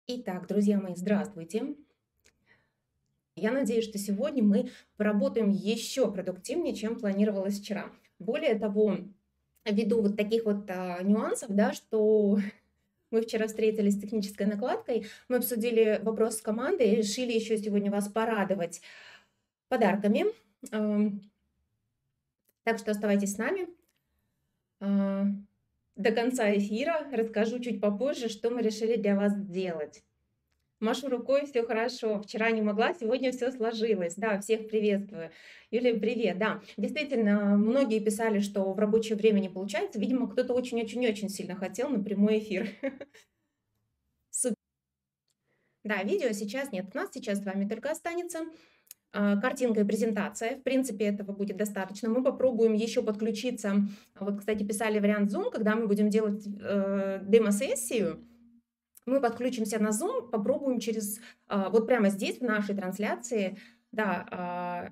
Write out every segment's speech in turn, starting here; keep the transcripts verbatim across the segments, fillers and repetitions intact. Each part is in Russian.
Итак, друзья мои, здравствуйте. Я надеюсь, что сегодня мы поработаем еще продуктивнее, чем планировалось вчера. Более того, ввиду вот таких вот а, нюансов, да, что мы вчера встретились с технической накладкой, мы обсудили вопрос с командой и решили еще сегодня вас порадовать подарками. Ам, Так что оставайтесь с нами. А, До конца эфира расскажу чуть попозже, что мы решили для вас сделать. Машу рукой, все хорошо. Вчера не могла, сегодня все сложилось. Да, всех приветствую. Юлия, привет. Да, действительно, многие писали, что в рабочее время не получается. Видимо, кто-то очень-очень-очень сильно хотел на прямой эфир. Супер. Да, видео сейчас нет. У нас сейчас с вами только останется а, картинка и презентация. В принципе, этого будет достаточно. Мы попробуем еще подключиться. Вот, кстати, писали вариант Zoom, когда мы будем делать э, демо-сессию. Мы подключимся на Zoom, попробуем через, а, вот прямо здесь, в нашей трансляции, да, а,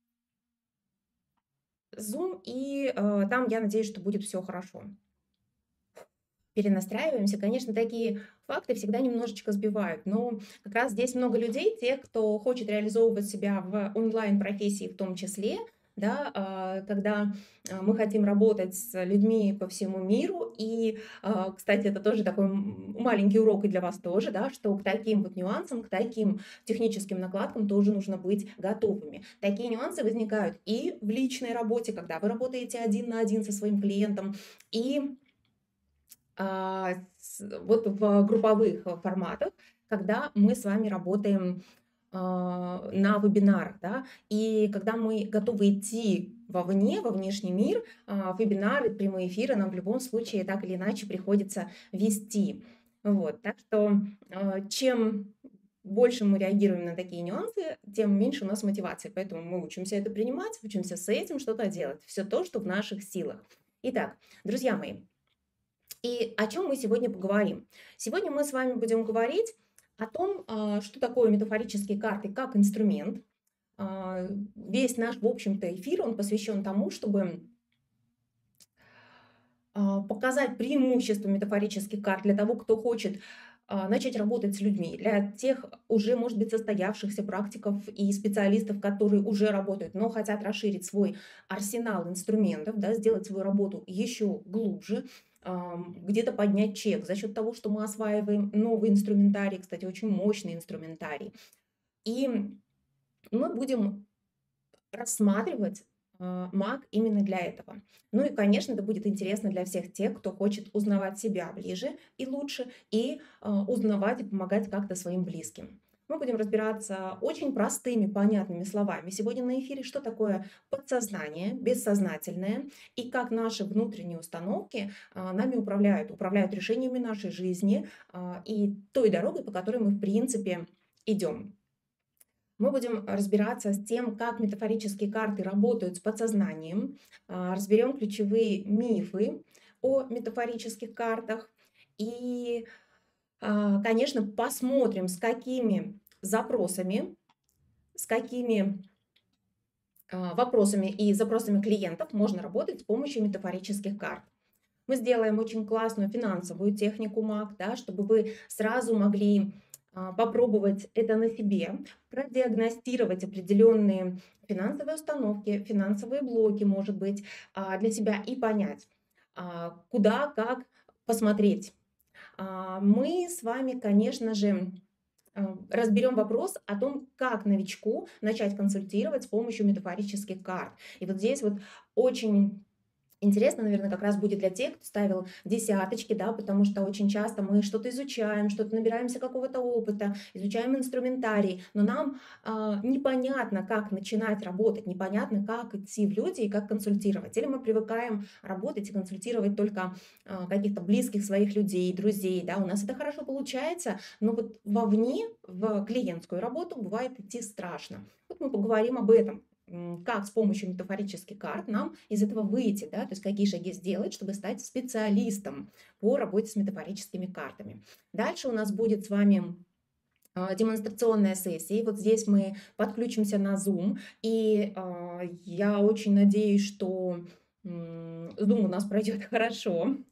Zoom, и а, там, я надеюсь, что будет все хорошо. Перенастраиваемся. Конечно, такие факты всегда немножечко сбивают, но как раз здесь много людей, тех, кто хочет реализовывать себя в онлайн-профессии в том числе, да, а, когда а, мы хотим работать с людьми по всему миру. И, а, кстати, это тоже такой м, маленький урок и для вас тоже, да, что к таким вот нюансам, к таким техническим накладкам тоже нужно быть готовыми. Такие нюансы возникают и в личной работе, когда вы работаете один на один со своим клиентом, и а, с вот в групповых э, форматах, когда мы с вами работаем а, на вебинарах, да, и когда мы готовы идти вовне, во внешний мир, а, вебинары, прямые эфиры нам в любом случае так или иначе приходится вести. Вот, так что а, чем больше мы реагируем на такие нюансы, тем меньше у нас мотивации. Поэтому мы учимся это принимать, учимся с этим что-то делать. Все то, что в наших силах. Итак, друзья мои, и о чем мы сегодня поговорим? Сегодня мы с вами будем говорить о том, а, что такое метафорические карты как инструмент. А, Весь наш, в общем-то, эфир, он посвящен тому, чтобы а, показать преимущества метафорических карт для того, кто хочет а, начать работать с людьми, для тех уже, может быть, состоявшихся практиков и специалистов, которые уже работают, но хотят расширить свой арсенал инструментов, да, сделать свою работу еще глубже, ам, где-то поднять чек за счет того, что мы осваиваем новый инструментарий, кстати, очень мощный инструментарий. И мы будем рассматривать а, маг именно для этого. Ну и, конечно, это будет интересно для всех тех, кто хочет узнавать себя ближе и лучше, и а, узнавать и помогать как-то своим близким. Мы будем разбираться очень простыми, понятными словами сегодня на эфире, что такое подсознание, бессознательное, и как наши внутренние установки а, нами управляют, управляют решениями нашей жизни а, и той дорогой, по которой мы, в принципе, идем. Мы будем разбираться с тем, как метафорические карты работают с подсознанием, а, разберем ключевые мифы о метафорических картах и, а, конечно, посмотрим, с какими запросами, с какими а, вопросами и запросами клиентов можно работать с помощью метафорических карт. Мы сделаем очень классную финансовую технику маг, да, чтобы вы сразу могли а, попробовать это на себе, продиагностировать определенные финансовые установки, финансовые блоки, может быть, а, для себя и понять, а, куда, как посмотреть. А, Мы с вами, конечно же, а, разберем вопрос о том, как новичку начать консультировать с помощью метафорических карт. И вот здесь вот очень интересно, наверное, как раз будет для тех, кто ставил десяточки, да, потому что очень часто мы что-то изучаем, что-то набираемся какого-то опыта, изучаем инструментарий, но нам а, непонятно, как начинать работать, непонятно, как идти в люди и как консультировать. Или мы привыкаем работать и консультировать только а, каких-то близких своих людей, друзей, да, у нас это хорошо получается, но вот вовне, в клиентскую работу бывает идти страшно. Вот мы поговорим об этом, м, как с помощью метафорических карт нам из этого выйти, да, то есть какие шаги сделать, чтобы стать специалистом по работе с метафорическими картами. Дальше у нас будет с вами а, демонстрационная сессия. И вот здесь мы подключимся на Zoom, и а, я очень надеюсь, что м, Zoom у нас пройдет хорошо.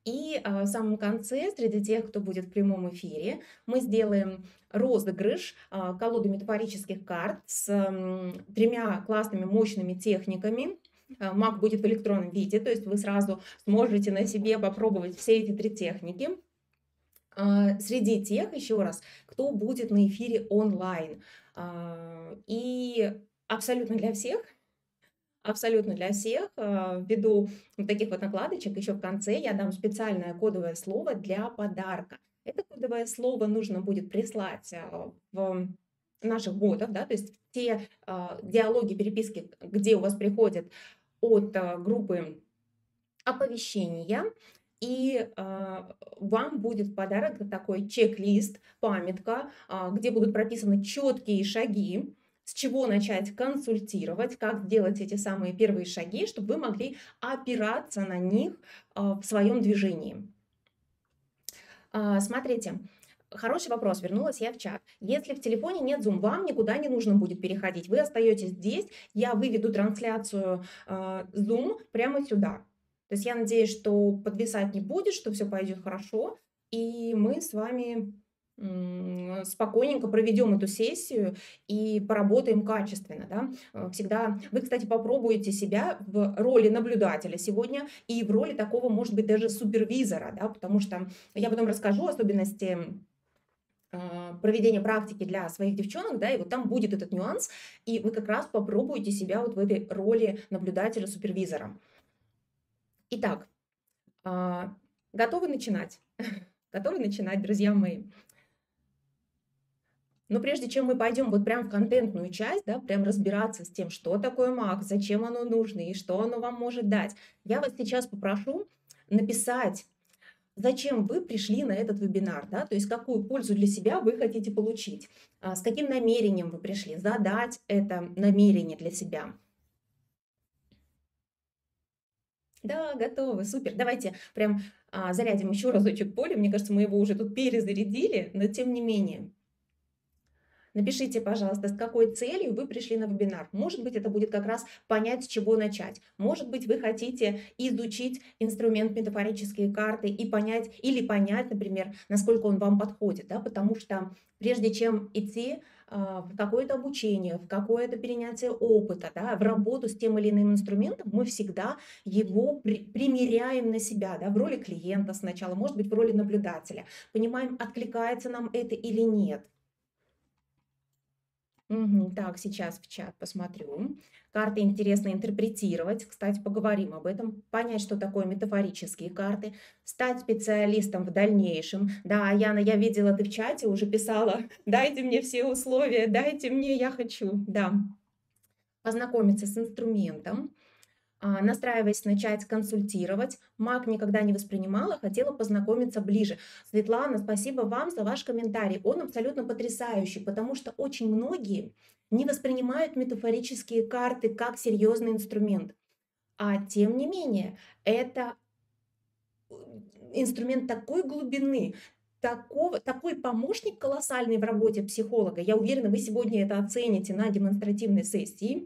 И а, в самом конце, среди тех, кто будет в прямом эфире, мы сделаем розыгрыш а, колоды метафорических карт с м, тремя классными мощными техниками. А, Маг будет в электронном виде, то есть вы сразу сможете на себе попробовать все эти три техники. А, Среди тех, еще раз, кто будет на эфире онлайн. А, И абсолютно для всех Абсолютно для всех. а, Ввиду вот таких вот накладочек еще в конце я дам специальное кодовое слово для подарка. Это кодовое слово нужно будет прислать а, в наших ботов, да, то есть те а, диалоги, переписки, где у вас приходят от а, группы оповещения, и а, вам будет в подарок такой чек-лист, памятка, а, где будут прописаны четкие шаги, с чего начать консультировать, как сделать эти самые первые шаги, чтобы вы могли опираться на них а, в своем движении. А, Смотрите, хороший вопрос, вернулась я в чат. Если в телефоне нет Zoom, вам никуда не нужно будет переходить. Вы остаетесь здесь, я выведу трансляцию а, Zoom прямо сюда. То есть я надеюсь, что подвисать не будет, что все пойдет хорошо, и мы с вами м, спокойненько проведем эту сессию и поработаем качественно. Да? Э, Всегда вы, кстати, попробуете себя в роли наблюдателя сегодня и в роли такого, может быть, даже супервизора, да? Потому что я потом расскажу особенности а, проведения практики для своих девчонок, да, и вот там будет этот нюанс, и вы как раз попробуете себя вот в этой роли наблюдателя-супервизора. Итак, а, готовы начинать? Готовы начинать, друзья мои? Но прежде чем мы пойдем вот прям в контентную часть, да, прям разбираться с тем, что такое маг, зачем оно нужно и что оно вам может дать, я вас сейчас попрошу написать, зачем вы пришли на этот вебинар, да, то есть какую пользу для себя вы хотите получить, а, с каким намерением вы пришли, задать это намерение для себя. Да, готовы, супер. Давайте прям а, зарядим еще разочек поле. Мне кажется, мы его уже тут перезарядили, но тем не менее. Напишите, пожалуйста, с какой целью вы пришли на вебинар. Может быть, это будет как раз понять, с чего начать. Может быть, вы хотите изучить инструмент метафорические карты и понять, или понять, например, насколько он вам подходит. Да? Потому что прежде чем идти а, в какое-то обучение, в какое-то перенятие опыта, да, в работу с тем или иным инструментом, мы всегда его при, примеряем на себя, да, в роли клиента сначала, может быть, в роли наблюдателя. Понимаем, откликается нам это или нет. Мгм. Так, сейчас в чат посмотрю. Карты интересно интерпретировать. Кстати, поговорим об этом. Понять, что такое метафорические карты. Стать специалистом в дальнейшем. Да, Яна, я видела, ты в чате уже писала. Дайте мне все условия, дайте мне, я хочу. Да. Познакомиться с инструментом. А, настраиваясь начать консультировать. Маг никогда не воспринимала, хотела познакомиться ближе. Светлана, спасибо вам за ваш комментарий. Он абсолютно потрясающий, потому что очень многие не воспринимают метафорические карты как серьезный инструмент. А тем не менее, это э, инструмент такой глубины, такого, такой помощник колоссальный в работе психолога. Я уверена, вы сегодня это оцените на демонстративной сессии.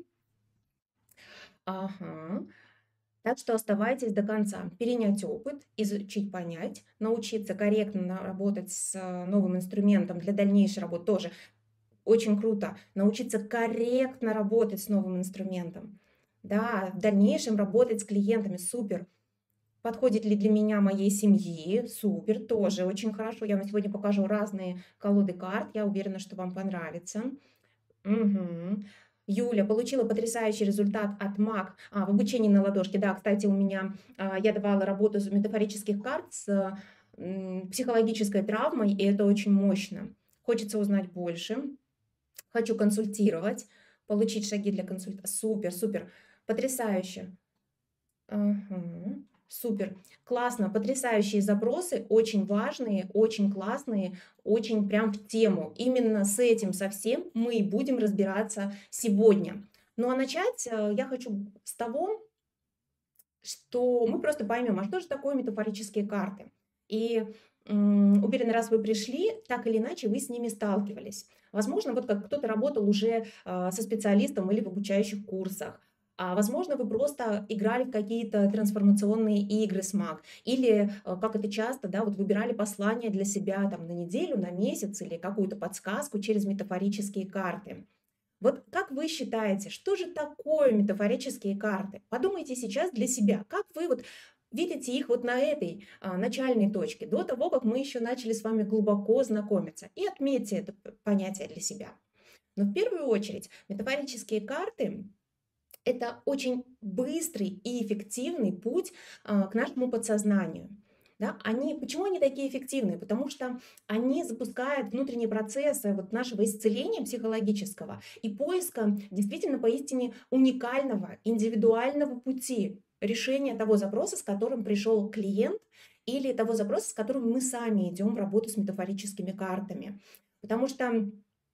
Ага. Так что оставайтесь до конца. Перенять опыт, изучить, понять, научиться корректно на- работать с э, новым инструментом для дальнейшей работы тоже очень круто. Научиться корректно работать с новым инструментом. Да, в дальнейшем работать с клиентами. Супер. Подходит ли для меня, моей семьи? Супер, тоже очень хорошо. Я вам сегодня покажу разные колоды карт. Я уверена, что вам понравится. Мгм. Юля получила потрясающий результат от МАК а, в обучении на ладошке. Да, кстати, у меня а, я давала работу с метафорических карт с м, психологической травмой, и это очень мощно. Хочется узнать больше. Хочу консультировать, получить шаги для консультации. Супер, супер, потрясающе. Ага, супер. Классно, потрясающие запросы, очень важные, очень классные, очень прям в тему. Именно с этим совсем мы и будем разбираться сегодня. Ну а начать э, я хочу с того, что мы просто поймем, а что же такое метафорические карты. И м, уверена, раз вы пришли, так или иначе вы с ними сталкивались. Возможно, вот как кто-то работал уже а, со специалистом или в обучающих курсах. А, возможно, вы просто играли в какие-то трансформационные игры с маг, или, э, как это часто, да, вот выбирали послание для себя там на неделю, на месяц или какую-то подсказку через метафорические карты. Вот как вы считаете, что же такое метафорические карты? Подумайте сейчас для себя, как вы вот видите их вот на этой а, начальной точке, до того, как мы еще начали с вами глубоко знакомиться, и отметьте это п- понятие для себя. Но в первую очередь метафорические карты — это очень быстрый и эффективный путь а, к нашему подсознанию. Да? Они, почему они такие эффективные? Потому что они запускают внутренние процессы вот нашего исцеления психологического и поиска действительно поистине уникального, индивидуального пути решения того запроса, с которым пришел клиент, или того запроса, с которым мы сами идем в работу с метафорическими картами. Потому что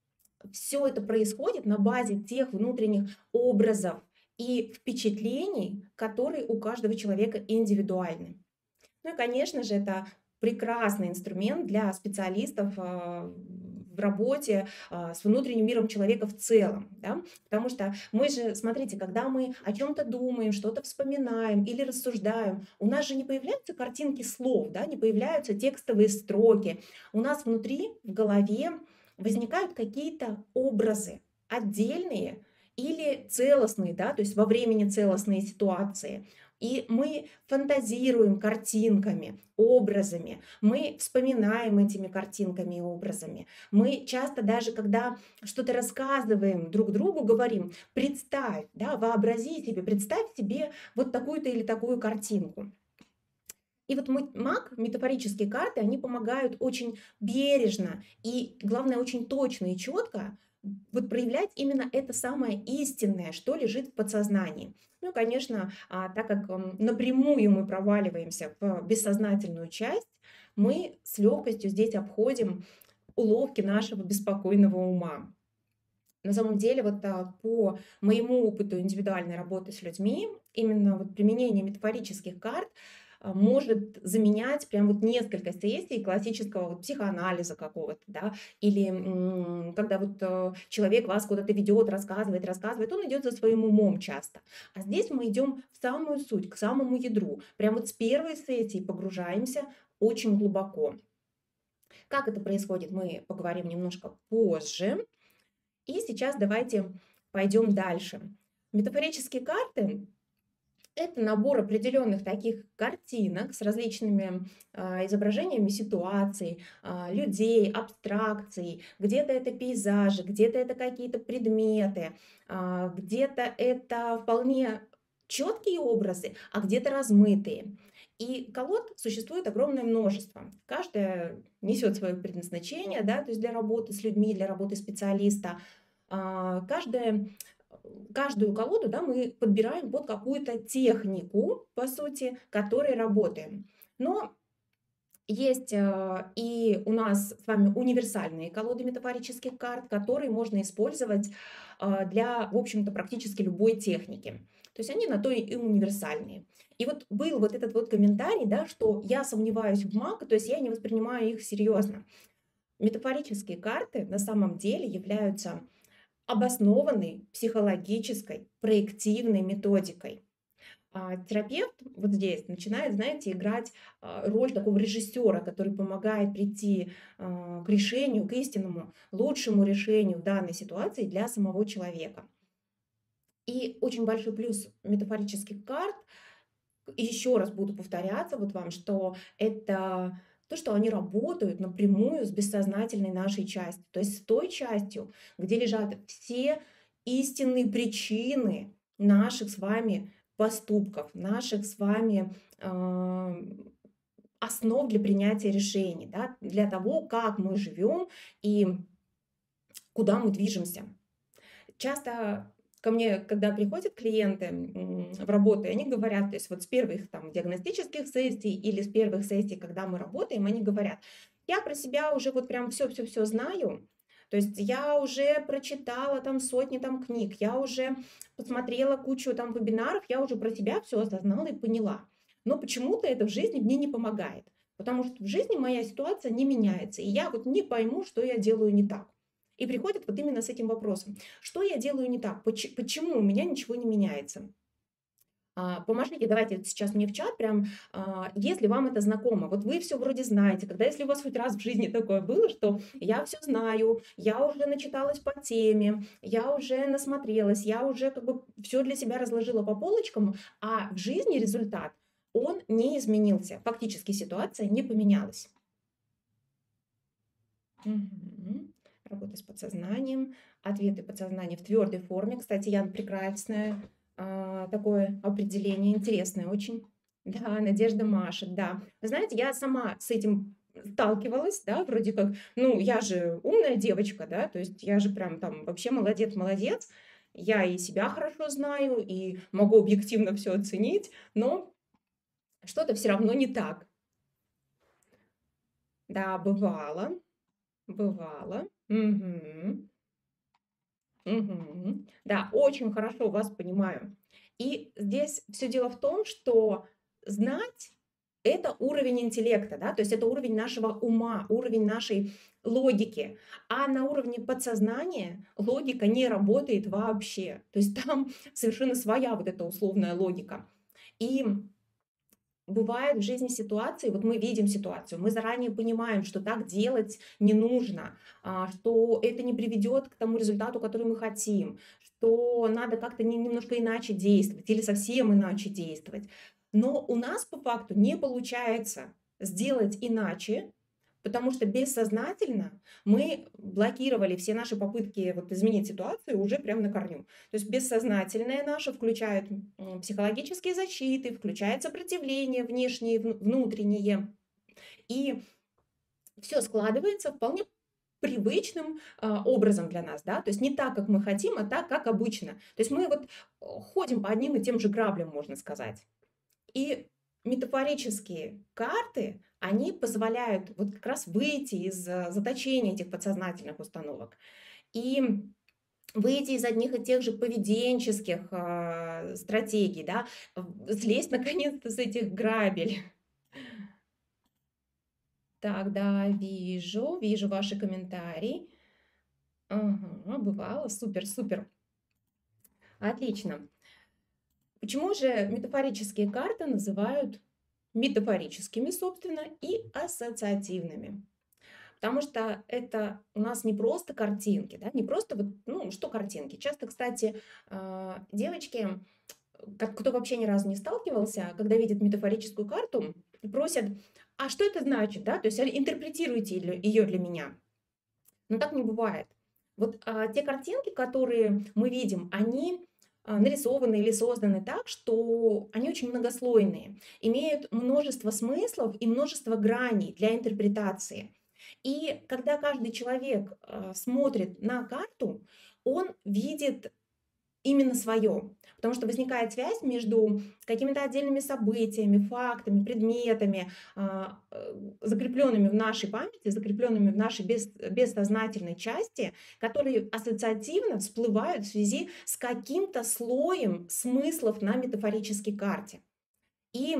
все это происходит на базе тех внутренних образов и впечатлений, которые у каждого человека индивидуальны. Ну и, конечно же, это прекрасный инструмент для специалистов а, в работе а, с внутренним миром человека в целом, да? Потому что мы же, смотрите, когда мы о чем-то думаем, что-то вспоминаем или рассуждаем, у нас же не появляются картинки слов, да, не появляются текстовые строки. У нас внутри, в голове возникают какие-то образы отдельные или целостные, да, то есть во времени целостные ситуации. И мы фантазируем картинками, образами, мы вспоминаем этими картинками и образами. Мы часто даже, когда что-то рассказываем друг другу, говорим: представь, да, вообрази себе, представь себе вот такую-то или такую картинку. И вот мы- маг, метафорические карты, они помогают очень бережно и, главное, очень точно и четко вот проявлять именно это самое истинное, что лежит в подсознании. Ну и, конечно, а, так как м, напрямую мы проваливаемся в бессознательную часть, мы с легкостью здесь обходим уловки нашего беспокойного ума. На самом деле, вот а, по моему опыту индивидуальной работы с людьми, именно вот применение метафорических карт а, может заменять прям вот несколько сессий классического вот психоанализа какого-то, да, или м, когда вот э, человек вас куда-то ведет, рассказывает, рассказывает, он идет за своим умом часто. А здесь мы идем в самую суть, к самому ядру. Прям вот с первой сессии погружаемся очень глубоко. Как это происходит, мы поговорим немножко позже. И сейчас давайте пойдем дальше. Метафорические карты — это набор определенных таких картинок с различными а, изображениями ситуаций, а, людей, абстракций. Где-то это пейзажи, где-то это какие-то предметы, а, где-то это вполне четкие образы, а где-то размытые. И колод существует огромное множество. Каждая несет свое предназначение, да, то есть для работы с людьми, для работы специалиста. А, Каждая каждую колоду, да, мы подбираем под какую-то технику, по сути, которой работаем. Но есть э, и у нас с вами универсальные колоды метафорических карт, которые можно использовать э, для, в общем-то, практически любой техники. То есть они на то и универсальные. И вот был вот этот вот комментарий, да, что я сомневаюсь в маг, то есть я не воспринимаю их серьезно. Метафорические карты на самом деле являются обоснованной психологической проективной методикой. А терапевт вот здесь начинает, знаете, играть а, роль такого режиссера, который помогает прийти а, к решению, к истинному, лучшему решению в данной ситуации для самого человека. И очень большой плюс метафорических карт, еще раз буду повторяться вот вам, что это то, что они работают напрямую с бессознательной нашей частью, то есть с той частью, где лежат все истинные причины наших с вами поступков, наших с вами а, основ для принятия решений, да, для того, как мы живем и куда мы движемся. Часто ко мне, когда приходят клиенты м, в работу, и они говорят, то есть вот с первых там диагностических сессий или с первых сессий, когда мы работаем, они говорят: я про себя уже вот прям все-все-все знаю, то есть я уже прочитала там сотни там книг, я уже посмотрела кучу там вебинаров, я уже про себя все осознала и поняла. Но почему-то это в жизни мне не помогает, потому что в жизни моя ситуация не меняется, и я вот не пойму, что я делаю не так. И приходят вот именно с этим вопросом. Что я делаю не так? Поч- Почему у меня ничего не меняется? А, Помашите, давайте вот сейчас мне в чат прям, а, если вам это знакомо. Вот вы все вроде знаете, когда если у вас хоть раз в жизни такое было, что я все знаю, я уже начиталась по теме, я уже насмотрелась, я уже как бы все для себя разложила по полочкам, а в жизни результат, он не изменился. Фактически ситуация не поменялась. Мгм. Работа с подсознанием, ответы подсознания в твердой форме. Кстати, Ян, прекрасное а, такое определение, интересное очень. Да, Надежда машет, да. Вы знаете, я сама с этим сталкивалась, да, вроде как, ну, я же умная девочка, да, то есть я же прям там вообще молодец, молодец. Я и себя хорошо знаю, и могу объективно все оценить, но что-то все равно не так. Да, бывало, бывало. Мгм. Мгм. Да, очень хорошо вас понимаю. И здесь все дело в том, что знать — это уровень интеллекта, да, то есть это уровень нашего ума, уровень нашей логики. А на уровне подсознания логика не работает вообще. То есть там совершенно своя вот эта условная логика. И бывают в жизни ситуации, вот мы видим ситуацию, мы заранее понимаем, что так делать не нужно, а, что это не приведет к тому результату, который мы хотим, что надо как-то не- немножко иначе действовать или совсем иначе действовать. Но у нас по факту не получается сделать иначе, потому что бессознательно мы блокировали все наши попытки вот изменить ситуацию уже прямо на корню. То есть бессознательное наше включает м, психологические защиты, включает сопротивление внешнее, вну- внутреннее. И все складывается вполне привычным а, образом для нас, да, то есть не так, как мы хотим, а так, как обычно. То есть мы вот э, ходим по одним и тем же граблям, можно сказать. И метафорические карты, они позволяют вот как раз выйти из э, заточения этих подсознательных установок и выйти из одних и тех же поведенческих а, стратегий, да, в- слезть наконец-то с этих грабель. Так, да, вижу, вижу ваши комментарии. Ага, бывало, супер, супер, отлично. Почему же метафорические карты называют метафорическими, собственно, и ассоциативными? Потому что это у нас не просто картинки, да, не просто вот, ну, что картинки. Часто, кстати, а, девочки, как кто вообще ни разу не сталкивался, когда видят метафорическую карту, просят: а что это значит, да, то есть а, интерпретируйте ее для меня. Но так не бывает. Вот а, те картинки, которые мы видим, они а, нарисованы или созданы так, что они очень многослойные, имеют множество смыслов и множество граней для интерпретации. И когда каждый человек а, смотрит на карту, он видит именно свое, потому что возникает связь между какими-то отдельными событиями, фактами, предметами, а, э, закрепленными в нашей памяти, закрепленными в нашей бес- бессознательной части, которые ассоциативно всплывают в связи с каким-то слоем смыслов на метафорической карте. И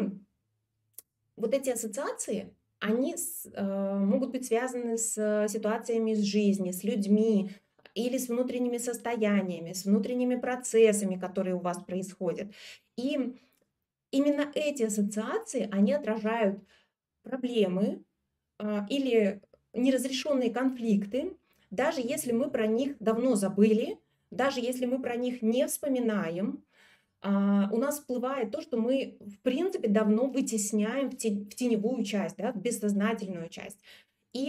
вот эти ассоциации, они с- э, могут быть связаны с э, ситуациями из жизни, с людьми или с внутренними состояниями, с внутренними процессами, которые у вас происходят. И именно эти ассоциации, они отражают проблемы а, или неразрешенные конфликты, даже если мы про них давно забыли, даже если мы про них не вспоминаем, а, у нас всплывает то, что мы, в принципе, давно вытесняем в, те- в теневую часть, да, в бессознательную часть. И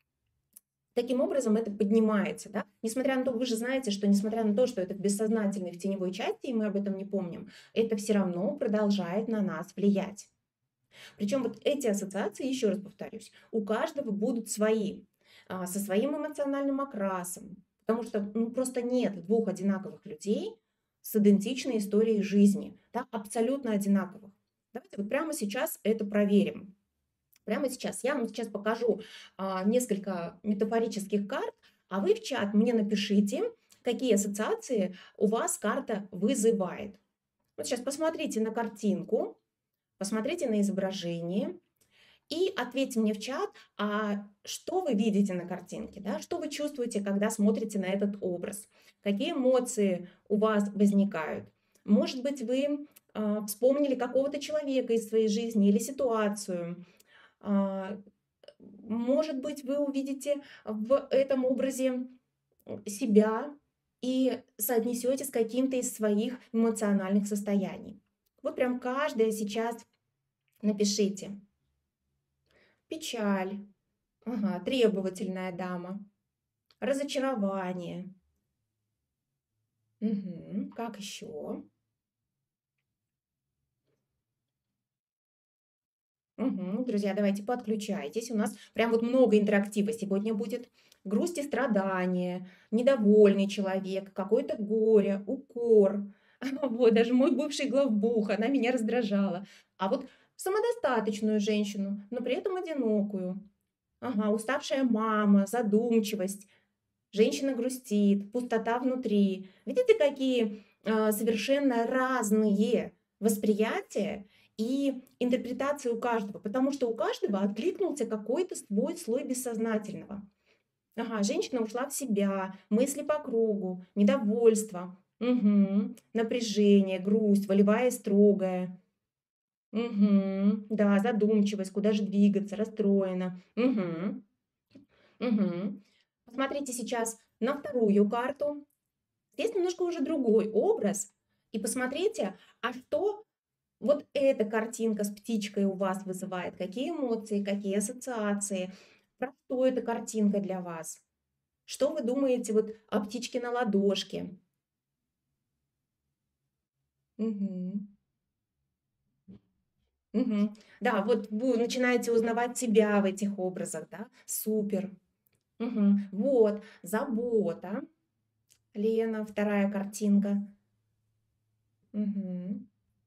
таким образом это поднимается. Да? Несмотря на то, вы же знаете, что несмотря на то, что это в бессознательной, в теневой части, и мы об этом не помним, это все равно продолжает на нас влиять. Причем вот эти ассоциации, еще раз повторюсь, у каждого будут свои, а, со своим эмоциональным окрасом, потому что ну, просто нет двух одинаковых людей с идентичной историей жизни, да, абсолютно одинаковых. Давайте вот прямо сейчас это проверим. Прямо сейчас я вам сейчас покажу а, несколько метафорических карт, а вы в чат мне напишите, какие ассоциации у вас карта вызывает. Вот сейчас посмотрите на картинку, посмотрите на изображение И ответьте мне в чат, а что вы видите на картинке, да? Что вы чувствуете, когда смотрите на этот образ? Какие эмоции у вас возникают? Может быть, вы а, вспомнили какого-то человека из своей жизни или ситуацию. А, Может быть, вы увидите в этом образе м, себя и соотнесете с каким-то из своих эмоциональных состояний. Вот прям каждое сейчас напишите. Печаль, ага, требовательная дама, разочарование. Мгм. Как еще? Мгм. Друзья, давайте подключайтесь. У нас прям вот много интерактива сегодня будет. Грусть и страдания, недовольный человек, какое-то горе, укор. Вот, даже мой бывший главбух, она меня раздражала. А вот самодостаточную женщину, но при этом одинокую. Ага, уставшая мама, задумчивость, женщина грустит, пустота внутри. Видите, какие а, совершенно разные восприятия и интерпретации у каждого, потому что у каждого откликнулся какой-то свой слой бессознательного. Ага, женщина ушла в себя, мысли по кругу, недовольство, мгм, напряжение, грусть, волевая и строгая. Мгм, да, задумчивость, куда же двигаться, расстроена. Мгм, мгм. Посмотрите сейчас на вторую карту. Здесь немножко уже другой образ. И посмотрите, а что вот эта картинка с птичкой у вас вызывает? Какие эмоции, какие ассоциации? Про что эта картинка для вас? Что вы думаете вот о птичке на ладошке? Мгм. Мгм. Да, вот вы начинаете узнавать себя в этих образах, да? Супер. Мгм. Вот, забота. Лена, вторая картинка. Мгм.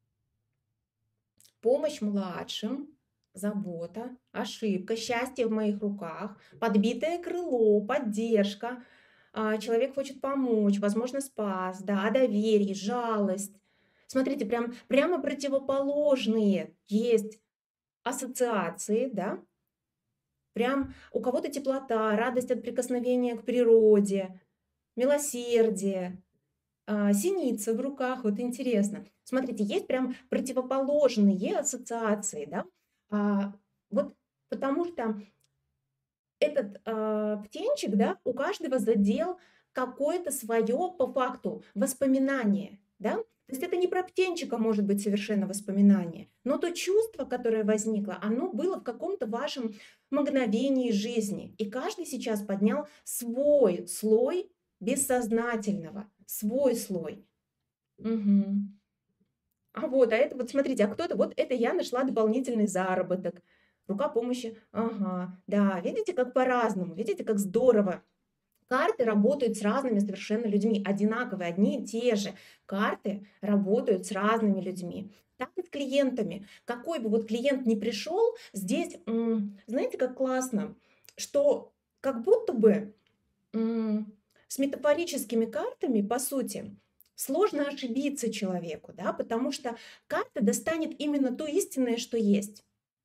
Помощь младшим, забота, ошибка, счастье в моих руках, подбитое крыло, поддержка. А, Человек хочет помочь, возможно, спас, да, доверие, жалость. Смотрите, прям, прямо противоположные есть ассоциации, да, прям у кого-то теплота, радость от прикосновения к природе, милосердие, а, синица в руках, вот интересно. Смотрите, есть прям противоположные ассоциации, да. А, вот потому что этот, а, птенчик, да, у каждого задел какое-то свое по факту воспоминание, да. То есть это не про птенчика может быть совершенно воспоминание, но то чувство, которое возникло, оно было в каком-то вашем мгновении жизни. И каждый сейчас поднял свой слой бессознательного, свой слой. Мгм. А вот, а это вот смотрите, а кто-то, вот это я нашла дополнительный заработок. Рука помощи, ага, да, видите, как по-разному, видите, как здорово. Карты работают с разными совершенно людьми, одинаковые, одни и те же. Карты работают с разными людьми. Так и с клиентами. Какой бы вот клиент ни пришел, здесь, м, знаете, как классно, что как будто бы М, с метафорическими картами, по сути, сложно ошибиться человеку, да, потому что карта достанет именно то истинное, что есть.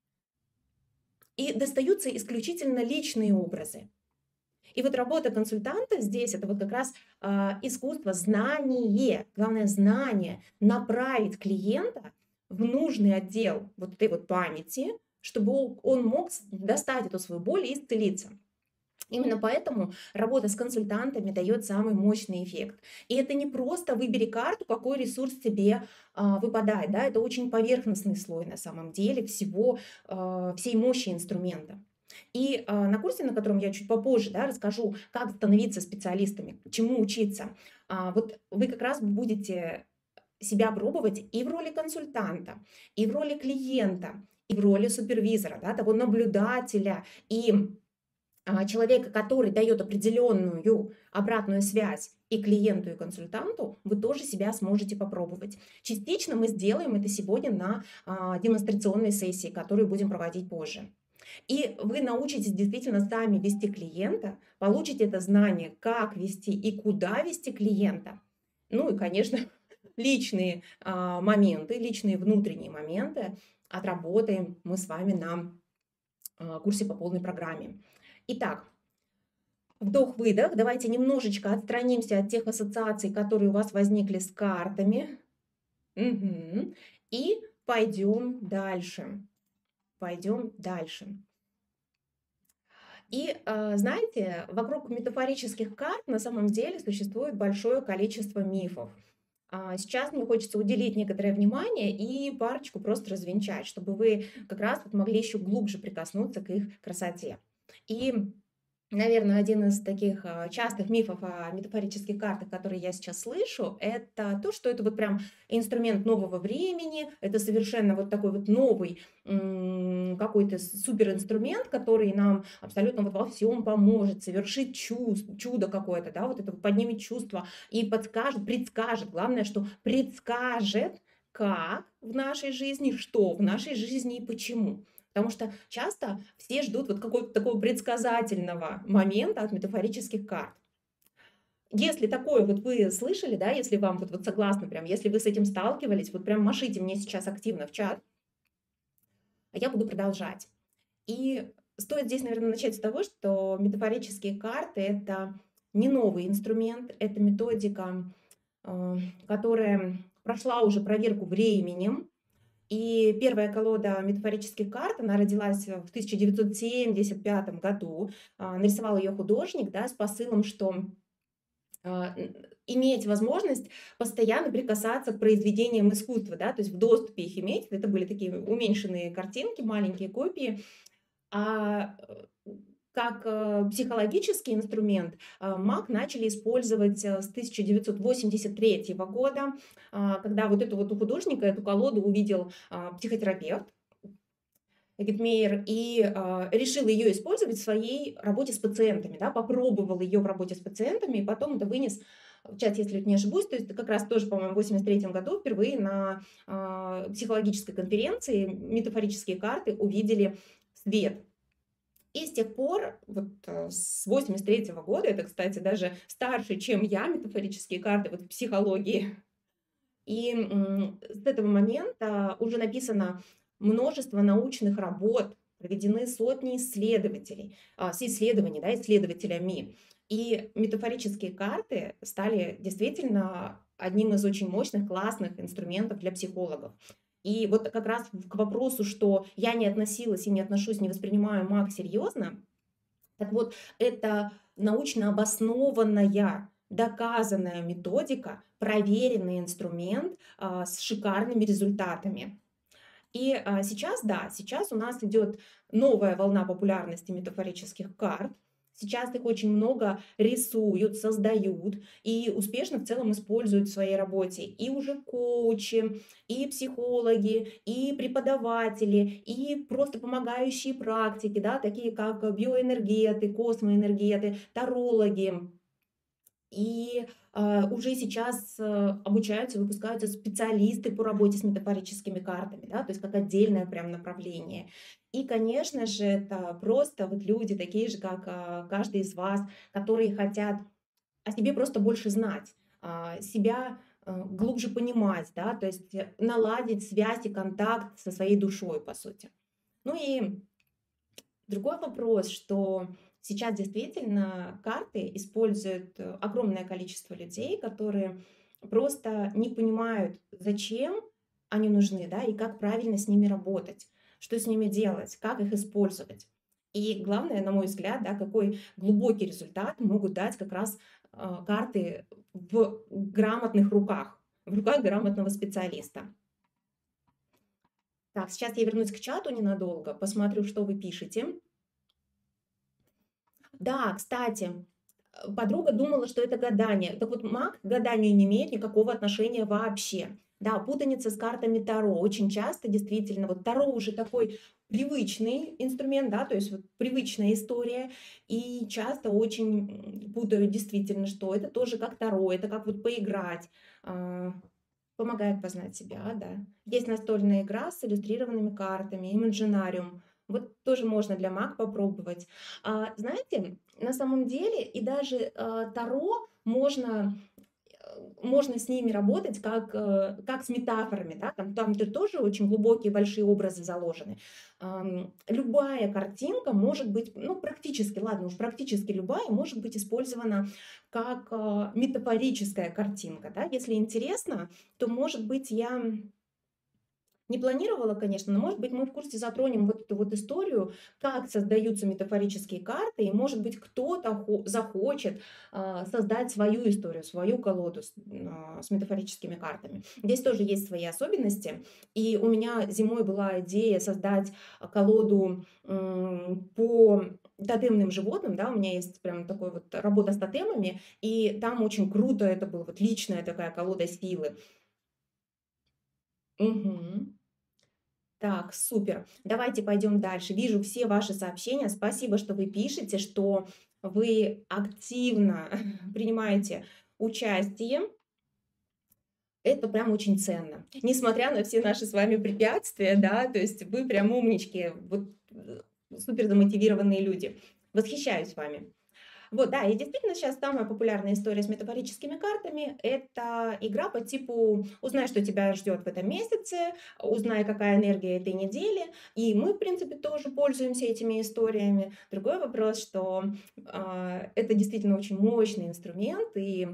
И достаются исключительно личные образы. И вот работа консультанта здесь это вот как раз а, искусство, знание, главное знание, направить клиента в нужный отдел вот этой вот памяти, чтобы он он мог с- достать эту свою боль и исцелиться. Именно поэтому работа с консультантами дает самый мощный эффект. И это не просто выбери карту, какой ресурс тебе а, выпадает. Да? Это очень поверхностный слой на самом деле всего, а, всей мощи инструмента. И а, на курсе, на котором я чуть попозже да, расскажу, как становиться специалистами, чему учиться, а, вот вы как раз будете себя пробовать и в роли консультанта, и в роли клиента, и в роли супервизора, да, того наблюдателя, и а, человека, который дает определенную обратную связь и клиенту, и консультанту, вы тоже себя сможете попробовать. Частично мы сделаем это сегодня на а, демонстрационной сессии, которую будем проводить позже. И вы научитесь действительно сами вести клиента, получите это знание, как вести и куда вести клиента. Ну и, конечно, личные а, моменты, личные внутренние моменты отработаем мы с вами на а, курсе по полной программе. Итак, вдох-выдох. Давайте немножечко отстранимся от тех ассоциаций, которые у вас возникли с картами. Мгм. И пойдем дальше. Пойдем дальше. И, э, знаете, вокруг метафорических карт на самом деле существует большое количество мифов. А, Сейчас мне хочется уделить некоторое внимание и парочку просто развенчать, чтобы вы как раз вот могли еще глубже прикоснуться к их красоте. И, наверное, один из таких а, частых мифов о метафорических картах, которые я сейчас слышу, это то, что это вот прям инструмент нового времени, это совершенно вот такой вот новый м, какой-то суперинструмент, который нам абсолютно вот во всем поможет, совершить чувств, чудо какое-то, да, вот это вот поднимет чувство и подскажет, предскажет, главное, что предскажет, как в нашей жизни, что в нашей жизни и почему. Потому что часто все ждут вот какого-то такого предсказательного момента от метафорических карт. Если такое вот вы слышали, да, если вам вот, вот согласны прям, если вы с этим сталкивались, вот прям машите мне сейчас активно в чат, а я буду продолжать. И стоит здесь, наверное, начать с того, что метафорические карты — это не новый инструмент, это методика, э, которая прошла уже проверку временем. И первая колода метафорических карт, она родилась в тысяча девятьсот семьдесят пятом году. А, Нарисовал ее художник, да, с посылом, что а, н- иметь возможность постоянно прикасаться к произведениям искусства, да, то есть в доступе их иметь. Это были такие уменьшенные картинки, маленькие копии. А э, как э, психологический инструмент э, маг начали использовать э, с тысяча девятьсот восемьдесят третьего года, а, когда вот эту вот у художника, эту колоду увидел а, психотерапевт Гетмейер и а, решил ее использовать в своей работе с пациентами, да, попробовал ее в работе с пациентами, и потом это вынес в чат, если не ошибусь, то есть как раз тоже, по-моему, в восемьдесят третьем году впервые на а, психологической конференции метафорические карты увидели свет. И с тех пор, вот э, с восемьдесят третьего года, это, кстати, даже старше, чем я, метафорические карты вот в психологии, и м, с этого момента уже написано множество научных работ, проведены сотни исследователей, а, с исследований, да, исследователями. И метафорические карты стали действительно одним из очень мощных, классных инструментов для психологов. И вот как раз к вопросу, что я не относилась и не отношусь, не воспринимаю маг серьезно, так вот, это научно обоснованная, доказанная методика, проверенный инструмент а, с шикарными результатами. И а, сейчас, да, сейчас у нас идет новая волна популярности метафорических карт. Сейчас их очень много рисуют, создают и успешно в целом используют в своей работе. И уже коучи, и психологи, и преподаватели, и просто помогающие практики, да, такие как биоэнергеты, космоэнергеты, тарологи. И а, уже сейчас а, обучаются, выпускаются специалисты по работе с метафорическими картами, да, то есть как отдельное прям направление. И, конечно же, это просто вот люди, такие же, как а, каждый из вас, которые хотят о себе просто больше знать, а, себя а, глубже понимать, да, то есть э, наладить связь и контакт со своей душой, по сути. Ну и другой вопрос, что сейчас действительно карты используют э, огромное количество людей, которые просто не понимают, зачем они нужны, да, и как правильно с ними работать, что с ними делать, как их использовать. И главное, на мой взгляд, да, какой глубокий результат могут дать как раз а, карты в грамотных руках, в руках грамотного специалиста. Так, сейчас я вернусь к чату ненадолго, посмотрю, что вы пишете. Да, кстати, э, подруга думала, что это гадание. Так вот, маг к гаданию не имеет никакого отношения вообще. Да, путаница с картами Таро. Очень часто, действительно, вот Таро уже такой привычный инструмент, да, то есть вот привычная история, и часто очень м, путают действительно, что это тоже как Таро, это как вот поиграть, а, помогает познать себя, да. Есть настольная игра с иллюстрированными картами, Imaginarium. Вот тоже можно для маг попробовать. А, знаете, на самом деле и даже а, Таро можно, э, можно с ними работать как, э, как с метафорами, да, там, там же тоже очень глубокие большие образы заложены. Ам, любая картинка может быть, ну, практически, ладно уж, практически любая может быть использована как а, метафорическая картинка, да. Если интересно, то, может быть, я не планировала, конечно, но, может быть, мы в курсе затронем вот эту вот историю, как создаются метафорические карты, и, может быть, кто-то хо- захочет а, создать свою историю, свою колоду с, а, с метафорическими картами. Здесь тоже есть свои особенности, и у меня зимой была идея создать а, колоду м, по тотемным животным, да, у меня есть прям такой вот работа с тотемами, и там очень круто, это была вот личная такая колода силы. Мгм. Так, супер. Давайте пойдем дальше. Вижу все ваши сообщения. Спасибо, что вы пишете, что вы активно принимаете участие. Это прям очень ценно. Несмотря на все наши с вами препятствия, да, то есть вы прям умнички, вот э, супер замотивированные люди. Восхищаюсь вами. Вот, да, и действительно сейчас самая популярная история с метафорическими картами — это игра по типу «Узнай, что тебя ждет в этом месяце», «Узнай, какая энергия этой недели». И мы, в принципе, тоже пользуемся этими историями. Другой вопрос, что а, это действительно очень мощный инструмент, и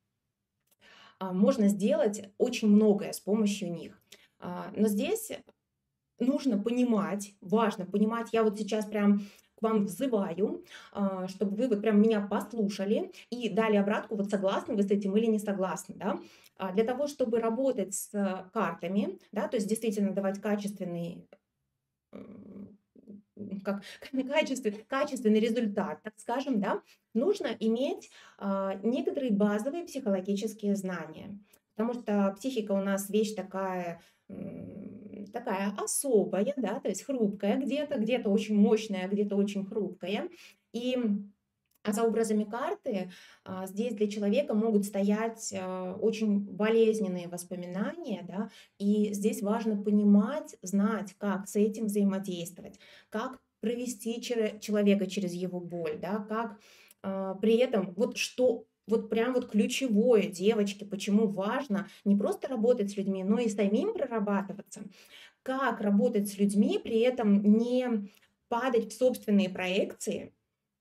а, можно сделать очень многое с помощью них. А, но здесь нужно понимать, важно понимать, я вот сейчас прям к вам взываю, а, чтобы вы вот прям меня послушали и дали обратку, вот согласны вы с этим или не согласны, да. А, Для того, чтобы работать с э, картами, да, то есть действительно давать качественный, м, как, качественный, качественный результат, так скажем, да, нужно иметь а, некоторые базовые психологические знания. Потому что психика у нас вещь такая, м, такая особая, да, то есть хрупкая где-то, где-то очень мощная, где-то очень хрупкая. И а за образами карты а, здесь для человека могут стоять а, очень болезненные воспоминания, да, и здесь важно понимать, знать, как с этим взаимодействовать, как провести чере- человека через его боль, да, как а, при этом, вот что, вот прям вот ключевое, девочки, почему важно не просто работать с людьми, но и самим прорабатываться, как работать с людьми, при этом не падать в собственные проекции,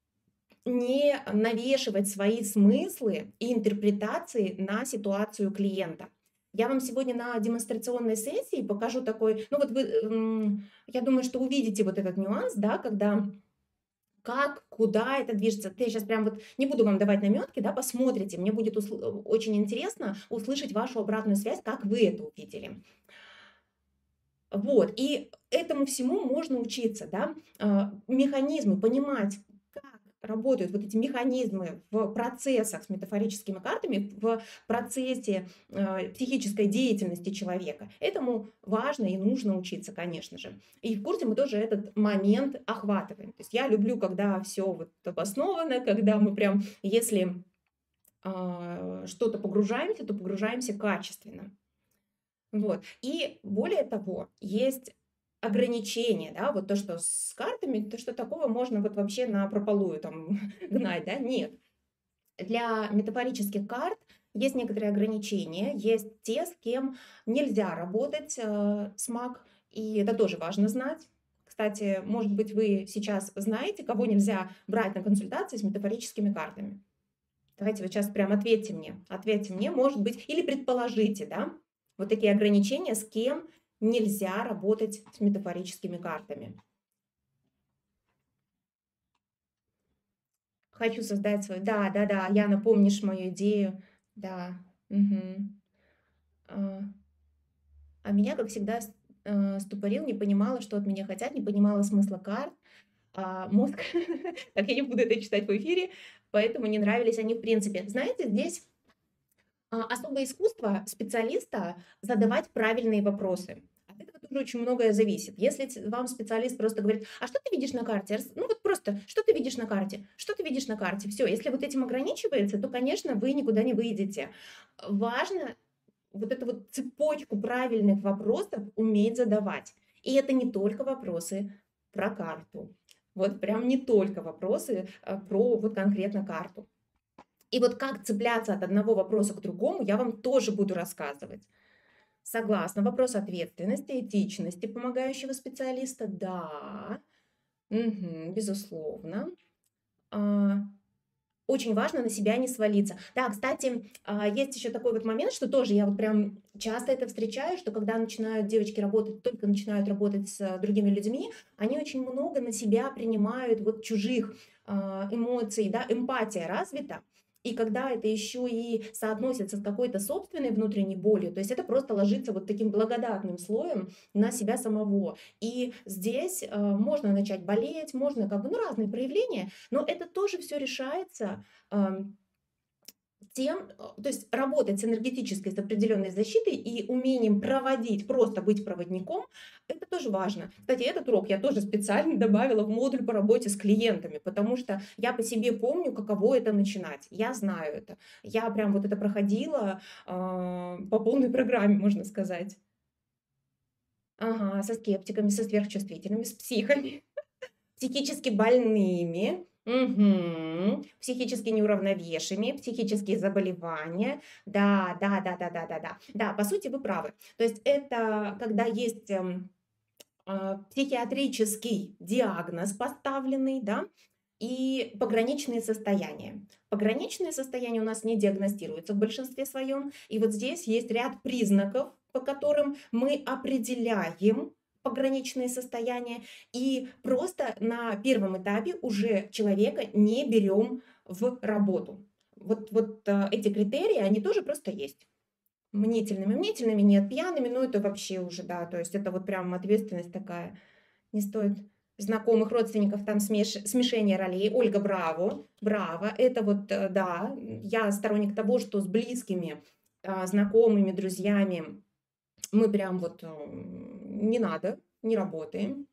не навешивать свои смыслы и интерпретации на ситуацию клиента. Я вам сегодня на демонстрационной сессии покажу такой, ну вот вы, м, я думаю, что увидите вот этот нюанс, да, когда как, куда это движется. Я сейчас прям вот не буду вам давать наметки, да, посмотрите. Мне будет усл- очень интересно услышать вашу обратную связь, как вы это увидели. Вот, и этому всему можно учиться, да, а, механизмы, понимать, как работают вот эти механизмы в процессах с метафорическими картами, в процессе а, психической деятельности человека. Этому важно и нужно учиться, конечно же. И в курсе мы тоже этот момент охватываем. То есть я люблю, когда все вот обосновано, когда мы прям, если а, что-то погружаемся, то погружаемся качественно. Вот. И более того, есть ограничения, да, вот то, что с картами, то, что такого можно вот вообще на прополую там гнать, да, нет. Для метафорических карт есть некоторые ограничения, есть те, с кем нельзя работать э, с маг, и это тоже важно знать. Кстати, может быть, вы сейчас знаете, кого нельзя брать на консультации с метафорическими картами. Давайте вы сейчас прям ответьте мне. Ответьте мне, может быть, или предположите, да, вот такие ограничения, с кем нельзя работать с метафорическими картами. Хочу создать свою... Да, да, да, Яна, помнишь мою идею? Да. Мгм. А, а меня, как всегда, с- э, ступорил, не понимала, что от меня хотят, не понимала смысла карт. А мозг, так я не буду это читать в эфире, поэтому не нравились они в принципе. Знаете, здесь А, особое искусство специалиста — задавать правильные вопросы. От этого тоже очень многое зависит. Если т- вам специалист просто говорит: а что ты видишь на карте? Рас- Ну вот просто, что ты видишь на карте? Что ты видишь на карте? Все, если вот этим ограничивается, то, конечно, вы никуда не выйдете. Важно вот эту вот цепочку правильных вопросов уметь задавать. И это не только вопросы про карту. Вот прям не только вопросы а, про вот конкретно карту. И вот как цепляться от одного вопроса к другому, я вам тоже буду рассказывать. Согласна. Вопрос ответственности, этичности помогающего специалиста. Да, мгм, безусловно. А, Очень важно на себя не свалиться. Да, кстати, а, есть еще такой вот момент, что тоже я вот прям часто это встречаю, что когда начинают девочки работать, только начинают работать с а, другими людьми, они очень много на себя принимают вот чужих а, эмоций, да, эмпатия развита. И когда это еще и соотносится с какой-то собственной внутренней болью, то есть это просто ложится вот таким благодатным слоем на себя самого. И здесь э, можно начать болеть, можно как бы, ну, разные проявления, но это тоже все решается ам, тем, э, то есть работать с энергетической, с определенной защитой и умением проводить, просто быть проводником, это тоже важно. Кстати, этот урок я тоже специально добавила в модуль по работе с клиентами, потому что я по себе помню, каково это начинать. Я знаю это. Я прям вот это проходила а, по полной программе, можно сказать. Ага, со скептиками, со сверхчувствительными, с психами. Психически больными, мгм, психически неуравновешенными, психические заболевания. Да, да, да, да, да, да, да. Да, по сути, вы правы. То есть это когда есть эм, а, психиатрический диагноз поставленный, да, и пограничные состояния. Пограничные состояния у нас не диагностируются в большинстве своем. И вот здесь есть ряд признаков, по которым мы определяем пограничные состояния. И просто на первом этапе уже человека не берем в работу. Вот, вот а, эти критерии, они тоже просто есть. Мнительными, мнительными нет, пьяными, ну это вообще уже, да, то есть это вот прям ответственность такая. Не стоит знакомых родственников, там смеш- смешение ролей. Ольга, браво, браво. Это вот, э, да, я сторонник того, что с близкими, а, знакомыми, друзьями мы прям вот м, не надо, не работаем.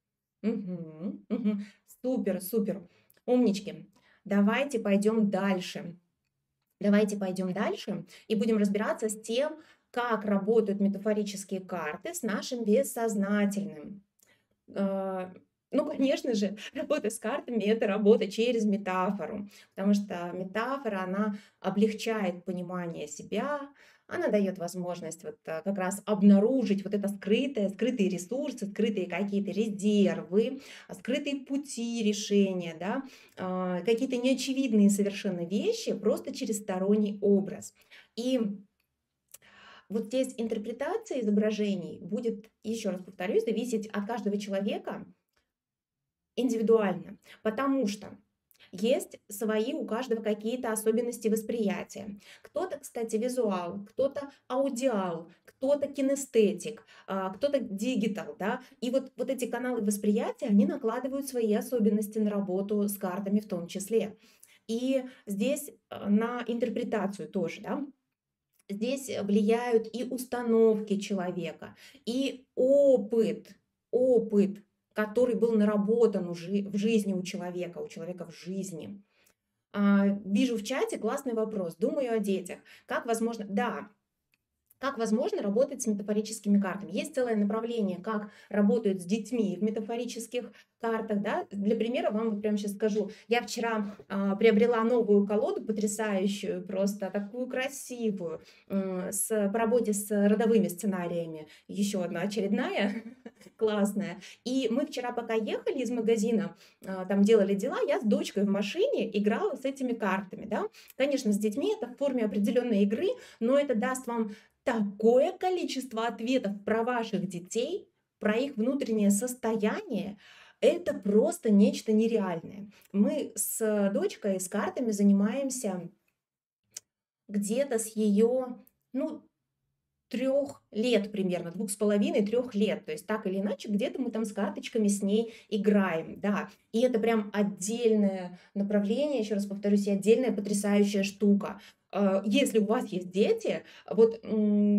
Мгм, мгм. Супер, супер. Умнички. Давайте пойдем дальше. Давайте пойдем дальше и будем разбираться с тем, как работают метафорические карты с нашим бессознательным. А, ну, конечно же, работа с картами — это работа через метафору, потому что метафора, она облегчает понимание себя, она дает возможность вот а, как раз обнаружить вот это скрытое, скрытые ресурсы, скрытые какие-то резервы, а, скрытые пути решения, да, а, какие-то неочевидные совершенно вещи просто через сторонний образ. И вот здесь интерпретация изображений будет, еще раз повторюсь, зависеть от каждого человека индивидуально, потому что есть свои у каждого какие-то особенности восприятия. Кто-то, кстати, визуал, кто-то аудиал, кто-то кинестетик, а, кто-то дигитал, да. И вот, вот эти каналы восприятия, они накладывают свои особенности на работу с картами в том числе. И здесь а, на интерпретацию тоже, да. Здесь влияют и установки человека, и опыт, опыт, который был наработан уже в жизни у человека, у человека в жизни. А, Вижу в чате классный вопрос. Думаю о детях. Как возможно? Да, как возможно работать с метафорическими картами? Есть целое направление, как работают с детьми в метафорических картах. Да? Для примера вам вот прямо сейчас скажу. Я вчера а, приобрела новую колоду, потрясающую, просто такую красивую, м, с, по работе с родовыми сценариями. Еще одна очередная, классная. И мы вчера, пока ехали из магазина, а, там делали дела, я с дочкой в машине играла с этими картами. Да? Конечно, с детьми это в форме определенной игры, но это даст вам такое количество ответов про ваших детей, про их внутреннее состояние, это просто нечто нереальное. Мы с дочкой, с картами занимаемся где-то с ее, ну, трех лет примерно, двух с половиной, трех лет. То есть так или иначе, где-то мы там с карточками с ней играем, да. И это прям отдельное направление, еще раз повторюсь, и отдельная потрясающая штука. Э, Если у вас есть дети, вот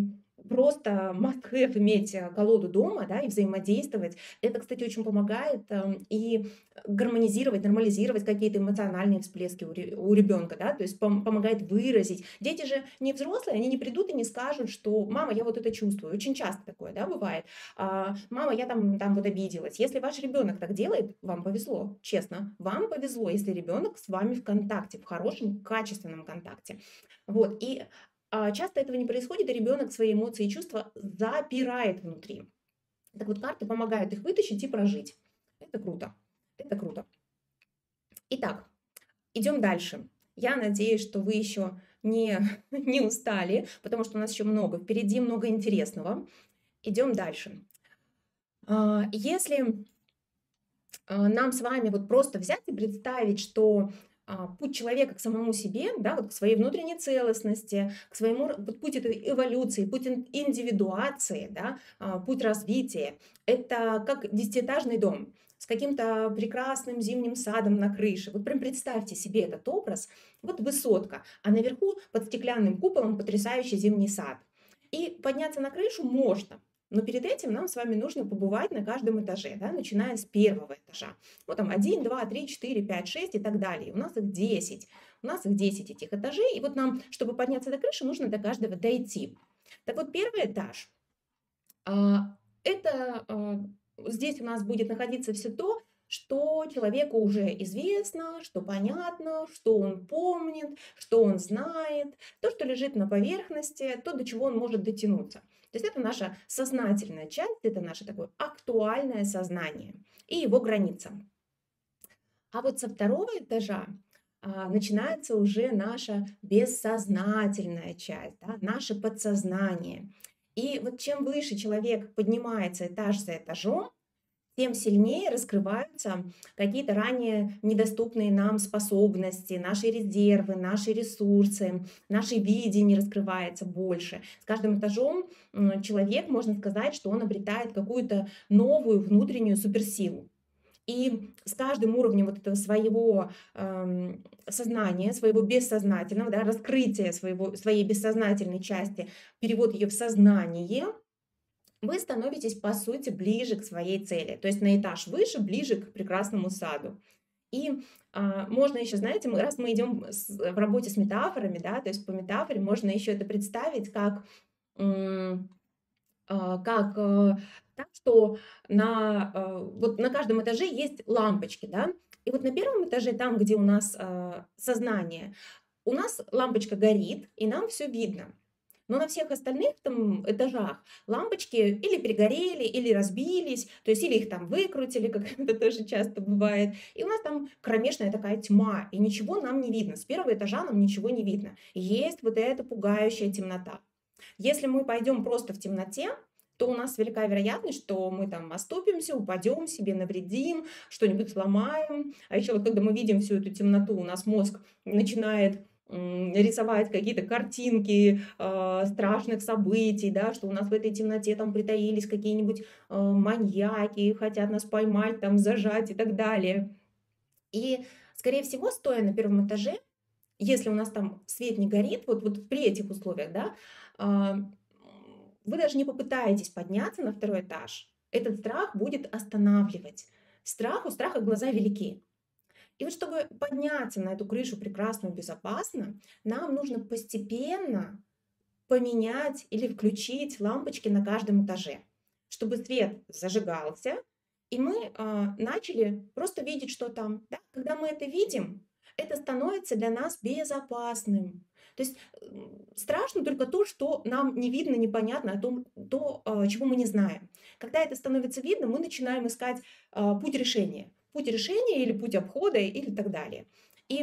просто must have иметь э, колоду дома, да, и взаимодействовать. Это, кстати, очень помогает эм, и гармонизировать, нормализировать какие-то эмоциональные всплески у, ре- у ребенка, да, то есть пом- помогает выразить. Дети же не взрослые, они не придут и не скажут, что мама, я вот это чувствую. Очень часто такое, да, бывает. А, мама, я там, там вот обиделась. Если ваш ребенок так делает, вам повезло, честно. Вам повезло, если ребенок с вами в контакте, в хорошем, качественном контакте. Вот, и а, часто этого не происходит, и ребенок свои эмоции и чувства запирает внутри. Так вот, карты помогают их вытащить и прожить. Это круто. Это круто. Итак, идем дальше. Я надеюсь, что вы еще не, не устали, потому что у нас еще много, впереди много интересного. Идем дальше. А, Если а, нам с вами вот просто взять и представить, что а, путь человека к самому себе, да, вот к своей внутренней целостности, к своему р- вот путь этой эволюции, путь ин- индивидуации, да, а, путь развития, это как десятиэтажный дом с каким-то прекрасным зимним садом на крыше. Вот прям представьте себе этот образ. Вот высотка, а наверху под стеклянным куполом потрясающий зимний сад. И подняться на крышу можно, но перед этим нам с вами нужно побывать на каждом этаже, да, начиная с первого этажа. Вот там один, два, три, четыре, пять, шесть и так далее. У нас их десять. У нас их десять этих этажей. И вот нам, чтобы подняться до крыши, нужно до каждого дойти. Так вот, первый этаж. а, Это а, здесь у нас будет находиться все то, что человеку уже известно, что понятно, что он помнит, что он знает, то, что лежит на поверхности, то, до чего он может дотянуться. То есть это наша сознательная часть, это наше такое актуальное сознание и его граница. А вот со второго этажа а, начинается уже наша бессознательная часть, да, наше подсознание. И вот чем выше человек поднимается этаж за этажом, тем сильнее раскрываются какие-то ранее недоступные нам способности, наши резервы, наши ресурсы, наше видение раскрывается больше. С каждым этажом м, человек, можно сказать, что он обретает какую-то новую внутреннюю суперсилу. И с каждым уровнем вот этого своего эм, сознания, своего бессознательного, да, раскрытия своего, своей бессознательной части, перевод ее в сознание, вы становитесь, по сути, ближе к своей цели. То есть на этаж выше, ближе к прекрасному саду. И а, можно еще, знаете, мы, раз мы идем с- в работе с метафорами, да, то есть по метафоре можно еще это представить как м, а, как э, так, что на, э, вот на каждом этаже есть лампочки, да, и вот на первом этаже, там, где у нас а, сознание, у нас лампочка горит, и нам все видно. Но на всех остальных там этажах лампочки или перегорели, или разбились, то есть или их там выкрутили, как это тоже часто бывает. И у нас там кромешная такая тьма, и ничего нам не видно. С первого этажа нам ничего не видно. Есть вот эта пугающая темнота. Если мы пойдем просто в темноте, то у нас велика вероятность, что мы там оступимся, упадем, себе навредим, что-нибудь сломаем. А еще вот когда мы видим всю эту темноту, у нас мозг начинает м, рисовать какие-то картинки э, страшных событий, да, что у нас в этой темноте там притаились какие-нибудь э, маньяки, хотят нас поймать, там зажать и так далее. И, скорее всего, стоя на первом этаже, если у нас там свет не горит, вот, вот при этих условиях, да, а, вы даже не попытаетесь подняться на второй этаж. Этот страх будет останавливать. Страх, у страха глаза велики. И вот чтобы подняться на эту крышу прекрасную, безопасно, нам нужно постепенно поменять или включить лампочки на каждом этаже, чтобы свет зажигался, и мы а, начали просто видеть, что там. Да? Когда мы это видим, это становится для нас безопасным. То есть м, страшно только то, что нам не видно, непонятно, о том, то, а, чего мы не знаем. Когда это становится видно, мы начинаем искать а, путь решения. Путь решения или путь обхода или так далее. И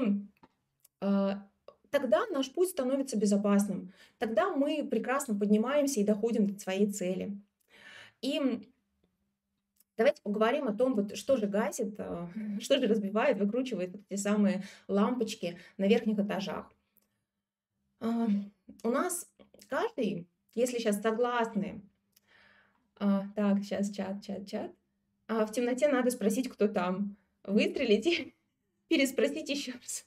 а, тогда наш путь становится безопасным. Тогда мы прекрасно поднимаемся и доходим до своей цели. И давайте поговорим о том, вот, что же гасит, а, что же разбивает, выкручивает вот эти самые лампочки на верхних этажах. А, У нас каждый, если сейчас согласны, а, так, сейчас чат, чат, чат, а, в темноте надо спросить, кто там. Выстрелить и переспросить еще раз.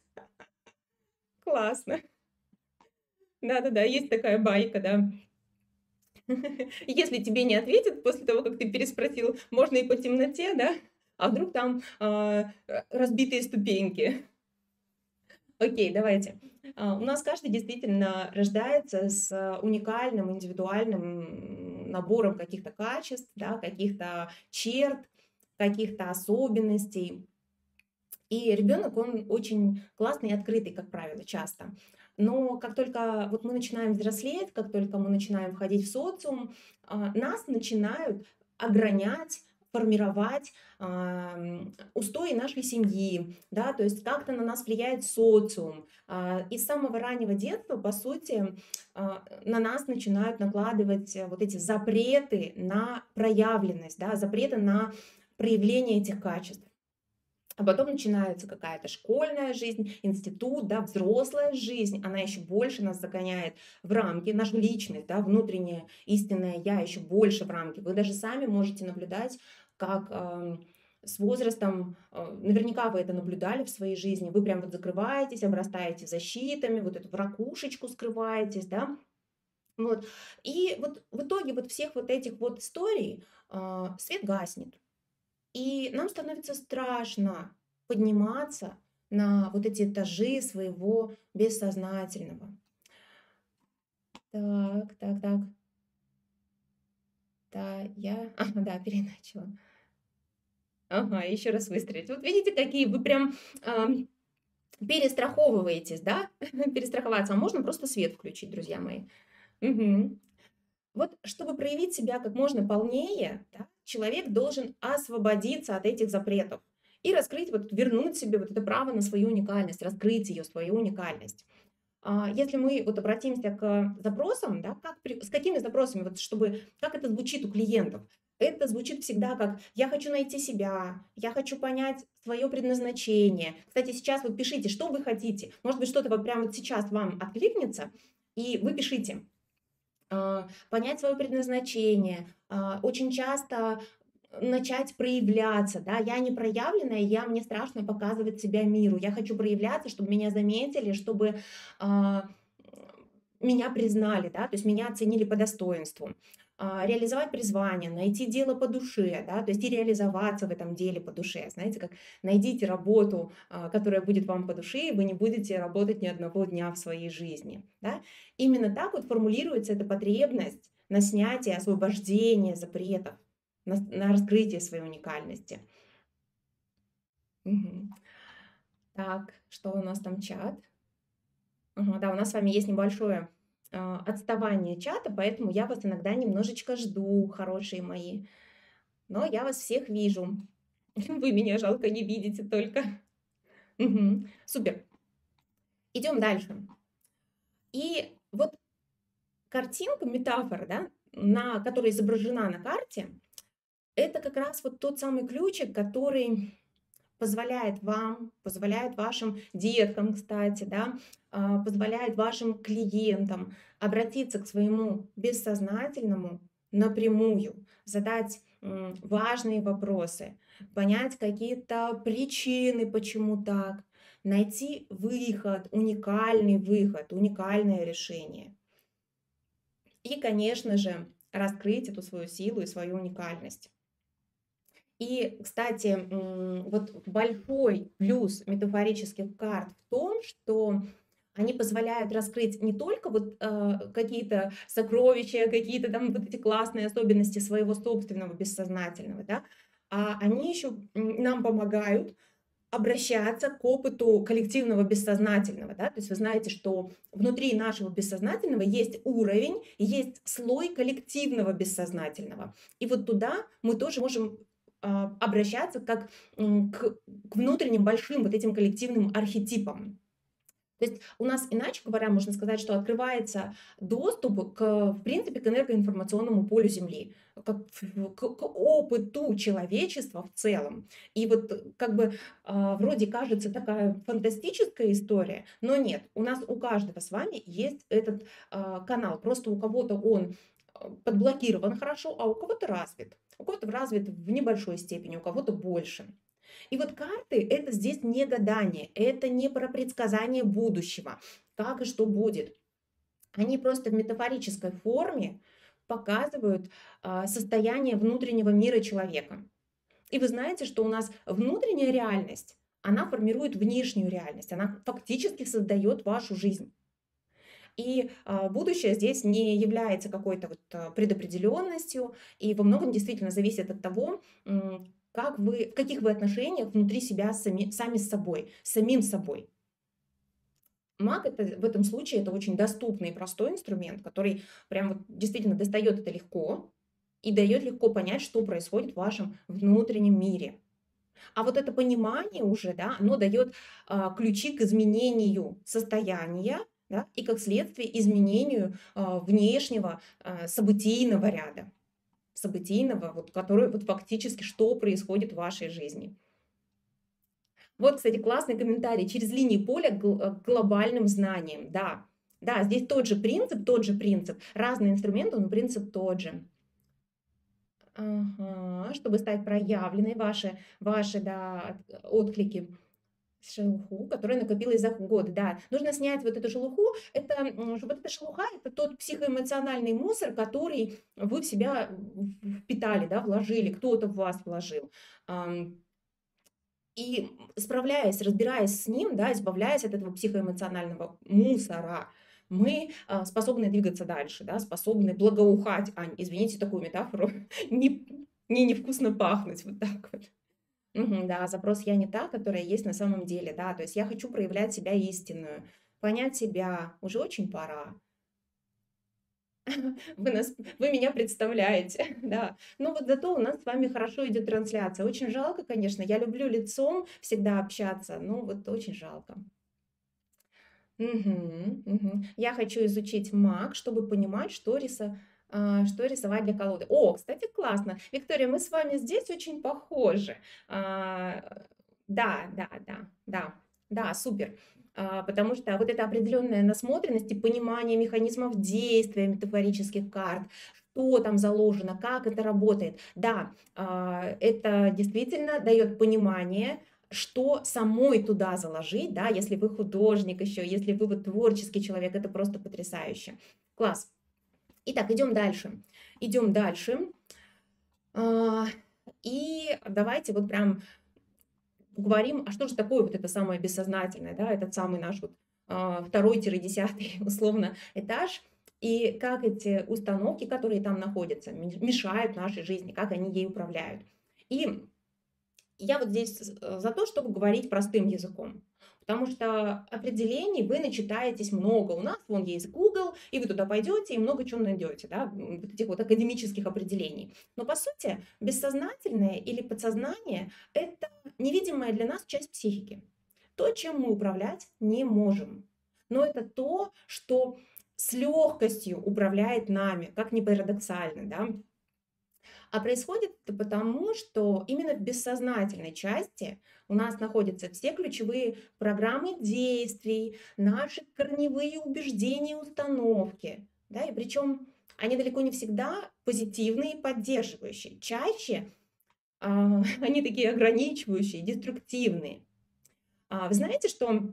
Классно. Да-да-да, есть такая байка, да. Если тебе не ответят после того, как ты переспросил, можно и по темноте, да? А вдруг там а, э, разбитые ступеньки? Окей, давайте. А, У нас каждый действительно рождается с а, уникальным, индивидуальным м, набором каких-то качеств, да, каких-то черт, каких-то особенностей. И ребенок, он очень классный и открытый, как правило, часто. Но как только вот мы начинаем взрослеть, как только мы начинаем входить в социум, а, нас начинают огранять, формировать ам, устои нашей семьи, да, то есть как-то на нас влияет социум. А, И с самого раннего детства, по сути, а, на нас начинают накладывать э, вот эти запреты на проявленность, да, запреты на проявление этих качеств. А потом начинается какая-то школьная жизнь, институт, да, взрослая жизнь. Она еще больше нас загоняет в рамки, нашу личность, да, внутреннее истинное я еще больше в рамки. Вы даже сами можете наблюдать, как эм, с возрастом, э, наверняка вы это наблюдали в своей жизни, вы прям вот закрываетесь, обрастаете защитами, вот эту в ракушечку скрываетесь, да, вот. И вот в итоге вот всех вот этих вот историй а, свет гаснет. И нам становится страшно подниматься на вот эти этажи своего бессознательного. Так, так, так. Да, я... Ага, да, переначала. Ага, еще раз выстроить. Вот видите, какие вы прям ам, перестраховываетесь, да? Перестраховаться. А можно просто свет включить, друзья мои. Мгм. Вот чтобы проявить себя как можно полнее, да, человек должен освободиться от этих запретов и раскрыть, вот вернуть себе вот это право на свою уникальность, раскрыть ее, свою уникальность. А, Если мы вот обратимся к запросам, да, как, при- с какими запросами, вот чтобы, как это звучит у клиентов? Это звучит всегда как «я хочу найти себя», «я хочу понять свое предназначение». Кстати, сейчас вот пишите, что вы хотите. Может быть, что-то вот прямо вот сейчас вам откликнется, и вы пишите а, понять свое предназначение, а, очень часто начать проявляться, да, я не проявленная, я, мне страшно показывать себя миру, я хочу проявляться, чтобы меня заметили, чтобы а, меня признали, да, то есть меня оценили по достоинству. А, реализовать призвание, найти дело по душе, да, то есть и реализоваться в этом деле по душе. Знаете, как найдите работу, а, которая будет вам по душе, и вы не будете работать ни одного дня в своей жизни. Да. Именно так вот формулируется эта потребность на снятие, освобождение запретов, на, на раскрытие своей уникальности. Мгм. Так, что у нас там чат? Ага, да, у нас с вами есть небольшое а, отставание чата, поэтому я вас иногда немножечко жду, хорошие мои. Но я вас всех вижу. Вы меня жалко не видите только. Мгм. Супер. Идем дальше. И вот картинка, метафора, да, на, которая изображена на карте, это как раз вот тот самый ключик, который позволяет вам, позволяет вашим деткам, кстати, да, а, позволяет вашим клиентам обратиться к своему бессознательному напрямую, задать м, важные вопросы, понять какие-то причины, почему так, найти выход, уникальный выход, уникальное решение. И, конечно же, раскрыть эту свою силу и свою уникальность. И, кстати, м, вот большой плюс метафорических карт в том, что они позволяют раскрыть не только вот э, какие-то сокровища, какие-то там вот эти классные особенности своего собственного бессознательного, да, а они еще нам помогают обращаться к опыту коллективного бессознательного, да, то есть вы знаете, что внутри нашего бессознательного есть уровень, есть слой коллективного бессознательного. И вот туда мы тоже можем а, обращаться как м, к, к внутренним большим вот этим коллективным архетипам. То есть у нас, иначе говоря, можно сказать, что открывается доступ к, в принципе, к энергоинформационному полю Земли, как в- к, к опыту человечества в целом. И вот э, как бы а, вроде кажется такая фантастическая история, но нет, у нас у каждого с вами есть этот а, канал. Просто у кого-то он а, подблокирован хорошо, а у кого-то развит. У кого-то развит в небольшой степени, у кого-то больше. И вот карты — это здесь не гадание, это не про предсказание будущего, как и что будет. Они просто в метафорической форме показывают а, состояние внутреннего мира человека. И вы знаете, что у нас внутренняя реальность, она формирует внешнюю реальность, она фактически создает вашу жизнь. И а, будущее здесь не является какой-то вот а, предопределенностью, и во многом действительно зависит от того, м, как вы, в каких вы отношениях внутри себя сами, сами с собой, с самим собой. Маг это, в этом случае это очень доступный и простой инструмент, который прям вот действительно достает это легко и дает легко понять, что происходит в вашем внутреннем мире. А вот это понимание уже, да, оно дает а, ключи к изменению состояния, да, и как следствие изменению а, внешнего а, событийного ряда, событийного, вот, который вот фактически что происходит в вашей жизни. Вот, кстати, классный комментарий. Через линии поля к гл- э, к глобальным знаниям. Да, да, здесь тот же принцип, тот же принцип. Разные инструменты, но принцип тот же. Ага, чтобы стать проявленной, ваши, ваши да, от- отклики, шелуху, которая накопилась за годы, да. Нужно снять вот эту шелуху. Это, м, вот эта шелуха, это тот психоэмоциональный мусор, который вы в себя в- впитали, да, вложили, кто-то в вас вложил. Ам, И справляясь, разбираясь с ним, да, избавляясь от этого психоэмоционального мусора, мы а, способны двигаться дальше, да, способны благоухать, Ань, извините такую метафору, не, не невкусно пахнуть, вот так вот. Мгм, да, запрос "я не та", которая есть на самом деле, да, то есть я хочу проявлять себя истинную, понять себя, уже очень пора. Вы нас вы меня представляете, да. Но вот зато у нас с вами хорошо идет трансляция. Очень жалко, конечно, я люблю лицом всегда общаться, но вот очень жалко. Мгм, мгм. Я хочу изучить маг, чтобы понимать, что риса а, что рисовать для колоды. О, кстати, классно. Виктория, мы с вами здесь очень похожи. А, да, да, да, да, да, супер. А, потому что вот эта определенная насмотренность и понимание механизмов действия метафорических карт, что там заложено, как это работает. Да, а, это действительно дает понимание, что самой туда заложить, да, если вы художник еще, если вы вот творческий человек, это просто потрясающе. Класс. Итак, идем дальше. Идем дальше. А, И давайте вот прям говорим, а что же такое вот это самое бессознательное, да, этот самый наш вот а, второй-десятый условно этаж, и как эти установки, которые там находятся, ме- мешают нашей жизни, как они ей управляют. И я вот здесь э, за то, чтобы говорить простым языком. Потому что определений вы начитаетесь много. У нас вон есть Google, и вы туда пойдете и много чего найдете, да, м, вот этих вот академических определений. Но по сути бессознательное или подсознание– это невидимая для нас часть психики. То, чем мы управлять не можем. Но это то, что с легкостью управляет нами, как ни парадоксально, да. А происходит это потому, что именно в бессознательной части у нас находятся все ключевые программы действий, наши корневые убеждения, установки. Да, и причем они далеко не всегда позитивные и поддерживающие. Чаще а, они такие ограничивающие, деструктивные. А, вы знаете, что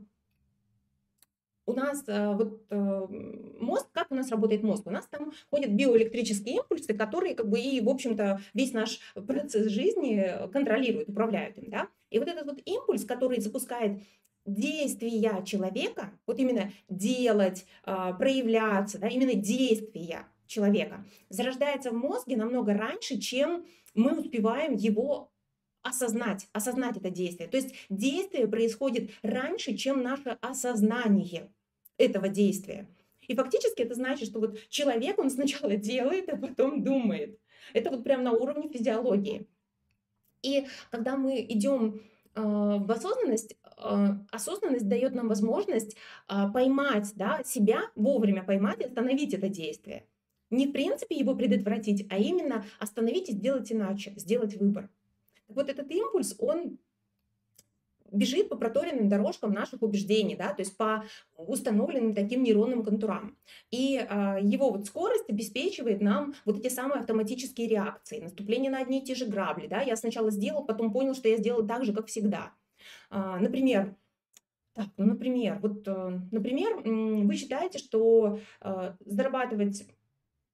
у нас, э, вот, э, мозг, как у нас работает мозг? У нас там ходят биоэлектрические импульсы, которые как бы и, в общем-то, весь наш процесс жизни э, контролируют, управляют им, да. И вот этот вот импульс, который запускает действия человека, вот именно делать, а, проявляться, да, именно действия человека, зарождается в мозге намного раньше, чем мы успеваем его осознать, осознать это действие. То есть действие происходит раньше, чем наше осознание этого действия. И фактически это значит, что вот человек, он сначала делает, а потом думает. Это вот прям на уровне физиологии. И когда мы идем а, в осознанность, а, осознанность дает нам возможность а, поймать, да, себя, вовремя поймать и остановить это действие. Не в принципе его предотвратить, а именно остановить и сделать иначе, сделать выбор. Так вот этот импульс, он бежит по проторенным дорожкам наших убеждений, да, то есть по установленным таким нейронным контурам. И а, его вот скорость обеспечивает нам вот эти самые автоматические реакции, наступление на одни и те же грабли, да, я сначала сделал, потом понял, что я сделал так же, как всегда. А, например, так, ну, например, вот, э, например, м, вы считаете, что э, зарабатывать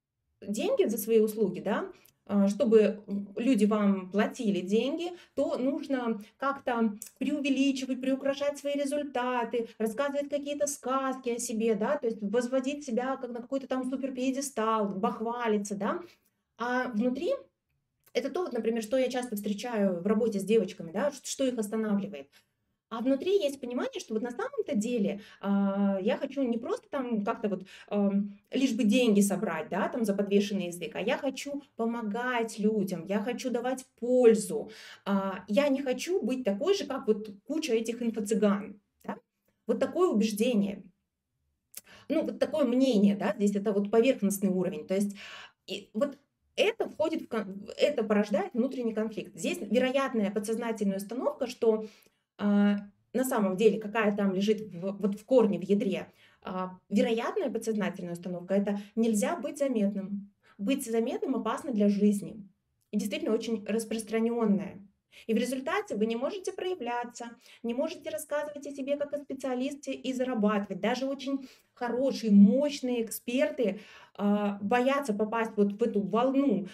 деньги за свои услуги, да, а, чтобы люди вам платили деньги, то нужно как-то преувеличивать, приукрашать свои результаты, рассказывать какие-то сказки о себе, да, то есть возводить себя как на какой-то там суперпьедестал, бахвалиться, да. А внутри это то, вот, например, что я часто встречаю в работе с девочками, да, ш- что их останавливает. А внутри есть понимание, что вот на самом-то деле а, я хочу не просто там как-то вот ам, лишь бы деньги собрать, да, там за подвешенный язык, а я хочу помогать людям, я хочу давать пользу. А, я не хочу быть такой же, как вот куча этих инфо-цыган. Да? Вот такое убеждение, ну, вот такое мнение, да, здесь это вот поверхностный уровень. То есть и вот это входит в, кон- это порождает внутренний конфликт. Здесь вероятная подсознательная установка, что а, на самом деле, какая там лежит в, вот в корне, в ядре, а, вероятная подсознательная установка — это нельзя быть заметным. Быть заметным опасно для жизни. И действительно очень распространенная. И в результате вы не можете проявляться, не можете рассказывать о себе как о специалисте и зарабатывать. Даже очень хорошие, мощные эксперты а, боятся попасть вот в эту волну,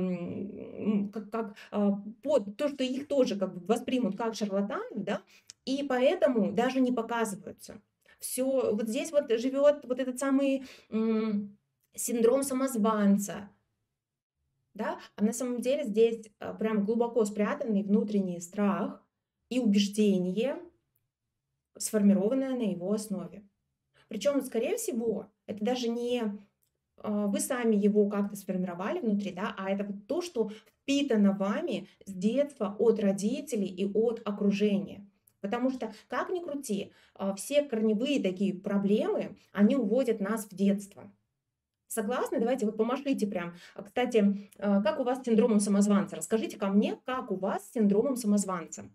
ам, как, как, а, под то, что их тоже как бы воспримут как шарлатанов, да, и поэтому даже не показываются. Все, вот здесь вот живет вот этот самый м, синдром самозванца, да, а на самом деле здесь а, прям глубоко спрятанный внутренний страх и убеждение, сформированное на его основе. Причем, скорее всего, это даже не а, вы сами его как-то сформировали внутри, да, а это вот то, что впитано вами с детства от родителей и от окружения. Потому что, как ни крути, а, все корневые такие проблемы, они уводят нас в детство. Согласны? Давайте вот помашите прям. А, Кстати, а, как у вас с синдромом самозванца? Расскажите ко мне, как у вас с синдромом самозванца?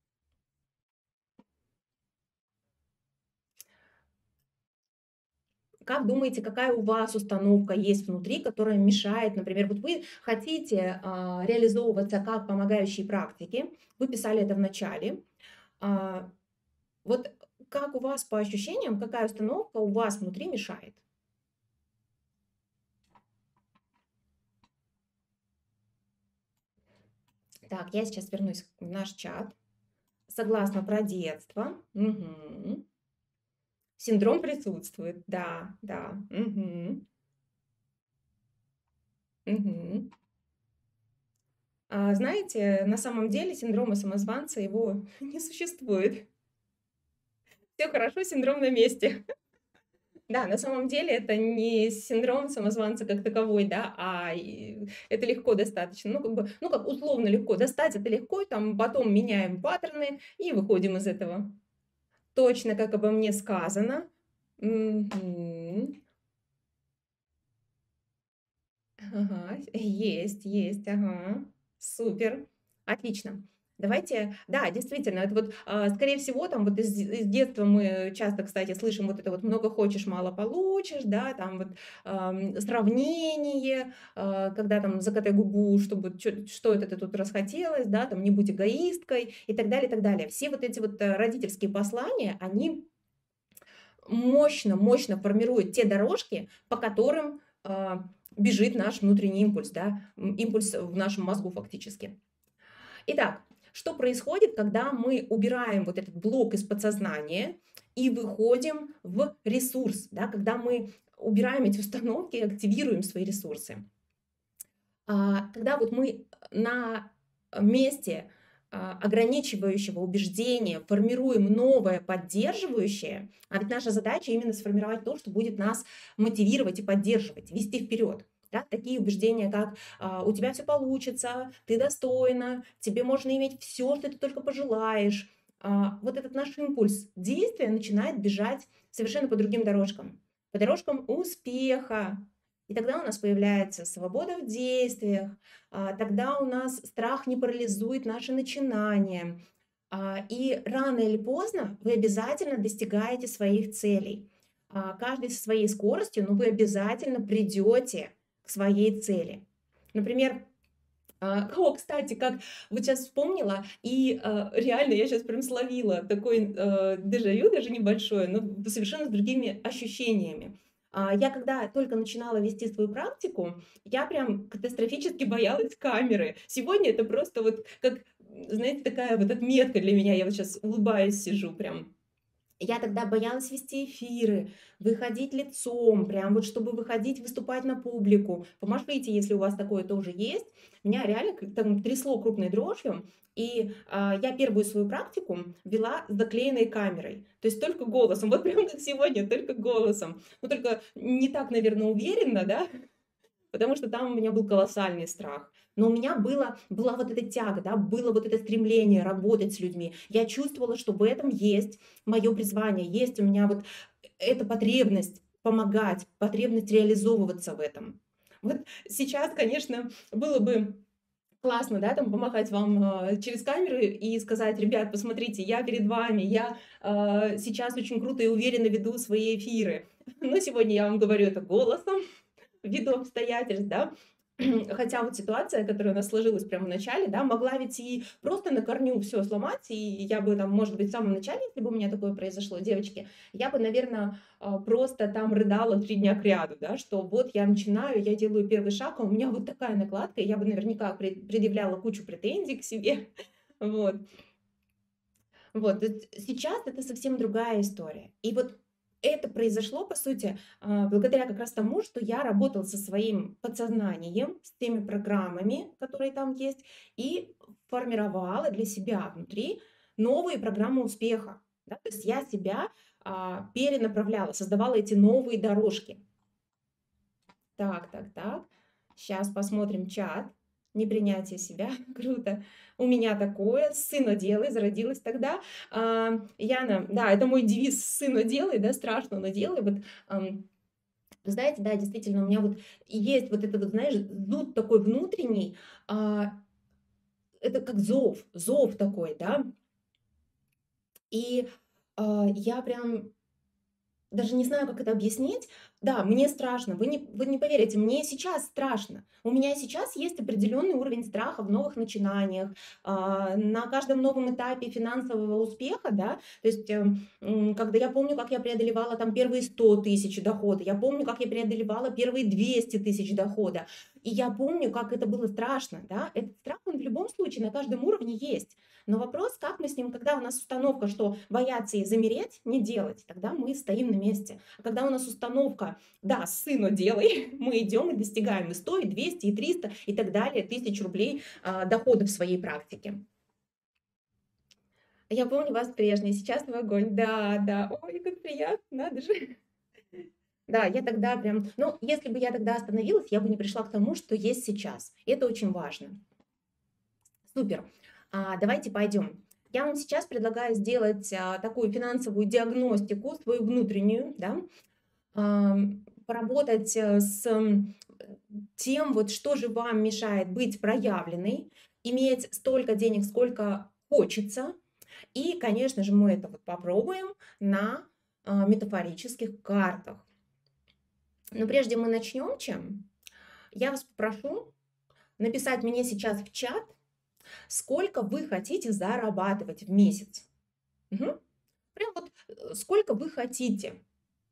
Как думаете, какая у вас установка есть внутри, которая мешает, например, вот вы хотите а, реализовываться как помогающие практики, вы писали это в начале, а, вот как у вас по ощущениям, какая установка у вас внутри мешает? Так, я сейчас вернусь в наш чат. Согласна про детство. Мгм. Синдром присутствует, да, да. Мгм. Мгм. А, знаете, на самом деле синдрома самозванца его не существует. Все хорошо, синдром на месте. Да, на самом деле это не синдром самозванца как таковой, да, а и это легко достаточно. Ну, как бы, ну, как условно легко. Достать это легко, там потом меняем паттерны и выходим из этого. Точно, как обо мне сказано. Мгм. Ага, есть, есть, ага. Супер. Отлично. Давайте, да, действительно, это вот, а, скорее всего, там вот из, из детства мы часто, кстати, слышим вот это вот много хочешь, мало получишь, да, там вот ам, сравнение, а, когда там закатай губу, чтобы чё- что это ты тут расхотелось, да, там не будь эгоисткой и так далее, и так далее. Все вот эти вот э, родительские послания, они мощно, мощно формирует те дорожки, по которым а, бежит наш внутренний импульс, да, м, импульс в нашем мозгу фактически. Итак, что происходит, когда мы убираем вот этот блок из подсознания и выходим в ресурс, да, когда мы убираем эти установки и активируем свои ресурсы? А, когда вот мы на месте а, ограничивающего убеждения формируем новое поддерживающее, а ведь наша задача именно сформировать то, что будет нас мотивировать и поддерживать, вести вперед. Да, такие убеждения, как а, у тебя все получится, ты достойна, тебе можно иметь все, что ты только пожелаешь. А, вот этот наш импульс действия начинает бежать совершенно по другим дорожкам. По дорожкам успеха, и тогда у нас появляется свобода в действиях, а, тогда у нас страх не парализует наши начинания. А, И рано или поздно вы обязательно достигаете своих целей. А, Каждый со своей скоростью, но вы обязательно придете к своей цели. Например, а, о, кстати, как вот сейчас вспомнила, и а, реально я сейчас прям словила такой э, дежавю, даже небольшое, но совершенно с другими ощущениями. А, я когда только начинала вести свою практику, я прям катастрофически боялась камеры. Сегодня это просто вот как, знаете, такая вот отметка для меня. Я вот сейчас улыбаюсь, сижу прям. Я тогда боялась вести эфиры, выходить лицом, прям вот чтобы выходить, выступать на публику. Помашите, если у вас такое тоже есть. Меня реально к- там трясло крупной дрожью. И а, я первую свою практику вела с заклеенной камерой. То есть только голосом. Вот прям как сегодня, только голосом. Ну, только не так, наверное, уверенно, да, потому что там у меня был колоссальный страх. Но у меня было, была вот эта тяга, да, было вот это стремление работать с людьми. Я чувствовала, что в этом есть мое призвание, есть у меня вот эта потребность помогать, потребность реализовываться в этом. Вот сейчас, конечно, было бы классно, да, там помахать вам э, через камеры и сказать: ребят, посмотрите, я перед вами, я э, сейчас очень круто и уверенно веду свои эфиры. Но сегодня я вам говорю это голосом, ввиду обстоятельств, да. Хотя вот ситуация, которая у нас сложилась прямо в начале, да, могла ведь и просто на корню все сломать, и я бы там, может быть, в самом начале, если бы у меня такое произошло, девочки, я бы, наверное, просто там рыдала три дня кряду, да, что вот я начинаю, я делаю первый шаг, а у меня вот такая накладка, и я бы наверняка пред- предъявляла кучу претензий к себе, вот. Вот, то есть сейчас это совсем другая история. И вот это произошло, по сути, а, благодаря как раз тому, что я работала со своим подсознанием, с теми программами, которые там есть, и формировала для себя внутри новые программы успеха. Да? То есть я себя а, перенаправляла, создавала эти новые дорожки. Так, так, так. Сейчас посмотрим чат. Непринятие себя. Круто. У меня такое. Сына делай. Зародилась тогда. А, Яна, да, это мой девиз. Сына делай, да, страшно, но делай. Вот, ам, вы знаете, да, действительно, у меня вот есть вот это вот, знаешь, зуд такой внутренний. а, Это как зов, зов такой, да. И а, я прям даже не знаю, как это объяснить. Да, мне страшно. Вы не, вы не поверите, мне сейчас страшно. У меня сейчас есть определенный уровень страха в новых начинаниях, а, на каждом новом этапе финансового успеха, да. То есть, э, м, когда я помню, как я преодолевала там первые сто тысяч дохода, я помню, как я преодолевала первые двести тысяч дохода, и я помню, как это было страшно, да. Этот страх, он в любом случае на каждом уровне есть. Но вопрос, как мы с ним, когда у нас установка, что бояться и замереть, не делать, тогда мы стоим на месте. А когда у нас установка, да, сыну делай, мы идем и достигаем и сто, и двести, и триста, и так далее, тысяч рублей а, дохода в своей практике. Я помню вас прежний, сейчас вы огонь. Да, да, ой, как приятно, надо же. Да, я тогда прям, ну, если бы я тогда остановилась, я бы не пришла к тому, что есть сейчас. Это очень важно. Супер. А, давайте пойдем. Я вам сейчас предлагаю сделать а, такую финансовую диагностику, свою внутреннюю, да, ам, поработать э, с м, тем, вот что же вам мешает быть проявленной, иметь столько денег, сколько хочется. И, конечно же, мы это вот попробуем на а, метафорических картах. Но прежде мы начнем чем, я вас попрошу написать мне сейчас в чат, сколько вы хотите зарабатывать в месяц. Мгм. Прям вот э, сколько вы хотите.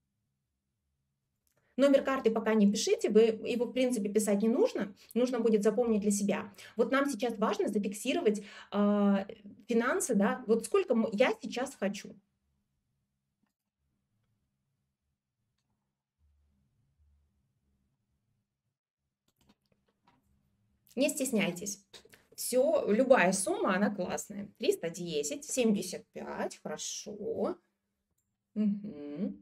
Номер карты пока не пишите, вы его, в принципе, писать не нужно, нужно будет запомнить для себя. Вот нам сейчас важно зафиксировать а, финансы, да, вот сколько м- я сейчас хочу. Не стесняйтесь. Все, любая сумма, она классная. триста десять, семьдесят пять, хорошо. Мгм.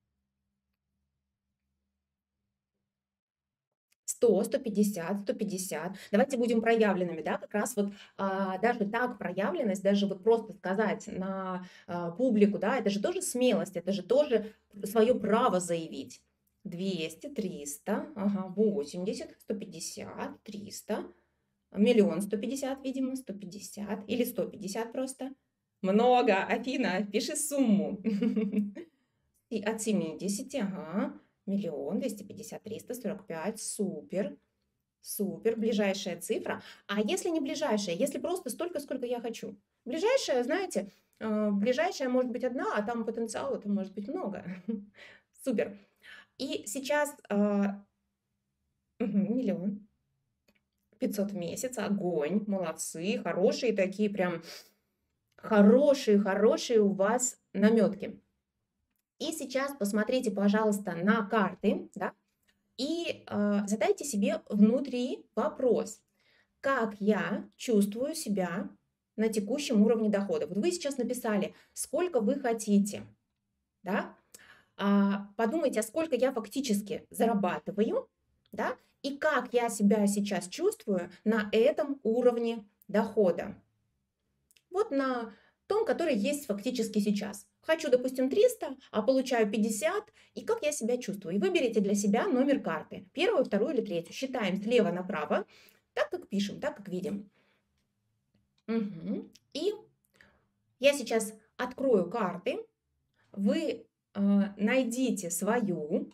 сто, сто пятьдесят, сто пятьдесят. Давайте будем проявленными, да, как раз вот а, даже так проявленность, даже вот просто сказать на а, публику, да, это же тоже смелость, это же тоже свое право заявить. двести, триста, ага, восемьдесят, сто пятьдесят, триста, миллион сто пятьдесят, видимо, сто пятьдесят или сто пятьдесят просто. Много, Афина, пиши сумму. И от семидесяти, ага, миллион, двести пятьдесят, триста сорок пять, супер, супер, ближайшая цифра. А если не ближайшая, если просто столько, сколько я хочу? Ближайшая, знаете, э, ближайшая может быть одна, а там потенциал это может быть много. Супер. И сейчас а, мгм, миллион. пятьсот в месяц, огонь, молодцы, хорошие такие прям, хорошие, хорошие у вас наметки. И сейчас посмотрите, пожалуйста, на карты, да, и а, задайте себе внутри вопрос, как я чувствую себя на текущем уровне дохода. Вот вы сейчас написали, сколько вы хотите, да, а, подумайте, а сколько я фактически зарабатываю, да, и как я себя сейчас чувствую на этом уровне дохода. Вот на том, который есть фактически сейчас. Хочу, допустим, триста, а получаю пятьдесят, и как я себя чувствую. И выберите для себя номер карты, первую, вторую или третью. Считаем слева направо, так как пишем, так как видим. Угу. И я сейчас открою карты, вы э, найдите свою.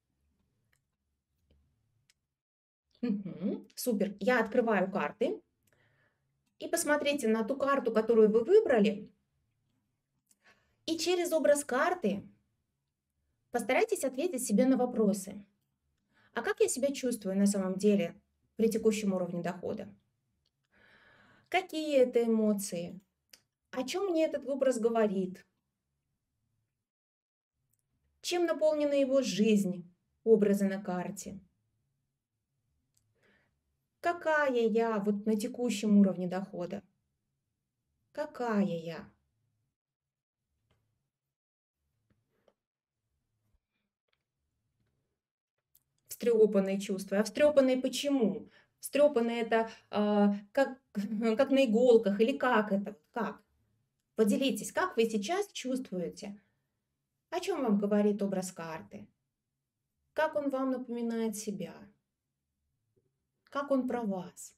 Угу. Супер. Я открываю карты. И посмотрите на ту карту, которую вы выбрали. И через образ карты постарайтесь ответить себе на вопросы. А как я себя чувствую на самом деле при текущем уровне дохода? Какие это эмоции? О чем мне этот образ говорит? Чем наполнена его жизнь, образы на карте? Какая я вот на текущем уровне дохода? Какая я? Встрепанные чувства. А встрепанные почему? Встрепанные это а, как, как на иголках или как это? Как? Поделитесь, как вы сейчас чувствуете? О чем вам говорит образ карты? Как он вам напоминает себя? Как он про вас?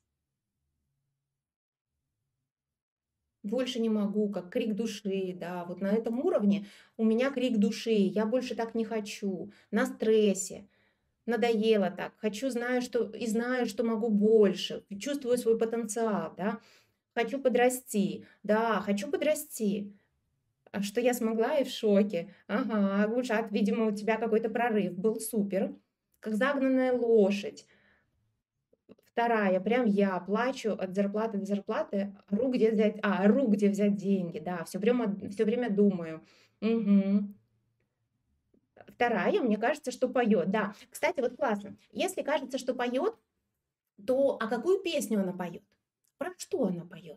Больше не могу, как крик души, да, вот на этом уровне у меня крик души, я больше так не хочу, на стрессе, надоело так, хочу, знаю, что и знаю, что могу больше, чувствую свой потенциал, да, хочу подрасти, да, хочу подрасти. А что я смогла и в шоке. Ага, Гульшат, видимо, у тебя какой-то прорыв был, супер. Как загнанная лошадь. Вторая, прям я плачу от зарплаты до зарплаты, ору, где взять, а, ору, где взять деньги, да, все время, все время думаю. Мгм. Вторая, мне кажется, что поет, да. Кстати, вот классно. Если кажется, что поет, то а какую песню она поет? Про что она поет?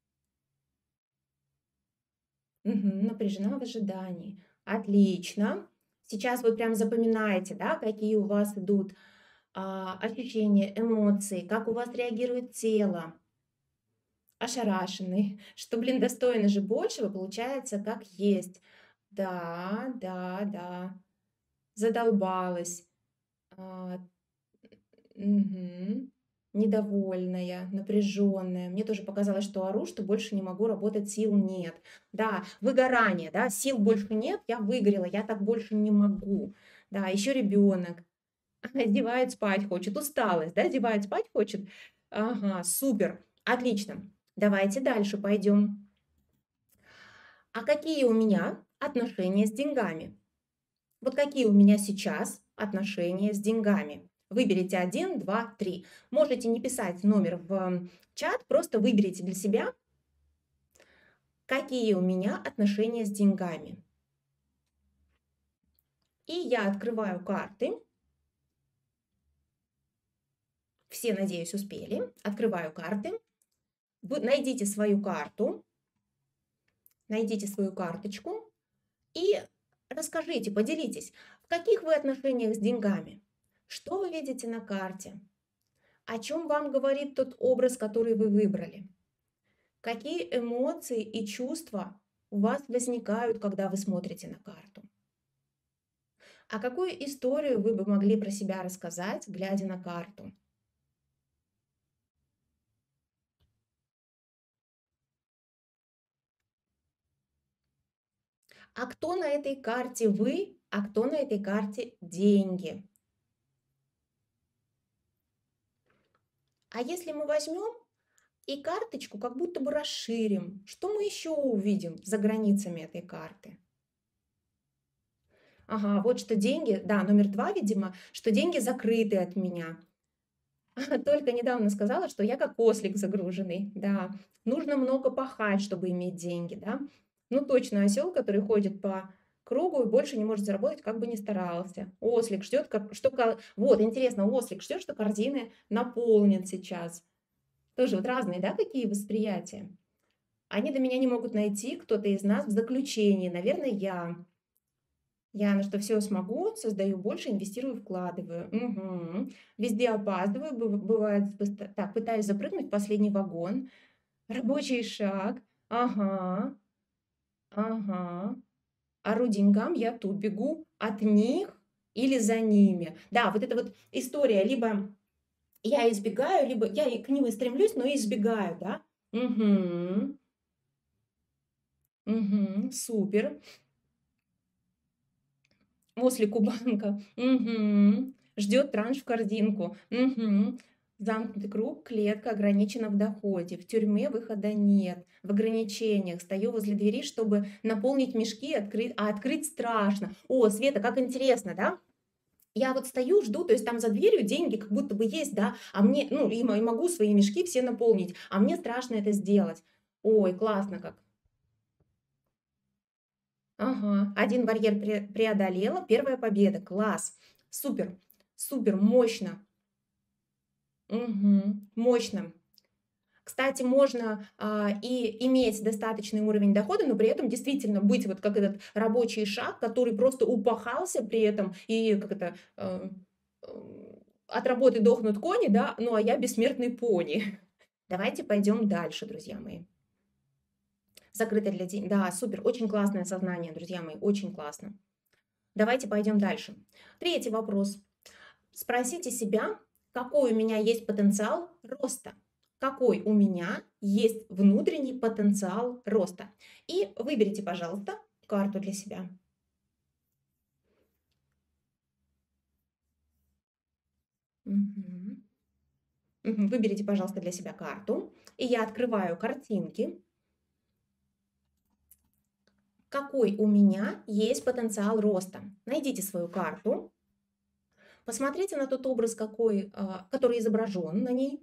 Мгм. Напряжена в ожидании. Отлично. Сейчас вы прям запоминаете, да, какие у вас идут а, ощущения, эмоции, как у вас реагирует тело. Ошарашенный, что, блин, достойно же большего, получается, как есть. Да, да, да, задолбалась. А, мгм. Недовольная, напряженная. Мне тоже показалось, что ору, что больше не могу работать, сил нет. Да, выгорание, да, сил больше нет, я выгорела, я так больше не могу. Да, еще ребенок. Зевает, спать хочет. Усталость, да, зевает, спать хочет. Ага, супер, отлично. Давайте дальше пойдем. А какие у меня отношения с деньгами? Вот какие у меня сейчас отношения с деньгами? Выберите один, два, три. Можете не писать номер в чат, просто выберите для себя, какие у меня отношения с деньгами. И я открываю карты. Все, надеюсь, успели. Открываю карты. Вы найдите свою карту, найдите свою карточку и расскажите, поделитесь, в каких вы отношениях с деньгами, что вы видите на карте, о чем вам говорит тот образ, который вы выбрали, какие эмоции и чувства у вас возникают, когда вы смотрите на карту. А какую историю вы бы могли про себя рассказать, глядя на карту? А кто на этой карте вы, а кто на этой карте деньги? А если мы возьмем и карточку как будто бы расширим, что мы еще увидим за границами этой карты? Ага, вот что деньги, да, номер два, видимо, что деньги закрыты от меня. Только недавно сказала, что я как ослик загруженный, да. Нужно много пахать, чтобы иметь деньги, да. Ну, точно, осел, который ходит по кругу и больше не может заработать, как бы ни старался. Ослик ждет, как, что... ко- Вот, интересно, ослик ждет, что корзины наполнят сейчас. Тоже вот разные, да, какие восприятия? Они до меня не могут найти, кто-то из нас в заключении, наверное, я. Я на что все смогу, создаю больше, инвестирую, вкладываю. Мгм. Везде опаздываю, быв- бывает, поста- так, пытаюсь запрыгнуть в последний вагон. Рабочий шаг. Ага, ага. Ору деньгам, я тут бегу от них или за ними. Да, вот эта вот история, либо я избегаю, либо я и к ним и стремлюсь, но и избегаю, да? Угу, угу, супер. Ослику банка. Мгм. Ждет транш в корзинку. Мгм. Замкнутый круг, клетка ограничена в доходе. В тюрьме выхода нет. В ограничениях. Стою возле двери, чтобы наполнить мешки, открыть, а открыть страшно. О, Света, как интересно, да? Я вот стою, жду, то есть там за дверью деньги как будто бы есть, да, а мне, ну, и мо- и могу свои мешки все наполнить, а мне страшно это сделать. Ой, классно как. Ага, один барьер пре преодолела, первая победа. Класс! Супер, супер, мощно. Мгм. Мощно. Кстати, можно, а, и иметь достаточный уровень дохода, но при этом действительно быть вот как этот рабочий шаг, который просто упахался при этом, и как это, э, м, от работы дохнут кони, да, ну, а я бессмертный пони. Давайте пойдем дальше, друзья мои. Закрыто для день. Да, супер, очень классное сознание, друзья мои, очень классно. Давайте пойдем дальше. Третий вопрос. Спросите себя, какой у меня есть потенциал роста. Какой у меня есть внутренний потенциал роста. И выберите, пожалуйста, карту для себя. Мгм. Мгм. Выберите, пожалуйста, для себя карту. И я открываю картинки. Какой у меня есть потенциал роста. Найдите свою карту. Посмотрите на тот образ, какой, а, который изображен на ней.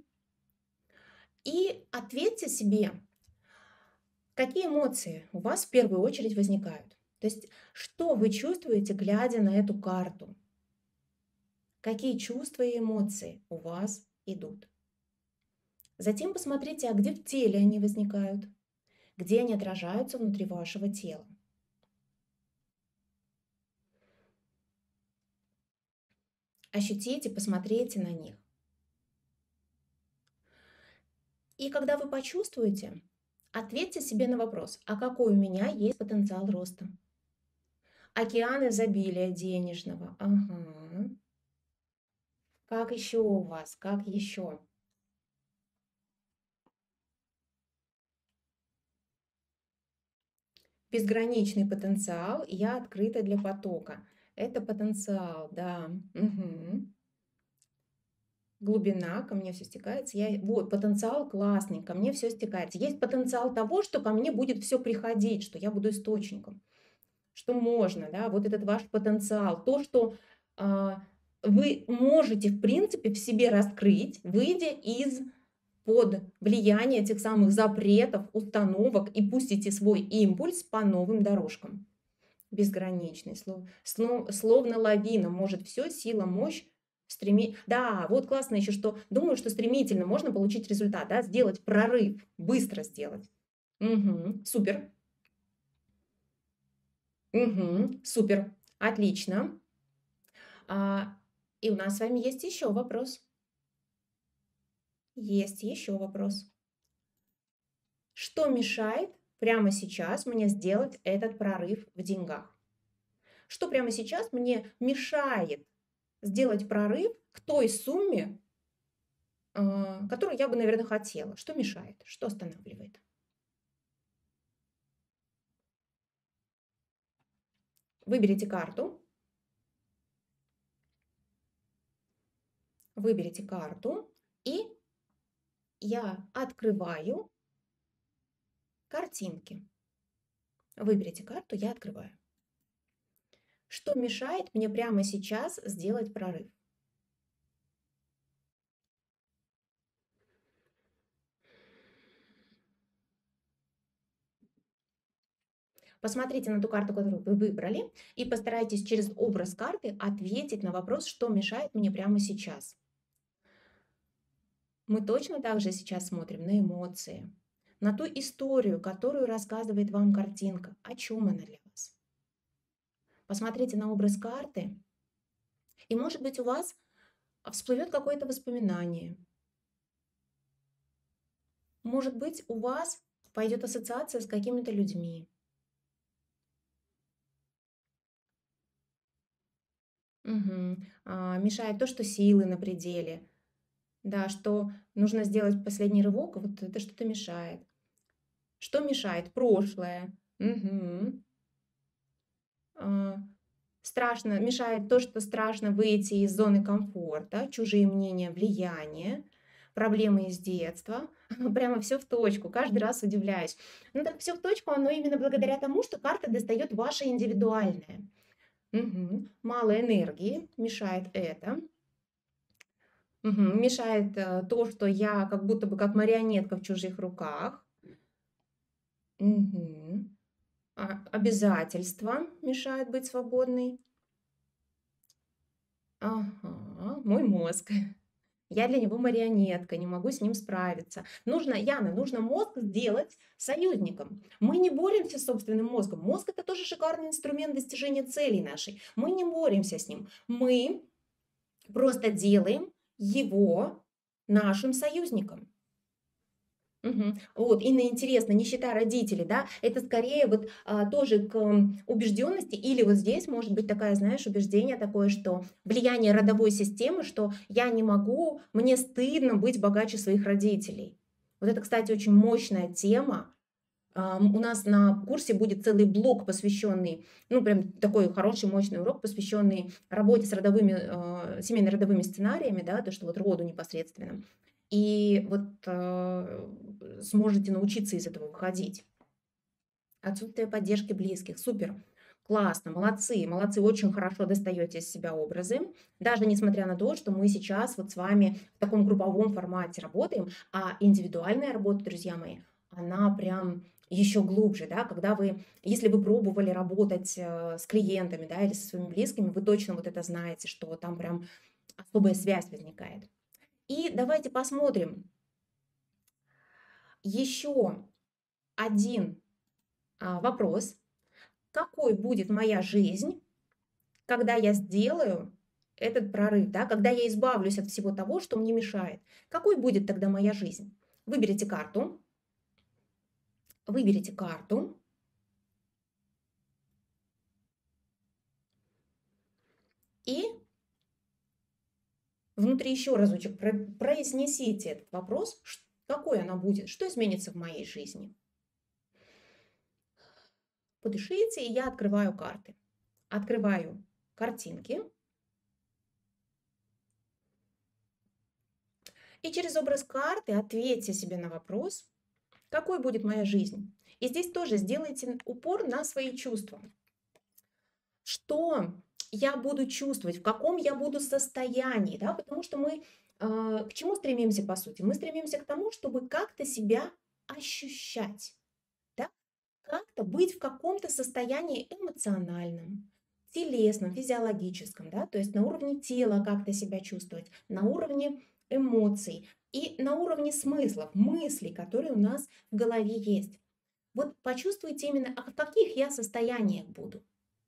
И ответьте себе, какие эмоции у вас в первую очередь возникают? То есть, что вы чувствуете, глядя на эту карту? Какие чувства и эмоции у вас идут? Затем посмотрите, а где в теле они возникают? Где они отражаются внутри вашего тела? Ощутите, посмотрите на них. И когда вы почувствуете, ответьте себе на вопрос, а какой у меня есть потенциал роста? Океан изобилия денежного. Ага. Как еще у вас? Как еще? Безграничный потенциал, и я открыта для потока. Это потенциал, да. Мгм. Глубина, ко мне все стекается. Я, вот, потенциал классный, ко мне все стекается. Есть потенциал того, что ко мне будет все приходить, что я буду источником, что можно, да, вот этот ваш потенциал, то, что а, вы можете, в принципе, в себе раскрыть, выйдя из под влияние этих самых запретов, установок и пустите свой импульс по новым дорожкам. Безграничный, слов сно словно лавина, может все, сила, мощь, стреми Да, вот классно еще, что думаю, что стремительно можно получить результат, да, сделать прорыв, быстро сделать. Мгм. Супер. Мгм. Супер. Отлично. А, и у нас с вами есть еще вопрос. Есть еще вопрос. Что мешает прямо сейчас мне сделать этот прорыв в деньгах? Что прямо сейчас мне мешает сделать прорыв к той сумме, а, которую я бы, наверное, хотела. Что мешает? Что останавливает? Выберите карту, выберите карту, и я открываю картинки. Выберите карту, я открываю. Что мешает мне прямо сейчас сделать прорыв? Посмотрите на ту карту, которую вы выбрали, и постарайтесь через образ карты ответить на вопрос, что мешает мне прямо сейчас. Мы точно так же сейчас смотрим на эмоции, на ту историю, которую рассказывает вам картинка, о чем она для вас. Посмотрите на образ карты, и, может быть, у вас всплывет какое-то воспоминание. Может быть, у вас пойдет ассоциация с какими-то людьми. Мгм. А, мешает то, что силы на пределе. Да, что нужно сделать последний рывок, вот это что-то мешает. Что мешает? Прошлое. Мгм. А, страшно, мешает то, что страшно выйти из зоны комфорта, чужие мнения, влияние, проблемы из детства. Прямо все в точку, каждый раз удивляюсь. Ну так все в точку, оно именно благодаря тому, что карта достает ваше индивидуальное. Мгм. Мало энергии, мешает это. Мгм. Мешает э, то, что я как будто бы как марионетка в чужих руках. Мгм. А, обязательства мешают быть свободной. Ага, мой мозг. Я для него марионетка, не могу с ним справиться. Нужно, Яна, нужно мозг сделать союзником. Мы не боремся с собственным мозгом. Мозг это тоже шикарный инструмент достижения целей нашей. Мы не боремся с ним. Мы просто делаем его нашим союзником. Мгм. Вот, Инна, интересно, нищета родителей, да, это скорее вот а, тоже к м, убежденности, или вот здесь может быть такая, знаешь, убеждение такое, что влияние родовой системы, что я не могу, мне стыдно быть богаче своих родителей. Вот это, кстати, очень мощная тема. Ам, У нас на курсе будет целый блок, посвященный, ну, прям такой хороший, мощный урок, посвященный работе с родовыми, э, семейно-родовыми сценариями, да, то, что вот роду непосредственно. И вот э, сможете научиться из этого выходить. Отсутствие поддержки близких. Супер. Классно, молодцы, молодцы, очень хорошо достаете из себя образы, даже несмотря на то, что мы сейчас вот с вами в таком групповом формате работаем, а индивидуальная работа, друзья мои, она прям еще глубже, да, когда вы, если вы пробовали работать э, с клиентами, да, или со своими близкими, вы точно вот это знаете, что там прям особая связь возникает. И давайте посмотрим еще один а, вопрос. Какой будет моя жизнь, когда я сделаю этот прорыв, да, когда я избавлюсь от всего того, что мне мешает? Какой будет тогда моя жизнь? Выберите карту, выберите карту и внутри еще разочек про- произнесите этот вопрос, ш- какой она будет, что изменится в моей жизни. Подышите, и я открываю карты. Открываю картинки. И через образ карты ответьте себе на вопрос, какой будет моя жизнь. И здесь тоже сделайте упор на свои чувства. Что я буду чувствовать, в каком я буду состоянии, да, потому что мы э, к чему стремимся, по сути? Мы стремимся к тому, чтобы как-то себя ощущать, да, как-то быть в каком-то состоянии эмоциональном, телесном, физиологическом, да, то есть на уровне тела как-то себя чувствовать, на уровне эмоций и на уровне смыслов, мыслей, которые у нас в голове есть. Вот почувствуйте именно, а в каких я состояниях буду.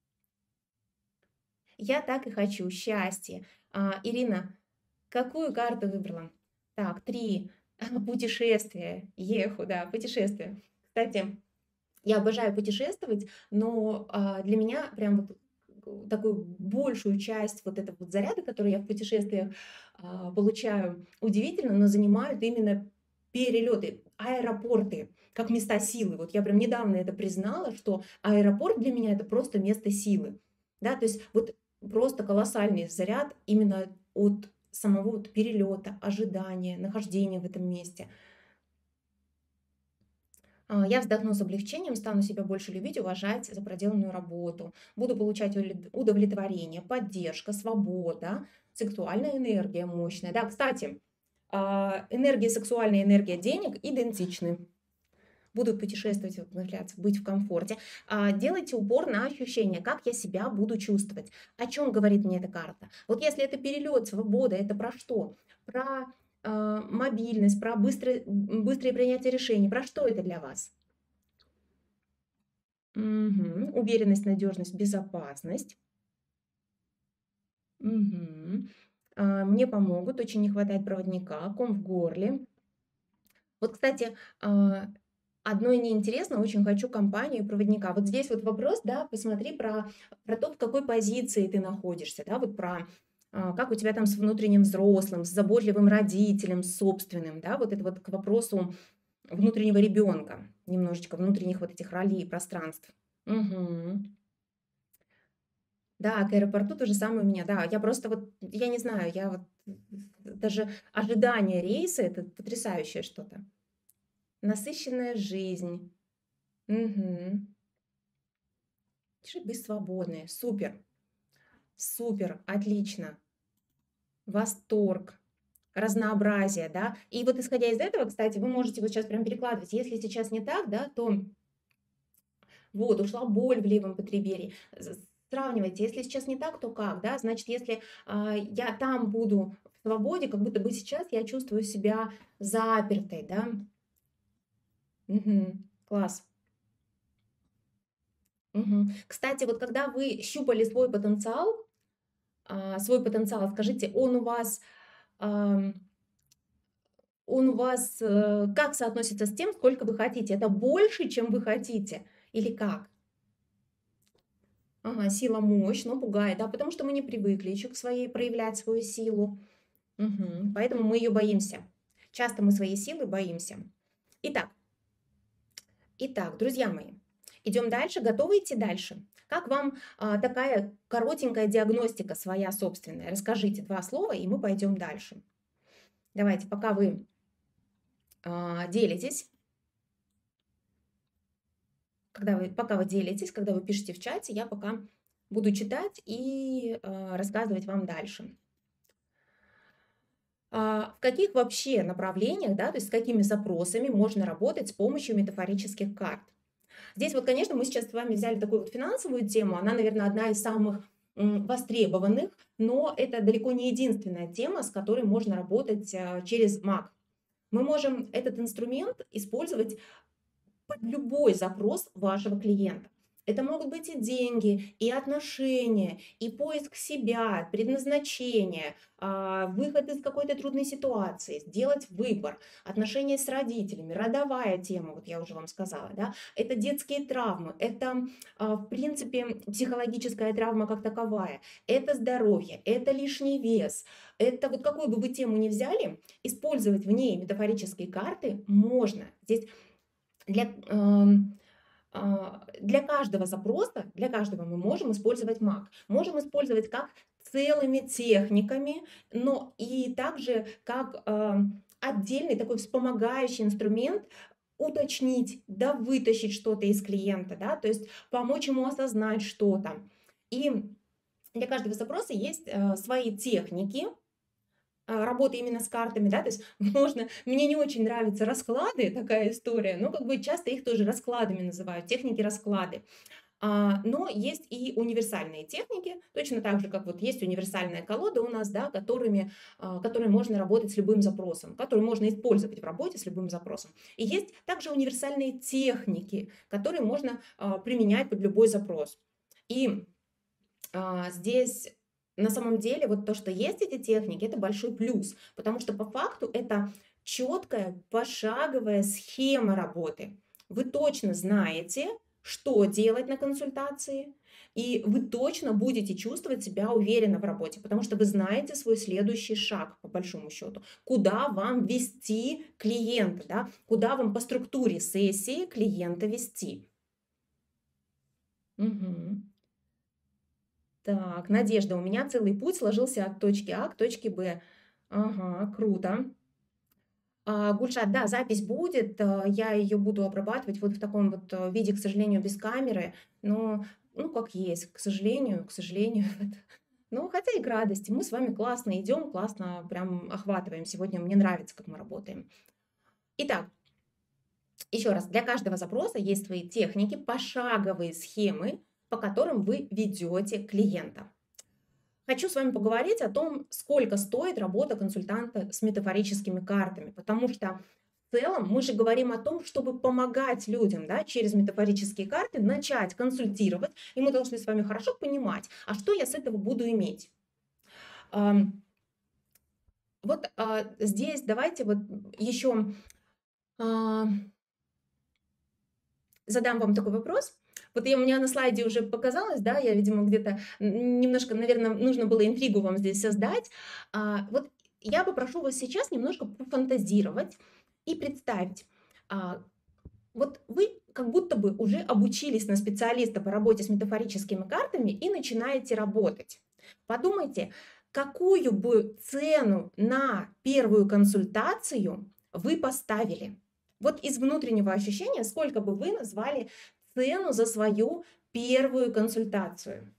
Я так и хочу. Счастье. А, Ирина, какую карту выбрала? Так, три. Путешествие. Еху, да, путешествие. Кстати, я обожаю путешествовать, но а, для меня прям вот такую большую часть вот этого вот заряда, который я в путешествиях а, получаю, удивительно, но занимают именно перелеты, аэропорты, как места силы. Вот я прям недавно это признала, что аэропорт для меня это просто место силы. Да, то есть вот просто колоссальный заряд именно от самого вот перелета, ожидания, нахождения в этом месте. А, Я вздохну с облегчением, стану себя больше любить, уважать за проделанную работу. Буду получать ули- удовлетворение, поддержка, свобода, сексуальная энергия мощная. Да, кстати, а, энергия сексуальная, энергия денег идентичны. Буду путешествовать, вдохновляться, быть в комфорте. А, Делайте упор на ощущения, как я себя буду чувствовать. О чем говорит мне эта карта? Вот если это перелет, свобода, это про что? Про а, мобильность, про быстрое, быстрое принятие решений. Про что это для вас? Мгм. Уверенность, надежность, безопасность. Мгм. А, Мне помогут, очень не хватает проводника, ком в горле. Вот, кстати, а, одно и неинтересно, очень хочу компанию проводника. Вот здесь вот вопрос, да, посмотри про, про то, в какой позиции ты находишься, да, вот про а, как у тебя там с внутренним взрослым, с заботливым родителем, с собственным, да, вот это вот к вопросу внутреннего ребенка, немножечко внутренних вот этих ролей, пространств. Мгм. Да, к аэропорту то же самое у меня. Да, я просто вот, я не знаю, я вот даже ожидание рейса — это потрясающее что-то. Насыщенная жизнь. Мгм. Чуть быть свободной. Супер, супер, отлично. Восторг, разнообразие, да. И вот исходя из этого, кстати, вы можете вот сейчас прям перекладывать. Если сейчас не так, да, то вот ушла боль в левом подреберье. З- Сравнивайте, если сейчас не так, то как, да? Значит, если а, я там буду в свободе, как будто бы сейчас я чувствую себя запертой, да? Мгм. Класс. Мгм. Кстати, вот когда вы щупали свой потенциал, а, свой потенциал, скажите, он у вас, ам, он у вас э, как соотносится с тем, сколько вы хотите? Это больше, чем вы хотите? Или как? Ага, сила, мощь, но пугает, да, потому что мы не привыкли еще к своей проявлять свою силу. Мгм. Поэтому мы ее боимся. Часто мы своей силы боимся. Итак, итак, друзья мои, идем дальше. Готовы идти дальше? Как вам а, такая коротенькая диагностика своя собственная? Расскажите два слова, и мы пойдем дальше. Давайте, пока вы а, делитесь, когда вы, пока вы делитесь, когда вы пишете в чате, я пока буду читать и а, рассказывать вам дальше. А, в каких вообще направлениях, да, то есть с какими запросами можно работать с помощью метафорических карт? Здесь вот, конечно, мы сейчас с вами взяли такую вот финансовую тему, она, наверное, одна из самых м, востребованных, но это далеко не единственная тема, с которой можно работать а, через маг. Мы можем этот инструмент использовать под любой запрос вашего клиента. Это могут быть и деньги, и отношения, и поиск себя, предназначения, а, выход из какой-то трудной ситуации, сделать выбор, отношения с родителями, родовая тема, вот я уже вам сказала, да, это детские травмы, это, а, в принципе, психологическая травма как таковая, это здоровье, это лишний вес, это вот какую бы вы тему ни взяли, использовать в ней метафорические карты можно. Здесь для, ам, а, для каждого запроса, для каждого мы можем использовать маг. Можем использовать как целыми техниками, но и также как ам, отдельный такой вспомогающий инструмент уточнить, да, вытащить что-то из клиента, да, то есть помочь ему осознать что-то. И для каждого запроса есть э, свои техники, а, работы именно с картами, да, то есть можно, мне не очень нравятся расклады, такая история, но как бы часто их тоже раскладами называют, техники расклады. А, но есть и универсальные техники, точно так же, как вот есть универсальная колода у нас, да, которыми, а, которой можно работать с любым запросом, которую можно использовать в работе с любым запросом. И есть также универсальные техники, которые можно а, применять под любой запрос. И а, здесь на самом деле вот то, что есть эти техники, это большой плюс, потому что по факту это четкая пошаговая схема работы. Вы точно знаете, что делать на консультации, и вы точно будете чувствовать себя уверенно в работе, потому что вы знаете свой следующий шаг, по большому счету, куда вам вести клиента, да, куда вам по структуре сессии клиента вести. Мгм. Так, Надежда, у меня целый путь сложился от точки А к точке Б. Ага, круто. А, Гульшат, да, запись будет, а, я ее буду обрабатывать вот в таком вот а, виде, к сожалению, без камеры, но, ну, как есть, к сожалению, к сожалению. вот. Ну, хотя и к радости, мы с вами классно идем, классно прям охватываем. Сегодня мне нравится, как мы работаем. Итак, еще раз, для каждого запроса есть свои техники, пошаговые схемы, по которым вы ведете клиента. Хочу с вами поговорить о том, сколько стоит работа консультанта с метафорическими картами, потому что в целом мы же говорим о том, чтобы помогать людям, да, через метафорические карты начать консультировать, и мы должны с вами хорошо понимать, а что я с этого буду иметь. Ам, Вот а, здесь давайте вот еще а, задам вам такой вопрос. Вот я, у меня на слайде уже показалось, да, я, видимо, где-то н- немножко, наверное, нужно было интригу вам здесь создать. А, вот я попрошу вас сейчас немножко пофантазировать и представить. А, вот вы как будто бы уже обучились на специалиста по работе с метафорическими картами и начинаете работать. Подумайте, какую бы цену на первую консультацию вы поставили. Вот из внутреннего ощущения, сколько бы вы назвали цену за свою первую консультацию.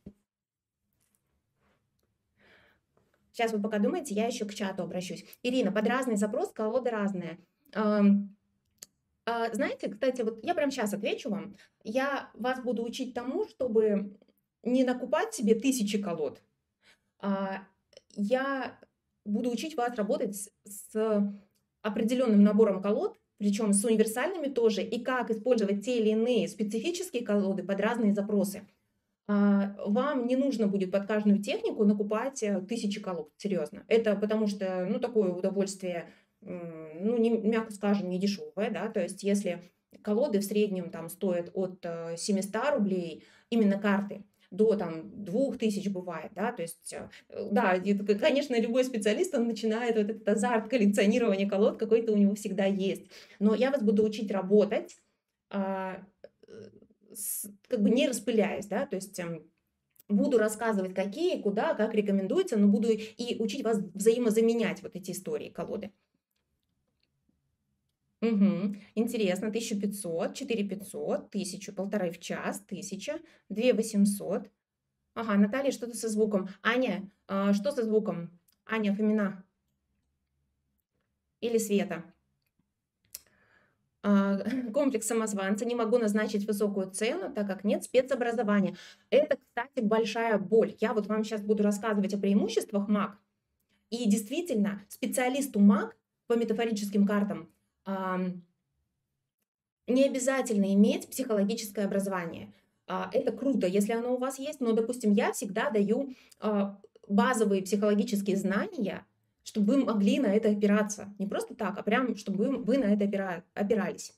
Сейчас вы пока думаете, я еще к чату обращусь. Ирина, под разный запрос колода разная. Ам, а, Знаете, кстати, вот я прямо сейчас отвечу вам. Я вас буду учить тому, чтобы не накупать себе тысячи колод. А, Я буду учить вас работать с с определенным набором колод, причем с универсальными тоже, и как использовать те или иные специфические колоды под разные запросы. А, Вам не нужно будет под каждую технику накупать э, тысячи колод, серьезно. Это потому что, ну, такое удовольствие, м, ну, не, мягко скажем, не дешевое, да, то есть если колоды в среднем там стоят от э, семисот рублей, именно карты, до там двух тысяч бывает, да, то есть, э, э, да, и, т- конечно, любой специалист, он начинает вот этот азарт коллекционирования колод, какой-то у него всегда есть. Но я вас буду учить работать, а, э, с- как бы не распыляясь, да, то есть эм, буду рассказывать, какие, куда, как рекомендуется, но буду и учить вас взаимозаменять вот эти истории, колоды. Мгм. Интересно, тысяча пятьсот, четыре пятьсот, тысяча, полторы в час, тысяча, две восемьсот. Ага, Наталья, что-то со звуком. Аня, а, что со звуком? Аня, Фомина или Света? А, Комплекс самозванца, не могу назначить высокую цену, так как нет спецобразования. Это, кстати, большая боль. Я вот вам сейчас буду рассказывать о преимуществах МАГ. И действительно, специалисту МАГ по метафорическим картам ам, не обязательно иметь психологическое образование. А, Это круто, если оно у вас есть, но, допустим, я всегда даю а, базовые психологические знания, чтобы вы могли на это опираться. Не просто так, а прям, чтобы вы, вы на это опира- опирались.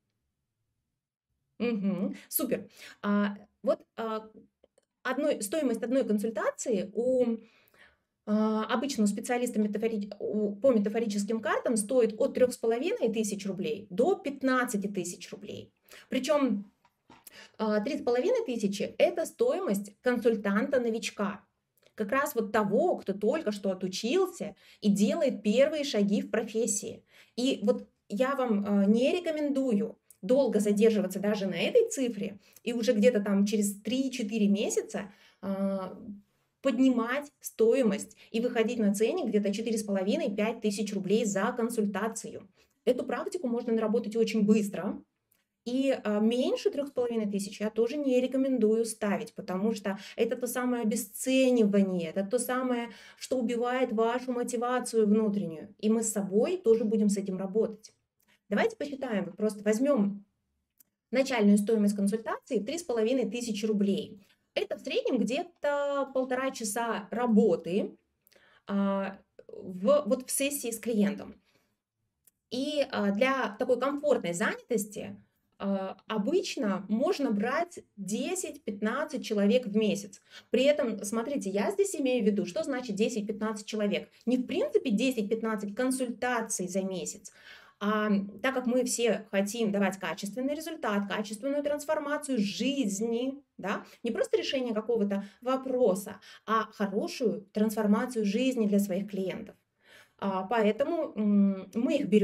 Мгм. Супер. А, вот а, одной, стоимость одной консультации у а, обычно у специалиста метафори- у- по метафорическим картам стоит от трех с половиной тысяч рублей до пятнадцати тысяч рублей. Причем а, три с половиной тысячи – это стоимость консультанта-новичка. Как раз вот того, кто только что отучился и делает первые шаги в профессии. И вот я вам а, не рекомендую долго задерживаться даже на этой цифре и уже где-то там через три-четыре месяца а, поднимать стоимость и выходить на ценник где-то четыре с половиной-пять тысяч рублей за консультацию. Эту практику можно наработать очень быстро, и а, меньше трех с половиной тысяч я тоже не рекомендую ставить, потому что это то самое обесценивание, это то самое, что убивает вашу мотивацию внутреннюю. И мы с собой тоже будем с этим работать. Давайте посчитаем, вот просто возьмем начальную стоимость консультации три с половиной тысячи рублей. Это в среднем где-то полтора часа работы а, в, вот в сессии с клиентом. И а, для такой комфортной занятости а, обычно можно брать десять-пятнадцать человек в месяц. При этом, смотрите, я здесь имею в виду, что значит десять-пятнадцать человек. Не в принципе десять-пятнадцать консультаций за месяц, а так как мы все хотим давать качественный результат, качественную трансформацию жизни, да, не просто решение какого-то вопроса, а хорошую трансформацию жизни для своих клиентов. А, Поэтому м, мы их берем,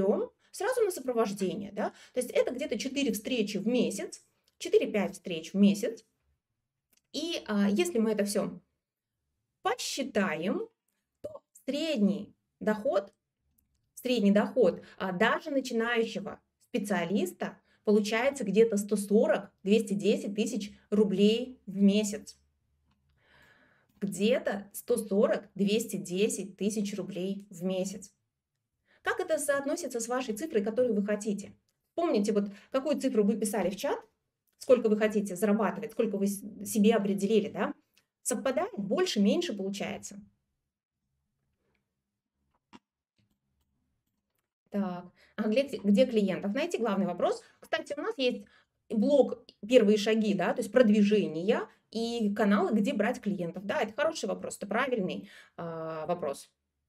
сразу на сопровождение, да, то есть это где-то четыре встречи в месяц, четыре-пять встреч в месяц, и а, если мы это все посчитаем, то средний доход, средний доход а, даже начинающего специалиста получается где-то сто сорок — двести десять тысяч рублей в месяц. Где-то сто сорок — двести десять тысяч рублей в месяц. Как это соотносится с вашей цифрой, которую вы хотите? Помните, вот какую цифру вы писали в чат, сколько вы хотите зарабатывать, сколько вы себе определили, да? Совпадает? Больше, меньше получается. Так, а где, где клиентов? Найти главный вопрос. Кстати, у нас есть блок «Первые шаги», да, то есть продвижение и каналы, где брать клиентов. Да, это хороший вопрос, это правильный а, вопрос.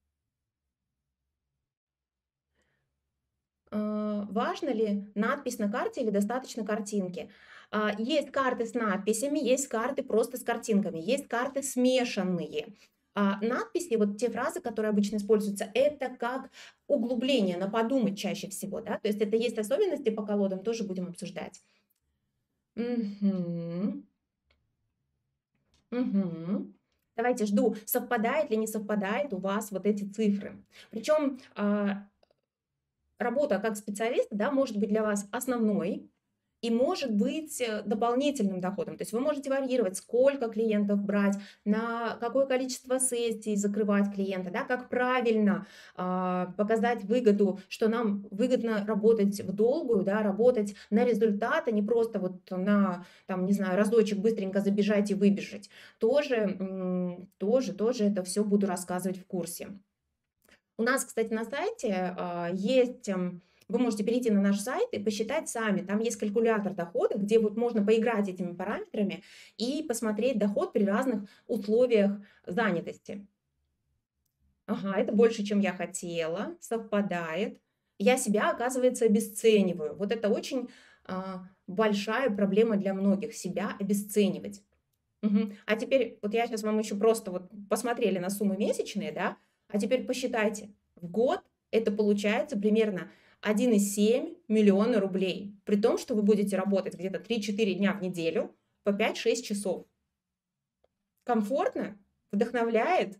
А, важно ли надпись на карте или достаточно картинки? А, есть карты с надписями, есть карты просто с картинками, есть карты смешанные. А надписи, вот те фразы, которые обычно используются, это как углубление на подумать чаще всего, да, то есть это есть особенности по колодам, тоже будем обсуждать. Мгм. Мгм. Давайте жду, совпадает ли, не совпадает у вас вот эти цифры. Причем а, работа как специалиста, да, может быть для вас основной и может быть э, дополнительным доходом. То есть вы можете варьировать, сколько клиентов брать, на какое количество сессий закрывать клиента, да, как правильно а, показать выгоду, что нам выгодно работать в долгую, да, работать на результат, а не просто вот на, там, не знаю, разочек быстренько забежать и выбежать. Тоже, м, тоже, тоже это все буду рассказывать в курсе. У нас, кстати, на сайте а, есть, эм, вы можете перейти на наш сайт и посчитать сами. Там есть калькулятор дохода, где вот можно поиграть этими параметрами и посмотреть доход при разных условиях занятости. Ага, это больше, чем я хотела, совпадает. Я себя, оказывается, обесцениваю. Вот это очень а, большая проблема для многих, себя обесценивать. Мгм. А теперь, вот я сейчас вам еще просто вот посмотрели на суммы месячные, да, а теперь посчитайте, в год это получается примерно один и семь миллиона рублей, при том, что вы будете работать где-то три-четыре дня в неделю по пять-шесть часов. Комфортно? Вдохновляет?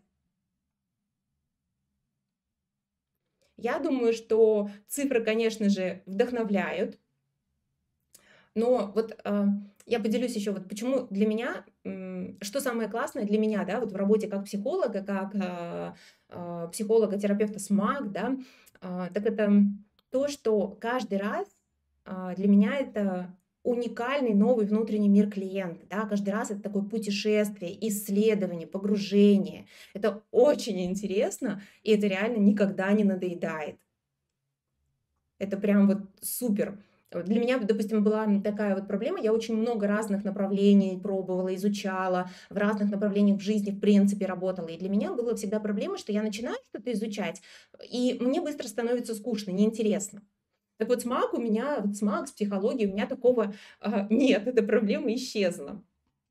Я думаю, что цифры, конечно же, вдохновляют, но вот а, я поделюсь еще, вот почему для меня, м, что самое классное для меня, да, вот в работе как психолога, как а, а, психолога, терапевта СМАК, да, а, так это то, что каждый раз а, для меня это уникальный новый внутренний мир клиента, да, каждый раз это такое путешествие, исследование, погружение. Это очень интересно, и это реально никогда не надоедает. Это прям вот супер. Вот для меня, допустим, была такая вот проблема. Я очень много разных направлений пробовала, изучала, в разных направлениях в жизни, в принципе, работала. И для меня была всегда проблема, что я начинаю что-то изучать, и мне быстро становится скучно, неинтересно. Так вот, с МАК у меня, вот с МАК, с психологией у меня такого а, нет, эта проблема исчезла.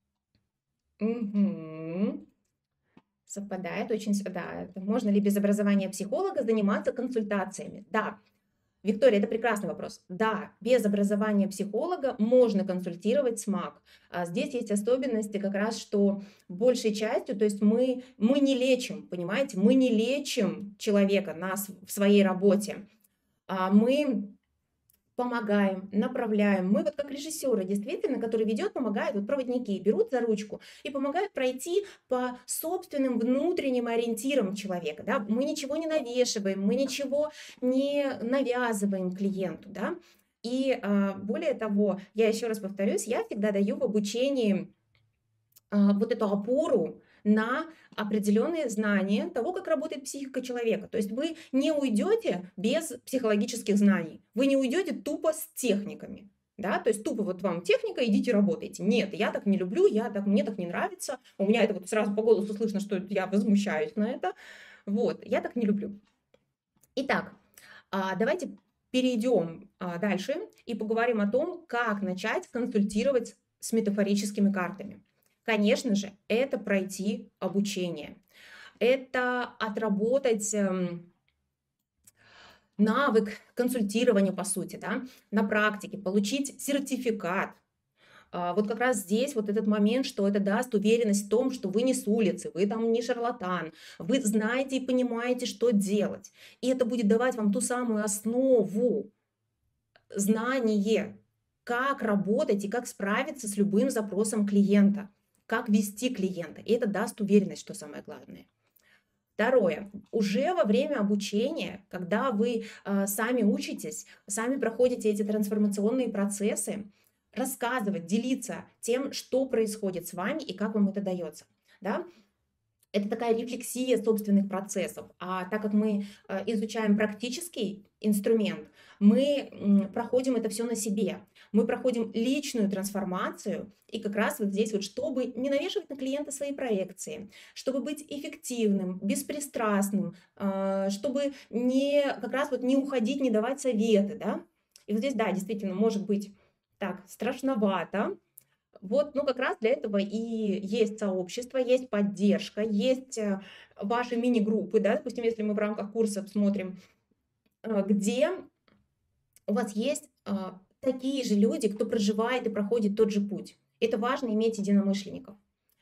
Мгм. Совпадает очень, с- да. это Можно ли без образования психолога заниматься консультациями? Да, Виктория, это прекрасный вопрос. Да, без образования психолога можно консультировать СМАК. А здесь есть особенности как раз, что большей частью, то есть мы, мы не лечим, понимаете, мы не лечим человека нас в своей работе, а мы помогаем, направляем. Мы вот как режиссеры, действительно, который ведет, помогает, вот проводники берут за ручку и помогают пройти по собственным внутренним ориентирам человека. Да? Мы ничего не навешиваем, мы ничего не навязываем клиенту. Да? И а, более того, я еще раз повторюсь, я всегда даю в обучении а, вот эту опору на определенные знания того, как работает психика человека. То есть вы не уйдете без психологических знаний, вы не уйдете тупо с техниками. Да, то есть тупо вот вам техника, идите работайте. Нет, я так не люблю, я так, мне так не нравится. У меня это вот сразу по голосу слышно, что я возмущаюсь на это. Вот, я так не люблю. Итак, а, давайте перейдем а, дальше и поговорим о том, как начать консультировать с метафорическими картами. Конечно же, это пройти обучение, это отработать эм, навык консультирования, по сути, да, на практике, получить сертификат. А, вот как раз здесь вот этот момент, что это даст уверенность в том, что вы не с улицы, вы там не шарлатан, вы знаете и понимаете, что делать. И это будет давать вам ту самую основу, знание, как работать и как справиться с любым запросом клиента, как вести клиента. И это даст уверенность, что самое главное. Второе. Уже во время обучения, когда вы а, сами учитесь, сами проходите эти трансформационные процессы, рассказывать, делиться тем, что происходит с вами и как вам это дается. Да? Это такая рефлексия собственных процессов. А так как мы э, изучаем практический инструмент, мы м, проходим это все на себе. Мы проходим личную трансформацию. И как раз вот здесь вот, чтобы не навешивать на клиента свои проекции, чтобы быть эффективным, беспристрастным, э, чтобы не, как раз вот не уходить, не давать советы, да. И вот здесь, да, действительно, может быть так страшновато, вот, ну, как раз для этого и есть сообщество, есть поддержка, есть э, ваши мини-группы, да, допустим, если мы в рамках курса смотрим, э, где у вас есть а, такие же люди, кто проживает и проходит тот же путь. Это важно иметь единомышленников.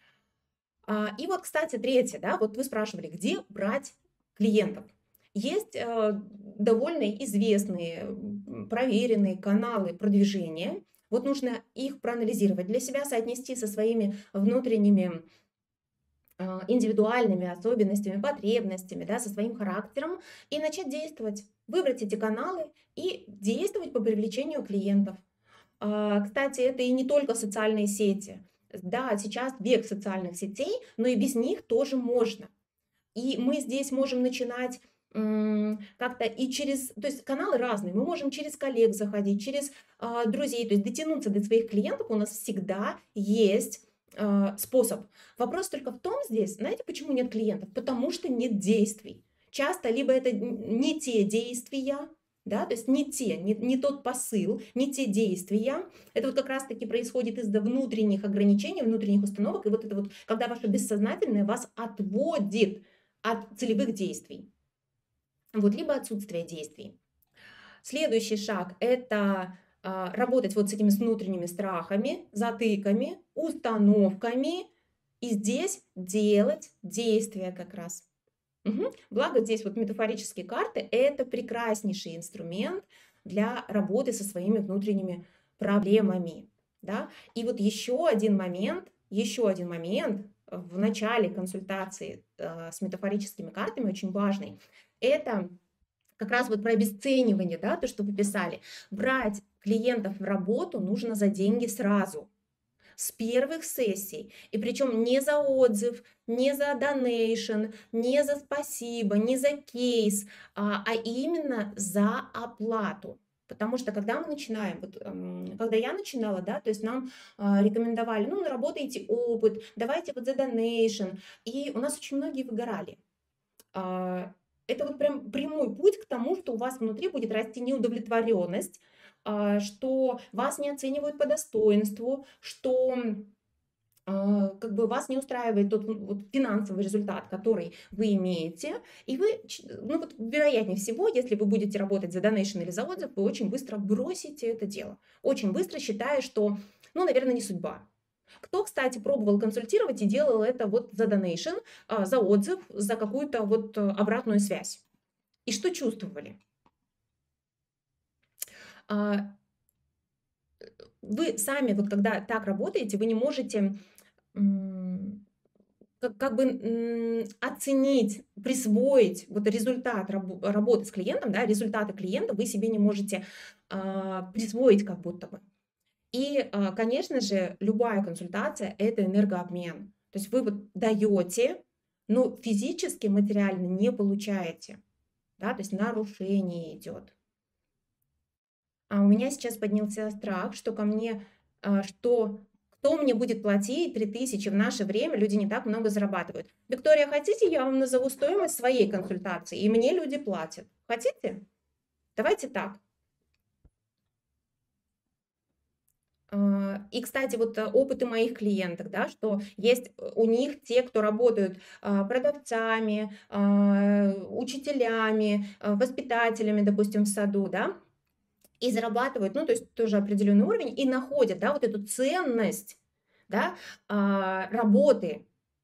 А, И вот, кстати, третье, да, вот вы спрашивали, где брать клиентов. Есть э, довольно известные, м, проверенные каналы продвижения. Вот нужно их проанализировать для себя, соотнести со своими внутренними а, индивидуальными особенностями, потребностями, да, со своим характером и начать действовать. Выбрать эти каналы и действовать по привлечению клиентов. А, Кстати, это и не только социальные сети. Да, сейчас век социальных сетей, но и без них тоже можно. И мы здесь можем начинать м, как-то и через, то есть каналы разные, мы можем через коллег заходить, через а, друзей, то есть дотянуться до своих клиентов у нас всегда есть а, способ. Вопрос только в том здесь, знаете, почему нет клиентов? Потому что нет действий. Часто либо это н- не те действия, да, то есть не те, не, не тот посыл, не те действия. Это вот как раз-таки происходит из-за внутренних ограничений, внутренних установок, и вот это вот, когда ваше бессознательное вас отводит от целевых действий, вот, либо отсутствие действий. Следующий шаг – это а, работать вот с этими с внутренними страхами, затыками, установками, и здесь делать действия как раз. Мгм. Благо здесь вот метафорические карты – это прекраснейший инструмент для работы со своими внутренними проблемами. Да? И вот еще один момент, еще один момент в начале консультации э, с метафорическими картами очень важный – это как раз вот про обесценивание, да, то, что вы писали. Брать клиентов в работу нужно за деньги сразу, с первых сессий. И причем не за отзыв, не за донейшн, не за спасибо, не за кейс, а, а именно за оплату. Потому что когда мы начинаем, вот, эм, когда я начинала, да, то есть нам а, рекомендовали, ну, наработайте опыт, давайте вот за донейшн. И у нас очень многие выгорали. А, Это вот прям прямой путь к тому, что у вас внутри будет расти неудовлетворенность, а, что вас не оценивают по достоинству, что а, как бы вас не устраивает тот вот финансовый результат, который вы имеете, и вы, ч- ну вот вероятнее всего, если вы будете работать за донейшн или за отзыв, вы очень быстро бросите это дело. Очень быстро, считая, что, ну, наверное, не судьба. Кто, кстати, пробовал консультировать и делал это вот за донейшн, а, за отзыв, за какую-то вот э, обратную связь? И что чувствовали? А, Вы сами, вот когда так работаете, вы не можете м, как, как бы м, оценить, присвоить вот результат рабо- работы с клиентом, да, результаты клиента вы себе не можете а, присвоить как будто бы. И, а, конечно же, любая консультация – это энергообмен. То есть вы вот даете, но физически, материально не получаете, да, то есть нарушение идет. А у меня сейчас поднялся страх, что ко мне, а, что кто мне будет платить три тысячи в наше время, люди не так много зарабатывают. Виктория, хотите, я вам назову стоимость своей консультации, и мне люди платят? Хотите? Давайте так. А, И, кстати, вот э, опыты моих клиенток, да, что есть э, у них те, кто работают а, продавцами, а, учителями, а, воспитателями, допустим, в саду, да, и зарабатывают, ну, то есть тоже определенный уровень, и находят, да, вот эту ценность, да, а, работы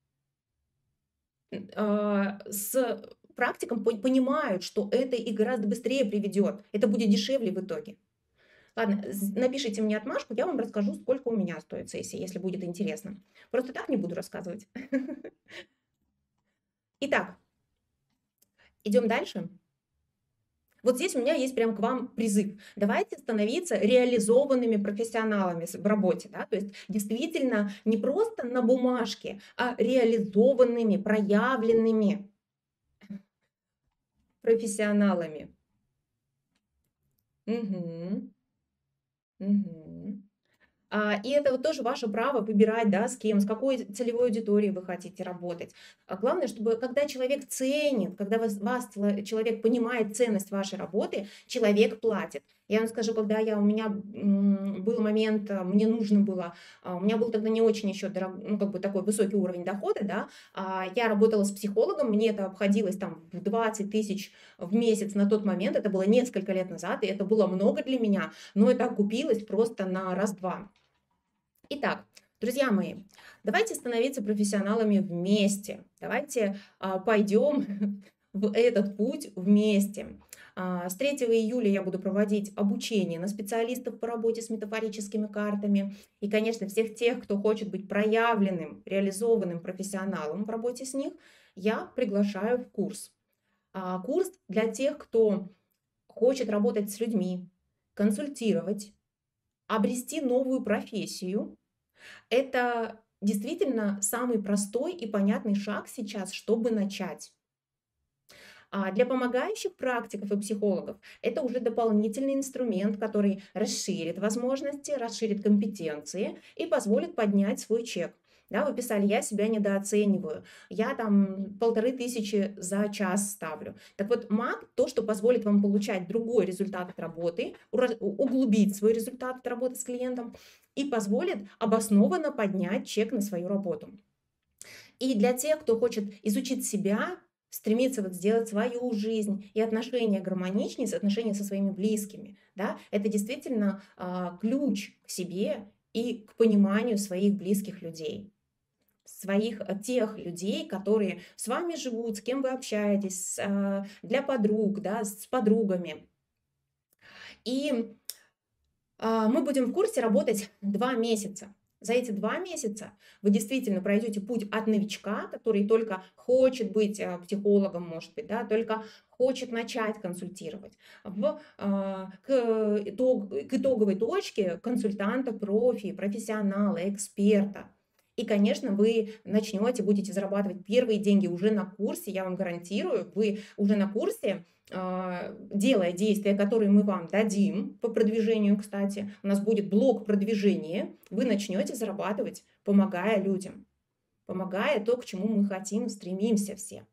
а, с практиком, пон- понимают, что это их гораздо быстрее приведет, это будет дешевле в итоге. Ладно, з- напишите мне отмашку, я вам расскажу, сколько у меня стоит сессия, если будет интересно. Просто так не буду рассказывать. Итак, идем дальше. Вот здесь у меня есть прям к вам призыв. Давайте становиться реализованными профессионалами с- в работе, да, то есть действительно не просто на бумажке, а реализованными, проявленными профессионалами. Мгм. Мгм. А, и это вот тоже ваше право выбирать, да, с кем, с какой целевой аудиторией вы хотите работать. А главное, чтобы когда человек ценит, когда вас, вас цело- человек понимает ценность вашей работы, человек платит. Я вам скажу, когда я, у меня м, был момент, а, мне нужно было, а, у меня был тогда не очень еще дорог, ну, как бы такой высокий уровень дохода, да, а, я работала с психологом, мне это обходилось там в двадцать тысяч в месяц на тот момент, это было несколько лет назад, и это было много для меня, но это окупилось просто на раз-два. Итак, друзья мои, давайте становиться профессионалами вместе. Давайте а, пойдем в этот путь вместе. А, С третьего июля я буду проводить обучение на специалистов по работе с метафорическими картами. И, конечно, всех тех, кто хочет быть проявленным, реализованным профессионалом в работе с них, я приглашаю в курс. А, Курс для тех, кто хочет работать с людьми, консультировать, обрести новую профессию. Это действительно самый простой и понятный шаг сейчас, чтобы начать. А для помогающих практиков и психологов это уже дополнительный инструмент, который расширит возможности, расширит компетенции и позволит поднять свой чек. Да, вы писали, я себя недооцениваю, я там полторы тысячи за час ставлю. Так вот, маг, то, что позволит вам получать другой результат от работы, ура- углубить свой результат от работы с клиентом и позволит обоснованно поднять чек на свою работу. И для тех, кто хочет изучить себя, стремиться вот сделать свою жизнь и отношения гармоничнее, отношения со своими близкими, да, это действительно а, ключ к себе и к пониманию своих близких людей, своих а, тех людей, которые с вами живут, с кем вы общаетесь, а, для подруг, да, с подругами. И а, мы будем в курсе работать два месяца. За эти два месяца вы действительно пройдете путь от новичка, который только хочет быть а, психологом, может быть, да, только хочет начать консультировать, в, а, к, итог- к итоговой точке консультанта, профи, профессионала, эксперта. И, конечно, вы начнете, будете зарабатывать первые деньги уже на курсе, я вам гарантирую, вы уже на курсе, а, делая действия, которые мы вам дадим по продвижению, кстати, у нас будет блок продвижения, вы начнете зарабатывать, помогая людям, помогая то, к чему мы хотим, стремимся все.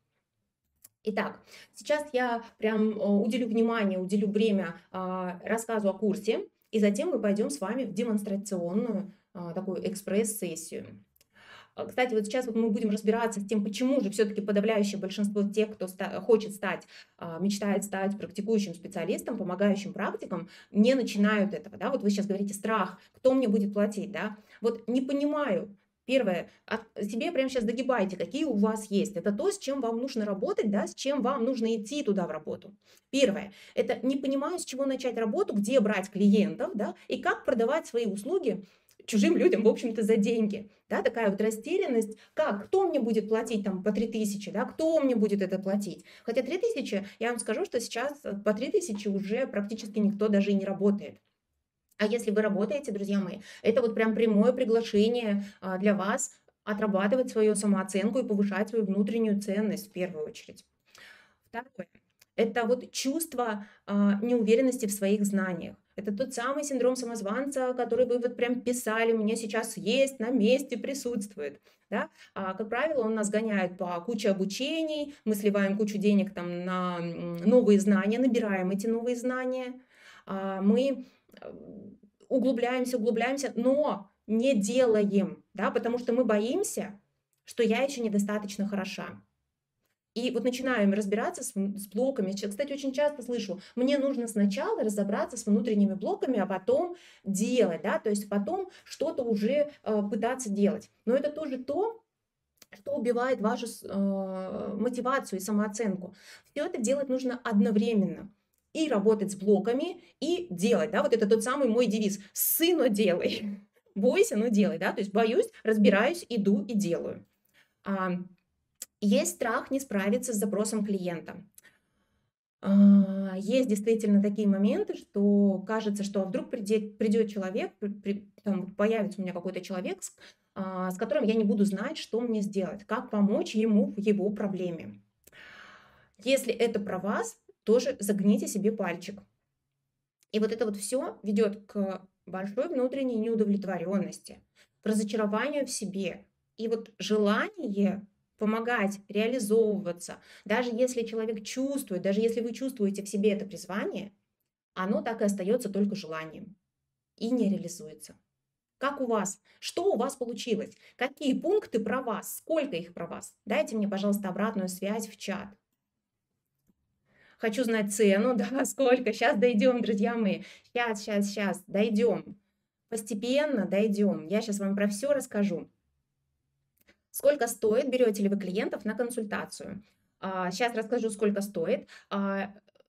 Итак, сейчас я прям э, уделю внимание, уделю время а, рассказу о курсе, и затем мы пойдем с вами в демонстрационную а, такую экспресс-сессию. А, Кстати, вот сейчас вот мы будем разбираться с тем, почему же все-таки подавляющее большинство тех, кто ста- хочет стать, а, мечтает стать практикующим специалистом, помогающим практиком, не начинают этого, да, вот вы сейчас говорите страх, кто мне будет платить, да, вот не понимаю. Первое, от себе прямо сейчас догибайте, какие у вас есть. Это то, с чем вам нужно работать, да, с чем вам нужно идти туда в работу. Первое, это не понимаю, с чего начать работу, где брать клиентов, да, и как продавать свои услуги чужим людям, в общем-то, за деньги. Да, такая вот растерянность, как, кто мне будет платить там по три тысячи, да, кто мне будет это платить. Хотя три тысячи, я вам скажу, что сейчас э, по три тысячи уже практически никто даже и не работает. А если вы работаете, друзья мои, это вот прям прямое приглашение а, для вас отрабатывать свою самооценку и повышать свою внутреннюю ценность в первую очередь. Второе. Это вот чувство а, неуверенности в своих знаниях. Это тот самый синдром самозванца, который вы вот прям писали, у меня сейчас есть, на месте присутствует. Да? А, как правило, он нас гоняет по куче обучений, мы сливаем кучу денег там на м, новые знания, набираем эти новые знания. А, мы э, углубляемся, углубляемся, но не делаем, да, потому что мы боимся, что я еще недостаточно хороша. И вот начинаем разбираться с, м, с блоками. Ч- Кстати, очень часто слышу, мне нужно сначала разобраться с внутренними блоками, а потом делать, да, то есть потом что-то уже э, пытаться делать. Но это тоже то, что убивает вашу с- э, мотивацию и самооценку. Все это делать нужно одновременно. И работать с блоками, и делать, да, вот это тот самый мой девиз. Ссы, но делай. Бойся, но делай, да, то есть боюсь, разбираюсь, иду и делаю. А, Есть страх не справиться с запросом клиента. А, Есть действительно такие моменты, что кажется, что а вдруг придет, придет человек, при- при- там вот появится у меня какой-то человек, с, а, с которым я не буду знать, что мне сделать, как помочь ему в его проблеме. Если это про вас, тоже загните себе пальчик. И вот это вот все ведет к большой внутренней неудовлетворенности, к разочарованию в себе. И вот желание помогать, реализовываться, даже если человек чувствует, даже если вы чувствуете в себе это призвание, оно так и остается только желанием и не реализуется. Как у вас? Что у вас получилось? Какие пункты про вас? Сколько их про вас? Дайте мне, пожалуйста, обратную связь в чат. Хочу знать цену, да, сколько. Сейчас дойдем, друзья мои. Сейчас, сейчас, сейчас, дойдем. Постепенно дойдем. Я сейчас вам про все расскажу. Сколько стоит, берете ли вы клиентов на консультацию? Сейчас расскажу, сколько стоит. А,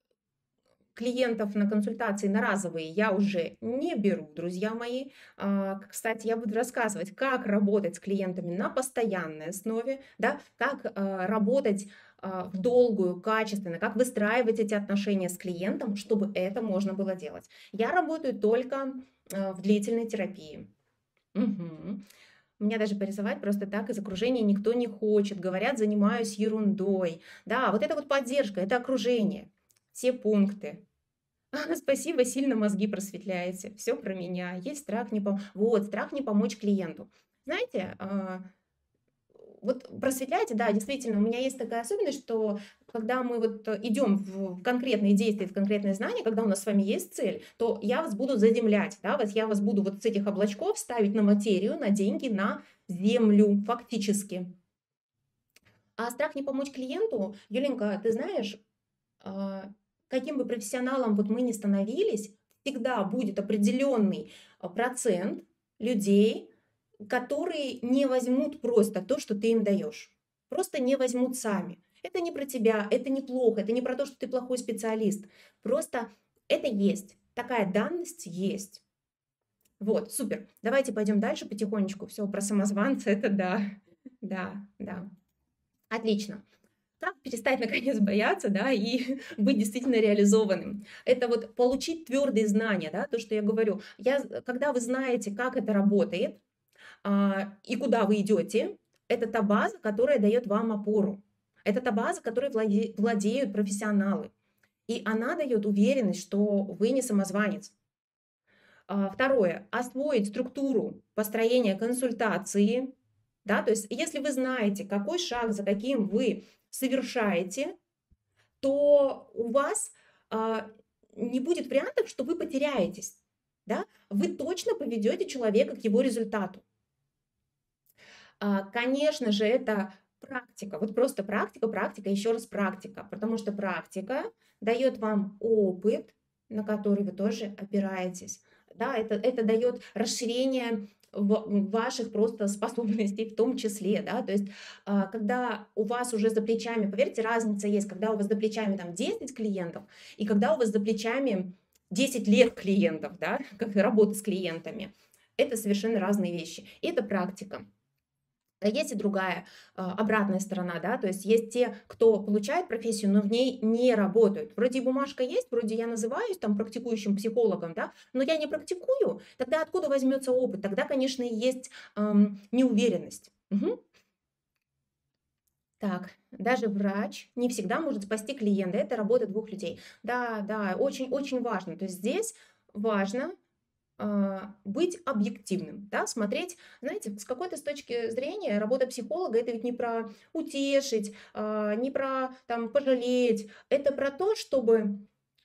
Клиентов на консультации на разовые я уже не беру, друзья мои. А, Кстати, я буду рассказывать, как работать с клиентами на постоянной основе, да, как а, работать а, в долгую, качественно, как выстраивать эти отношения с клиентом, чтобы это можно было делать. Я работаю только а, в длительной терапии. Мгм. Меня даже порисовать просто так из окружения никто не хочет. Говорят, занимаюсь ерундой. Да, вот это вот поддержка, это окружение. Все пункты. Спасибо, сильно мозги просветляете. Все про меня. Есть страх не пом Вот, страх не помочь клиенту. Знаете, а, вот просветляете, да, действительно, у меня есть такая особенность, что когда мы вот э, идем в конкретные действия, в конкретные знания, когда у нас с вами есть цель, то я вас буду заземлять, да, вот я вас буду вот с этих облачков ставить на материю, на деньги, на землю фактически. А страх не помочь клиенту, Юленька, ты знаешь, а, каким бы профессионалом вот мы ни становились, всегда будет определенный а, процент людей, которые не возьмут просто то, что ты им даешь. Просто не возьмут сами. Это не про тебя, это не плохо, это не про то, что ты плохой специалист. Просто это есть. Такая данность есть. Вот, супер. Давайте пойдем дальше потихонечку. Все, про самозванца, это да. Да, да. Отлично. Как перестать наконец бояться, да, и быть действительно реализованным? Это вот получить твердые знания, да, то, что я говорю. Я, з- когда вы знаете, как это работает а, и куда вы идете, это та база, которая дает вам опору. Это та база, которой владе- владеют профессионалы. И она дает уверенность, что вы не самозванец. А, Второе. Освоить структуру построения консультации. Да, то есть если вы знаете, какой шаг за каким вы совершаете, то у вас а, не будет вариантов, что вы потеряетесь. Да? Вы точно поведете человека к его результату. А, Конечно же, это практика, вот просто практика, практика, еще раз практика, потому что практика дает вам опыт, на который вы тоже опираетесь. Да, это, это дает расширение в- ваших просто способностей в том числе, да, то есть а, когда у вас уже за плечами, поверьте, разница есть, когда у вас за плечами там десять клиентов и когда у вас за плечами десять лет клиентов, да, как работы с клиентами, это совершенно разные вещи, и это практика. А есть и другая, а, обратная сторона, да, то есть есть те, кто получает профессию, но в ней не работают. Вроде и бумажка есть, вроде я называюсь там практикующим психологом, да, но я не практикую, тогда откуда возьмется опыт? Тогда, конечно, и есть ам, неуверенность. Мгм. Так, даже врач не всегда может спасти клиента. Это работа двух людей. Да, да, очень-очень важно. То есть здесь важно а, быть объективным, да, смотреть, знаете, с какой-то с точки зрения работа психолога это ведь не про утешить, а, не про там пожалеть, это про то, чтобы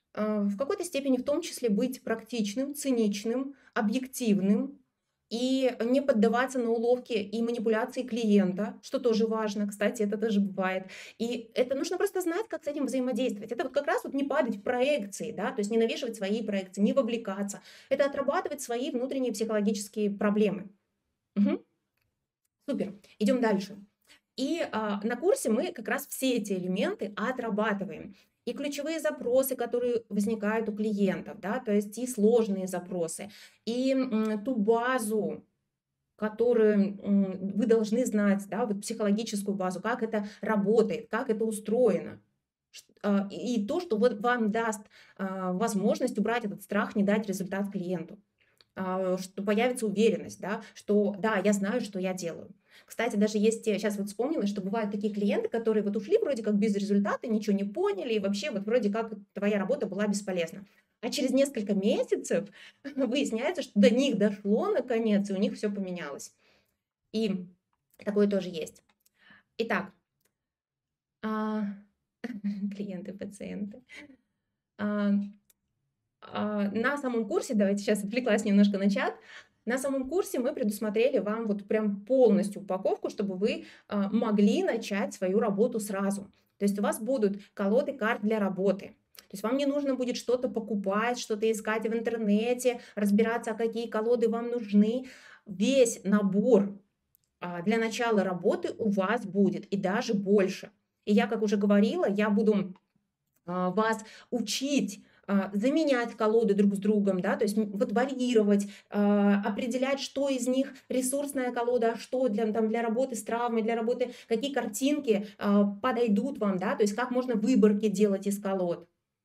а, в какой-то степени в том числе быть практичным, циничным, объективным и не поддаваться на уловки и манипуляции клиента, что тоже важно, кстати, это тоже бывает. И это нужно просто знать, как с этим взаимодействовать. Это вот как раз вот не падать в проекции, да, то есть не навешивать свои проекции, не вовлекаться. Это отрабатывать свои внутренние психологические проблемы. Мгм. Супер. Идем дальше. И а, на курсе мы как раз все эти элементы отрабатываем. И ключевые запросы, которые возникают у клиентов, да, то есть и сложные запросы, и м, ту базу, которую м, вы должны знать, да, вот психологическую базу, как это работает, как это устроено. Ш- а, И то, что вот вам даст а, возможность убрать этот страх, не дать результат клиенту, а, что появится уверенность, да, что да, я знаю, что я делаю. Кстати, даже есть, сейчас вот вспомнила, что бывают такие клиенты, которые вот ушли вроде как без результата, ничего не поняли, и вообще вот вроде как твоя работа была бесполезна. А через несколько месяцев выясняется, что до них дошло наконец, и у них все поменялось. И такое тоже есть. Итак, а, клиенты, пациенты. А, а, На самом курсе, давайте сейчас отвлеклась немножко на чат, на самом курсе мы предусмотрели вам вот прям полностью упаковку, чтобы вы а, могли начать свою работу сразу. То есть у вас будут колоды карт для работы. То есть вам не нужно будет что-то покупать, что-то искать в интернете, разбираться, а какие колоды вам нужны. Весь набор а, для начала работы у вас будет, и даже больше. И я, как уже говорила, я буду а, вас учить а, заменять колоды друг с другом, да, то есть м, вот варьировать, а, определять, что из них ресурсная колода, а что для, там, для работы с травмой, для работы, какие картинки а, подойдут вам, да, то есть как можно выборки делать из колод.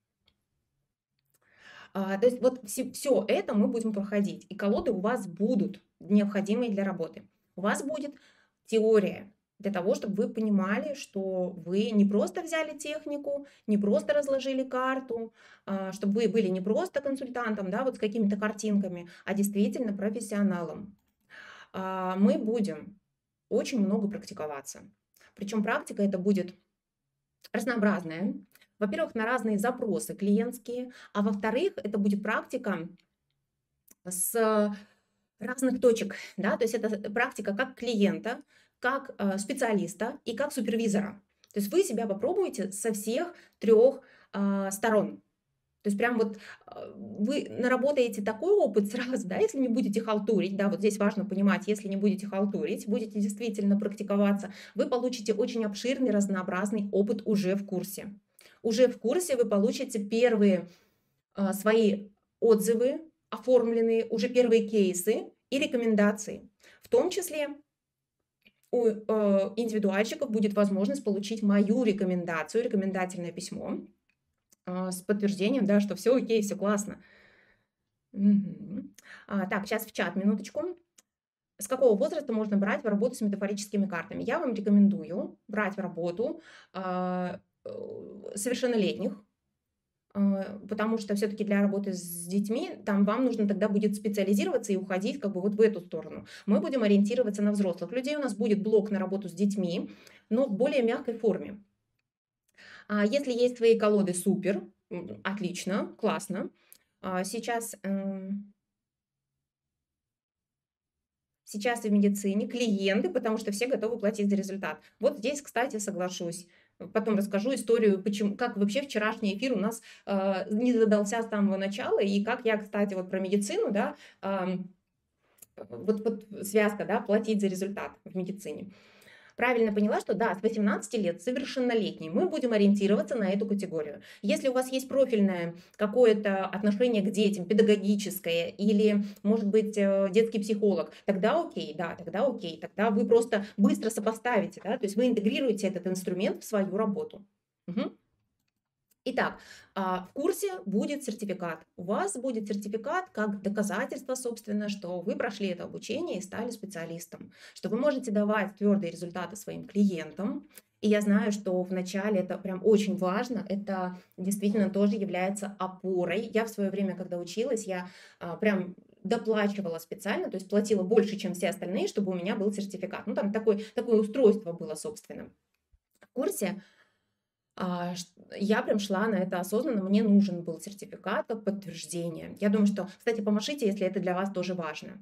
А, то есть вот все это мы будем проходить, и колоды у вас будут необходимые для работы. У вас будет теория для того, чтобы вы понимали, что вы не просто взяли технику, не просто разложили карту, а, чтобы вы были не просто консультантом, да, вот с какими-то картинками, а действительно профессионалом. А, Мы будем очень много практиковаться. Причем практика это будет разнообразная. Во-первых, на разные запросы клиентские, а во-вторых, это будет практика с разных точек, да, то есть это практика как клиента, как э, специалиста и как супервизора. То есть вы себя попробуете со всех трех а, сторон. То есть прям вот а, вы наработаете такой опыт сразу, да, если не будете халтурить, да, вот здесь важно понимать, если не будете халтурить, будете действительно практиковаться, вы получите очень обширный, разнообразный опыт уже в курсе. Уже в курсе вы получите первые а, свои отзывы, оформленные, уже первые кейсы и рекомендации. В том числе у э, индивидуальщиков будет возможность получить мою рекомендацию, рекомендательное письмо а, с подтверждением, да, что все окей, все классно. Мгм. А, так, сейчас в чат, минуточку. С какого возраста можно брать в работу с метафорическими картами? Я вам рекомендую брать в работу а, э, совершеннолетних, а, потому что все-таки для работы с детьми там вам нужно тогда будет специализироваться и уходить как бы вот в эту сторону. Мы будем ориентироваться на взрослых людей. У нас будет блок на работу с детьми, но в более мягкой форме. А если есть свои колоды, супер, м, отлично, классно. А Сейчас, эм, сейчас и в медицине клиенты, потому что все готовы платить за результат. Вот здесь, кстати, соглашусь. Потом расскажу историю, почему, как вообще вчерашний эфир у нас э, не задался с самого начала, и как я, кстати, вот про медицину, да, ам, вот, вот связка, да, платить за результат в медицине. Правильно поняла, что да, с восемнадцати лет совершеннолетний мы будем ориентироваться на эту категорию. Если у вас есть профильное какое-то отношение к детям, педагогическое или, может быть, э, детский психолог, тогда окей, да, тогда окей, тогда вы просто быстро сопоставите, да, то есть вы интегрируете этот инструмент в свою работу. Мгм. Итак, а, в курсе будет сертификат. У вас будет сертификат как доказательство, собственно, что вы прошли это обучение и стали специалистом, что вы можете давать твердые результаты своим клиентам. И я знаю, что вначале это прям очень важно, это действительно тоже является опорой. Я в свое время, когда училась, я а, прям доплачивала специально, то есть платила больше, чем все остальные, чтобы у меня был сертификат. Ну, там такое, такое устройство было, собственно. В курсе А, ш я прям шла на это осознанно, мне нужен был сертификат как подтверждение. Я думаю, что, кстати, помашите, если это для вас тоже важно.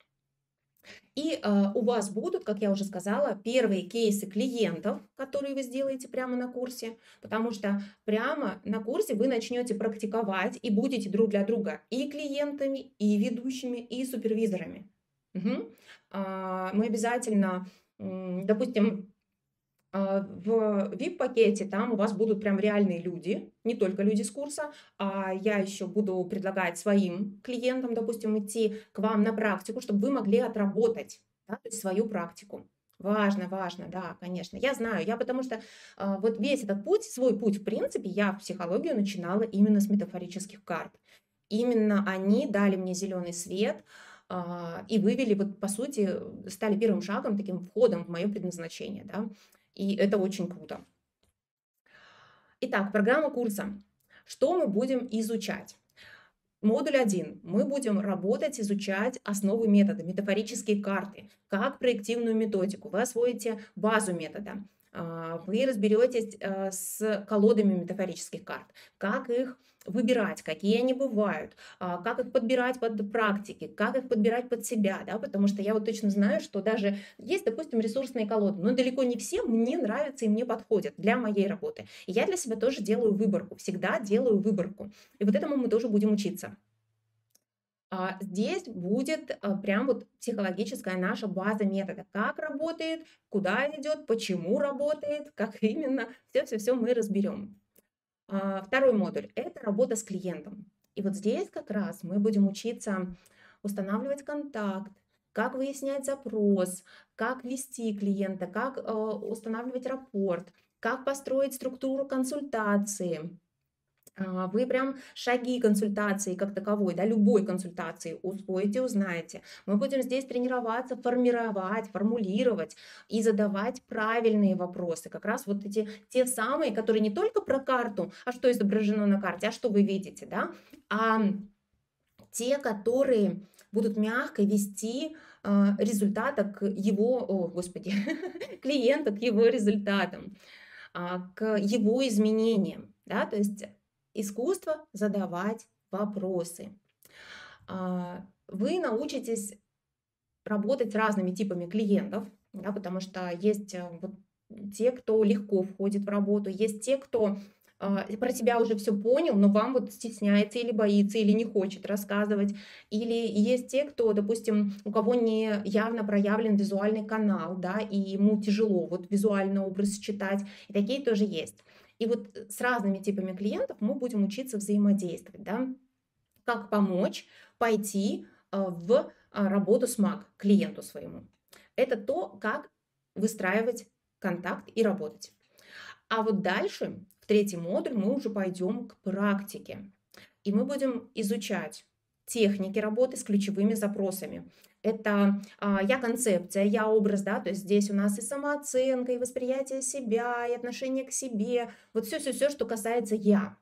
И, а, у вас будут, как я уже сказала, первые кейсы клиентов, которые вы сделаете прямо на курсе, потому что прямо на курсе вы начнете практиковать и будете друг для друга и клиентами, и ведущими, и супервизорами. Мгм. А, мы обязательно, м, допустим, а, в ви ай пи-пакете там у вас будут прям реальные люди, не только люди с курса, а я еще буду предлагать своим клиентам, допустим, идти к вам на практику, чтобы вы могли отработать, да, то есть свою практику. Важно, важно, да, конечно. Я знаю, я потому что а, вот весь этот путь, свой путь, в принципе, я в психологию начинала именно с метафорических карт. Именно они дали мне зеленый свет а, и вывели, вот по сути, стали первым шагом, таким входом в мое предназначение, да. И это очень круто. Итак, программа курса. Что мы будем изучать? Модуль один. Мы будем работать, изучать основы метода, метафорические карты, как проективную методику. Вы освоите базу метода. А, Вы разберетесь а, с колодами метафорических карт, как их выбирать, какие они бывают, а, как их подбирать под практики, как их подбирать под себя, да, потому что я вот точно знаю, что даже есть, допустим, ресурсные колоды, но далеко не все мне нравятся и мне подходят для моей работы. И я для себя тоже делаю выборку, всегда делаю выборку. И вот этому мы тоже будем учиться. А, Здесь будет а, прям вот психологическая наша база метода. Как работает, куда идет, почему работает, как именно. Все-все-все мы разберем. А, Второй модуль– это работа с клиентом. И вот здесь как раз мы будем учиться устанавливать контакт, как выяснять запрос, как вести клиента, как э, устанавливать рапорт, как построить структуру консультации. А, Вы прям шаги консультации как таковой, да, любой консультации усвоите, узнаете. Мы будем здесь тренироваться, формировать, формулировать и задавать правильные вопросы. Как раз вот эти те самые, которые не только про карту, а что изображено на карте, а что вы видите, да, а те, которые будут мягко вести а, результата к его, о, господи, клиента к его результатам, а, к его изменениям, да, то есть искусство задавать вопросы. А, Вы научитесь работать с разными типами клиентов, да, потому что есть э, вот те, кто легко входит в работу, есть те, кто а, про себя уже все понял, но вам вот стесняется или боится, или не хочет рассказывать. Или есть те, кто, допустим, у кого не явно проявлен визуальный канал, да, и ему тяжело вот визуально образ читать. И такие тоже есть. И вот с разными типами клиентов мы будем учиться взаимодействовать, да, как помочь пойти а, в а, работу с МАГ клиенту своему. Это то, как выстраивать контакт и работать. А вот дальше, в третий модуль, мы уже пойдем к практике. И мы будем изучать техники работы с ключевыми запросами. Это а, я концепция, я образ, да, то есть здесь у нас и самооценка, и восприятие себя, и отношение к себе, вот все-все-все, что касается я.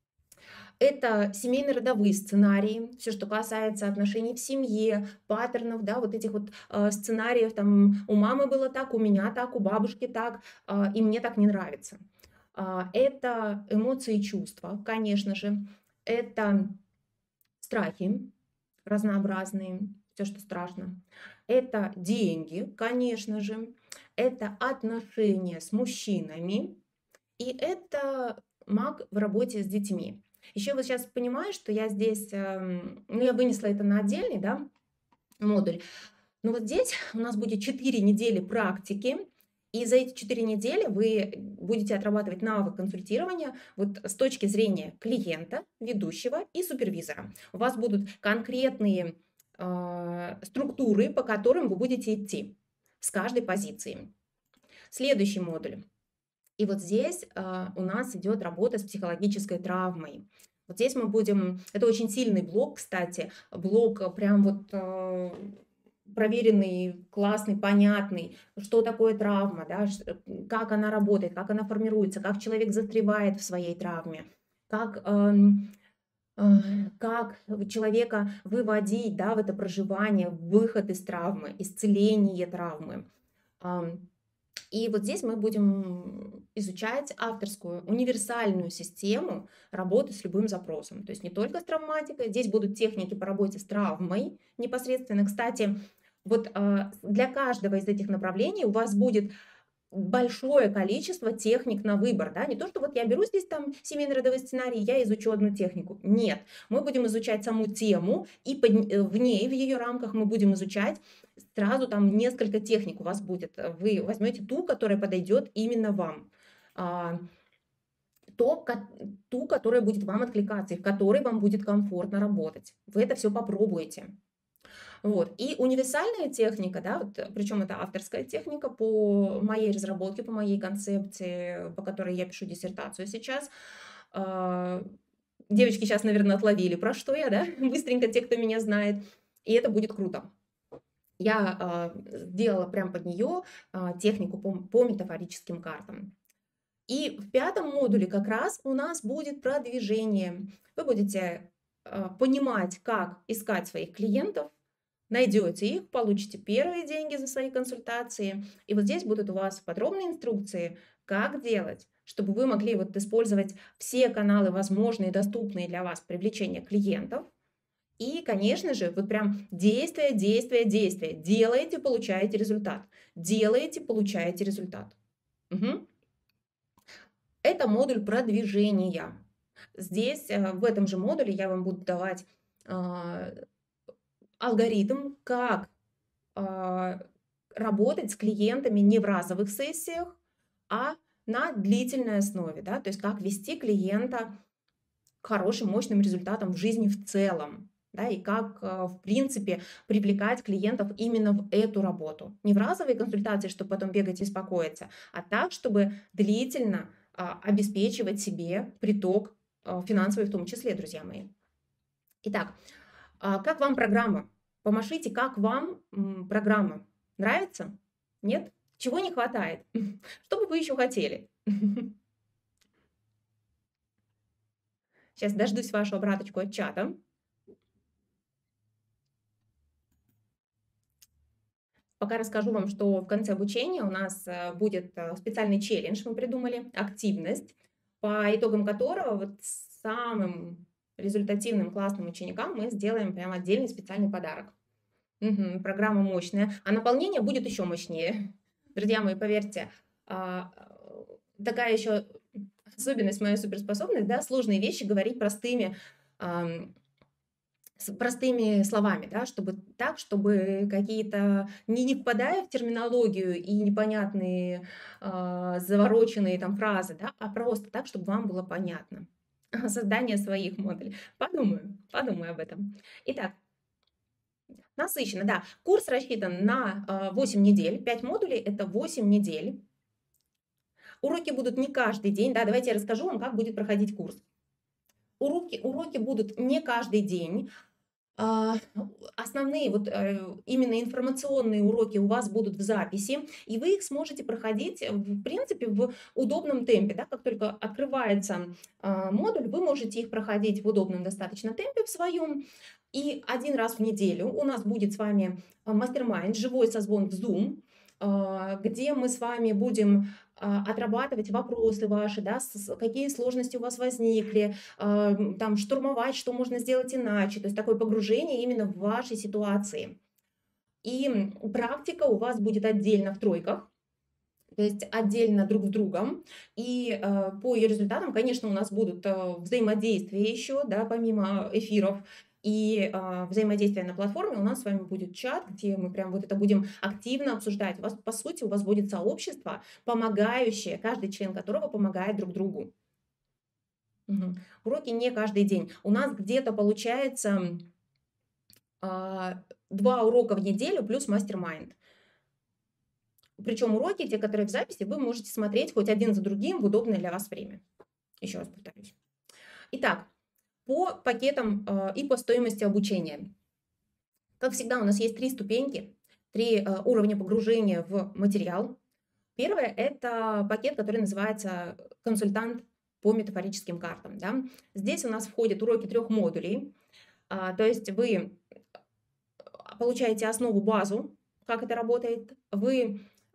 Это семейно-родовые сценарии, все, что касается отношений в семье, паттернов, да, вот этих вот э, сценариев, там, у мамы было так, у меня так, у бабушки так, а, и мне так не нравится. А, Это эмоции и чувства, конечно же, это страхи разнообразные, все, что страшно, это деньги, конечно же, это отношения с мужчинами, и это маг в работе с детьми. Еще вот сейчас понимаю, что я здесь, эм, ну, я вынесла это на отдельный, да, модуль. Но вот здесь у нас будет четыре недели практики, и за эти четыре недели вы будете отрабатывать навык консультирования вот с точки зрения клиента, ведущего и супервизора. У вас будут конкретные э, структуры, по которым вы будете идти с каждой позиции. Следующий модуль. И вот здесь а, у нас идет работа с психологической травмой. Вот здесь мы будем, это очень сильный блок, кстати, блок а, прям вот а, проверенный, классный, понятный, что такое травма, да, ш- как она работает, как она формируется, как человек застревает в своей травме, как, ам, а, как человека выводить, да, в это проживание, в выход из травмы, исцеление травмы. И вот здесь мы будем изучать авторскую универсальную систему работы с любым запросом. То есть не только с травматикой, здесь будут техники по работе с травмой непосредственно. Кстати, вот а, для каждого из этих направлений у вас будет большое количество техник на выбор, да, не то, что вот я беру здесь там семейно-родовой сценарий, я изучу одну технику. Нет, мы будем изучать саму тему, и под, в ней, в ее рамках мы будем изучать сразу там несколько техник у вас будет. Вы возьмете ту, которая подойдет именно вам. А, то, ту, которая будет вам откликаться, и в которой вам будет комфортно работать. Вы это все попробуете. Вот. И универсальная техника, да, вот, причем это авторская техника по моей разработке, по моей концепции, по которой я пишу диссертацию сейчас. А, девочки сейчас, наверное, отловили, про что я, да, быстренько те, кто меня знает, и это будет круто. Я а, сделала прям под нее а, технику по, по метафорическим картам. И в пятом модуле как раз у нас будет продвижение. Вы будете а, понимать, как искать своих клиентов, найдете их, получите первые деньги за свои консультации. И вот здесь будут у вас подробные инструкции, как делать, чтобы вы могли вот использовать все каналы возможные, доступные для вас привлечения клиентов. И, конечно же, вот прям действие, действие, действие. Делаете, получаете результат. Делаете, получаете результат. Угу. Это модуль продвижения. Здесь, в этом же модуле я вам буду давать алгоритм, как э, работать с клиентами не в разовых сессиях, а на длительной основе, да, то есть как вести клиента к хорошим, мощным результатам в жизни в целом, да, и как, э, в принципе, привлекать клиентов именно в эту работу. Не в разовые консультации, чтобы потом бегать и беспокоиться, а так, чтобы длительно э, обеспечивать себе приток э, финансовый в том числе, друзья мои. Итак, а как вам программа? Помашите, как вам программа? Нравится? Нет? Чего не хватает? Что бы вы еще хотели? Сейчас дождусь вашу обраточку от чата. Пока расскажу вам, что в конце обучения у нас будет специальный челлендж, мы придумали, активность, по итогам которого вот самым результативным классным ученикам мы сделаем прям отдельный специальный подарок. Угу, программа мощная, а наполнение будет еще мощнее. Друзья мои, поверьте, такая еще особенность, моя суперспособность, да, сложные вещи говорить простыми, простыми словами, да, чтобы так, чтобы какие-то, не, не впадая в терминологию и непонятные завороченные там фразы, да, а просто так, чтобы вам было понятно. Создание своих модулей. Подумаю, подумаю об этом. Итак, насыщенно, да. Курс рассчитан на восемь недель. пять модулей – это восемь недель. Уроки будут не каждый день. Да, давайте я расскажу вам, как будет проходить курс. Уроки, уроки будут не каждый день. Основные вот именно информационные уроки у вас будут в записи, и вы их сможете проходить, в принципе, в удобном темпе. Да? Как только открывается модуль, вы можете их проходить в удобном достаточно темпе в своем. И один раз в неделю у нас будет с вами мастер-майнд, живой созвон в Zoom, где мы с вами будем отрабатывать вопросы ваши, да, какие сложности у вас возникли, там, штурмовать, что можно сделать иначе, то есть такое погружение именно в ваши ситуации. И практика у вас будет отдельно в тройках, то есть отдельно друг с другом, и по ее результатам, конечно, у нас будут взаимодействия еще, да, помимо эфиров, и э, взаимодействие на платформе, у нас с вами будет чат, где мы прям вот это будем активно обсуждать. У вас, по сути, у вас будет сообщество, помогающее, каждый член которого помогает друг другу. Угу. Уроки не каждый день. У нас где-то получается э, два урока в неделю плюс мастер-майнд. Причем уроки, те, которые в записи, вы можете смотреть хоть один за другим в удобное для вас время. Еще раз повторюсь. Итак, по пакетам э, и по стоимости обучения. Как всегда, у нас есть три ступеньки, три э, уровня погружения в материал. Первое – это пакет, который называется «Консультант по метафорическим картам». Да? Здесь у нас входят уроки трех модулей, э, то есть вы получаете основу, базу, как это работает, вы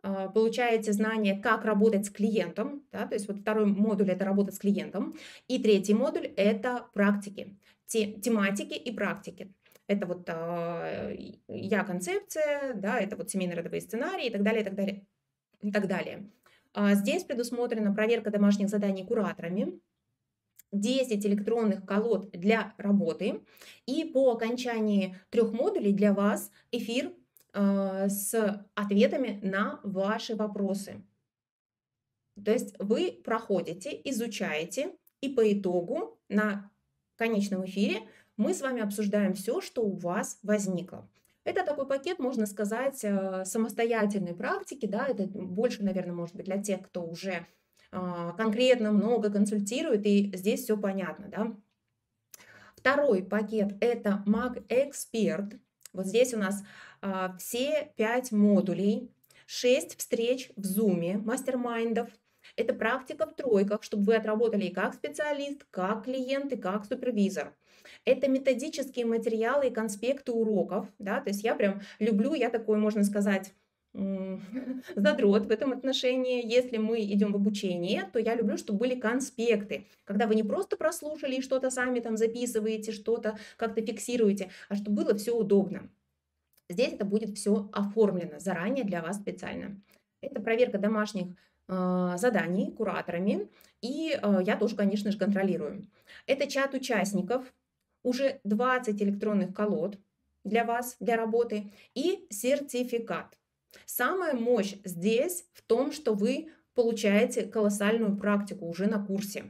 а, получаете знания, как работать с клиентом, да, то есть вот второй модуль — это работа с клиентом, и третий модуль — это практики, те, тематики и практики. Это вот а, я концепция, да, это вот семейно-родовые сценарии и так далее, и так далее, и так далее. А, здесь предусмотрена проверка домашних заданий кураторами, десять электронных колод для работы, и по окончании трех модулей для вас эфир а, с ответами на ваши вопросы. То есть вы проходите, изучаете, и по итогу на конечном эфире мы с вами обсуждаем все, что у вас возникло. Это такой пакет, можно сказать, э, самостоятельной практики, да, это больше, наверное, может быть для тех, кто уже а, конкретно много консультирует, и здесь все понятно, да. Второй пакет — это маг Эксперт. Вот здесь у нас а, все пять модулей, шесть встреч в Zoom, мастер-майндов. Это практика в тройках, чтобы вы отработали и как специалист, как клиент и как супервизор. Это методические материалы и конспекты уроков, да, то есть я прям люблю, я такой, можно сказать, м, задрот в этом отношении. Если мы идем в обучение, то я люблю, чтобы были конспекты, когда вы не просто прослушали и что-то сами там записываете, что-то как-то фиксируете, а чтобы было все удобно. Здесь это будет все оформлено заранее для вас специально. Это проверка домашних а, заданий кураторами, и а, я тоже, конечно же, контролирую. Это чат участников, уже двадцать электронных колод для вас, для работы, и сертификат. Самая мощь здесь в том, что вы получаете колоссальную практику уже на курсе.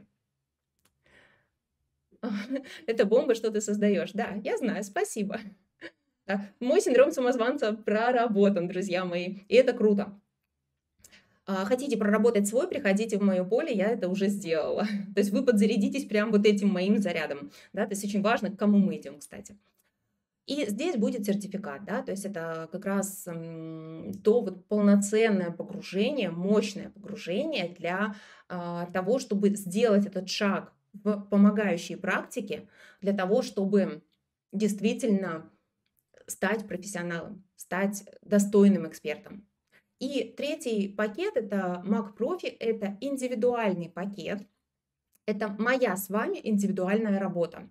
Это бомба, что ты создаешь. Да, я знаю, спасибо. Да, мой синдром самозванца проработан, друзья мои, и это круто. А, Хотите проработать свой, приходите в мое поле, я это уже сделала. То есть вы подзарядитесь прям вот этим моим зарядом. Да? То есть очень важно, к кому мы идем, кстати. И здесь будет сертификат, да, то есть это как раз м, то вот полноценное погружение, мощное погружение для а, того, чтобы сделать этот шаг в помогающие практики, для того, чтобы действительно стать профессионалом, стать достойным экспертом. И третий пакет — это Mac Profi, это индивидуальный пакет, это моя с вами индивидуальная работа.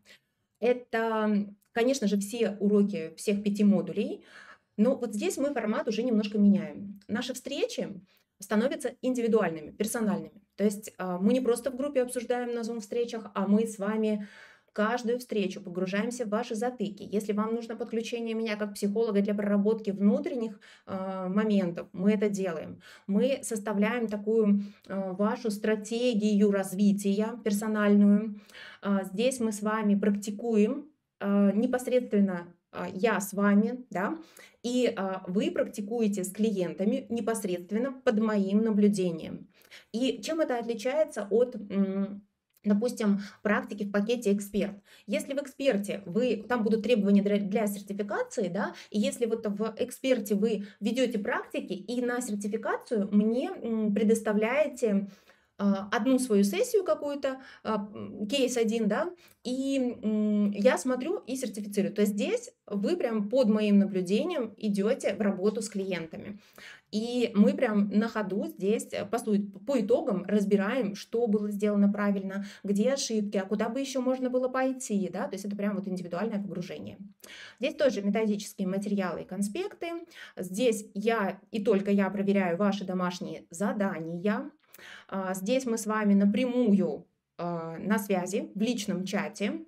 Это, конечно же, все уроки всех пяти модулей, но вот здесь мы формат уже немножко меняем. Наши встречи становятся индивидуальными, персональными. То есть а, мы не просто в группе обсуждаем на Zoom-встречах, а мы с вами каждую встречу погружаемся в ваши затыки. Если вам нужно подключение меня как психолога для проработки внутренних а, моментов, мы это делаем. Мы составляем такую а, вашу стратегию развития персональную. А, Здесь мы с вами практикуем а, непосредственно а, я с вами, да, и а, вы практикуете с клиентами непосредственно под моим наблюдением. И чем это отличается от, м, допустим, практики в пакете «Эксперт»? Если в «Эксперте» вы, там будут требования для, для сертификации, да, и если вот в «Эксперте» вы ведете практики и на сертификацию мне м, предоставляете а, одну свою сессию какую-то, а, м, кейс один, да, и м, я смотрю и сертифицирую. То есть здесь вы прям под моим наблюдением идете в работу с клиентами. И мы прям на ходу здесь э, по, су- по итогам разбираем, что было сделано правильно, где ошибки, а куда бы еще можно было пойти, да, то есть это прям вот индивидуальное погружение. Здесь тоже методические материалы и конспекты. Здесь я и только я проверяю ваши домашние задания. А, Здесь мы с вами напрямую а, на связи в личном чате.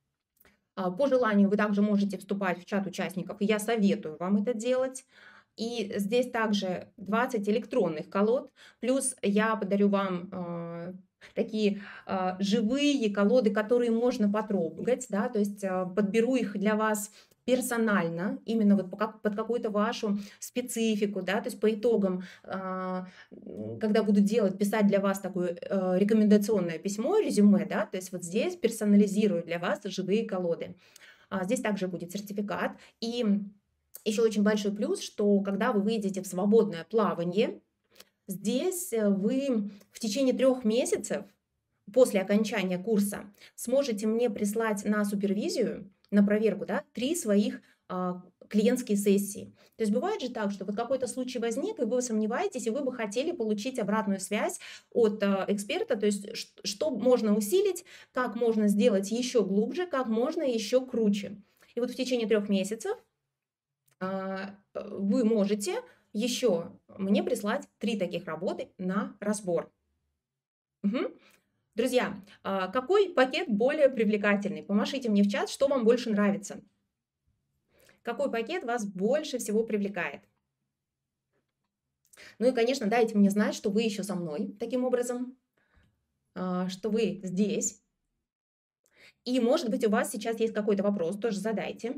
А, По желанию вы также можете вступать в чат участников, и я советую вам это делать. И здесь также двадцать электронных колод, плюс я подарю вам а, такие а, живые колоды, которые можно потрогать, да, то есть а, подберу их для вас персонально, именно вот по как- под какую-то вашу специфику, да, то есть по итогам, а, м, когда буду делать, писать для вас такое э, рекомендационное письмо, резюме, да, то есть вот здесь персонализирую для вас живые колоды. А, Здесь также будет сертификат. И еще очень большой плюс, что когда вы выйдете в свободное плавание, здесь э, вы в течение трех месяцев после окончания курса сможете мне прислать на супервизию, на проверку, да, три своих а, клиентские сессии. То есть бывает же так, что вот какой-то случай возник, и вы сомневаетесь, и вы бы хотели получить обратную связь от а, эксперта, то есть ш- что можно усилить, как можно сделать еще глубже, как можно еще круче. И вот в течение трех месяцев а, э, вы можете еще мне прислать три таких работы на разбор. Мгм. Друзья, а, какой пакет более привлекательный? Помашите мне в чат, что вам больше нравится. Какой пакет вас больше всего привлекает? Ну и, конечно, дайте мне знать, что вы еще со мной таким образом, а, что вы здесь. И, может быть, у вас сейчас есть какой-то вопрос, тоже задайте.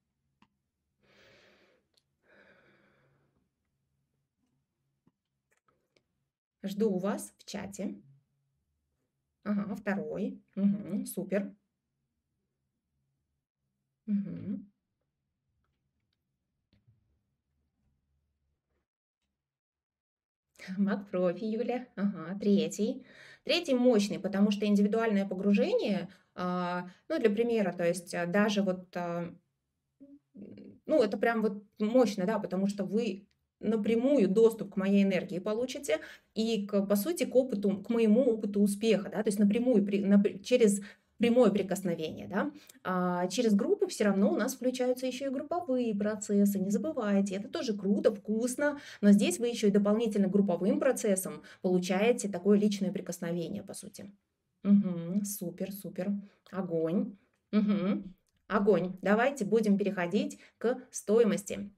Жду у вас в чате. Ага, второй. Мгм, супер. Мгм. Маг профи, Юля. Ага, третий. Третий мощный, потому что индивидуальное погружение, а, ну, для примера, то есть а, даже вот, а, м, ну, это прям вот мощно, да, потому что вы напрямую доступ к моей энергии получите и, к, по сути, к опыту, к моему опыту успеха, да, то есть напрямую, при- напр- через прямое прикосновение, да. А через группу все равно у нас включаются еще и групповые процессы, не забывайте, это тоже круто, вкусно, но здесь вы еще и дополнительно групповым процессом получаете такое личное прикосновение, по сути. Мгм. Супер, супер. Огонь. Мгм. Огонь. Давайте будем переходить к стоимости.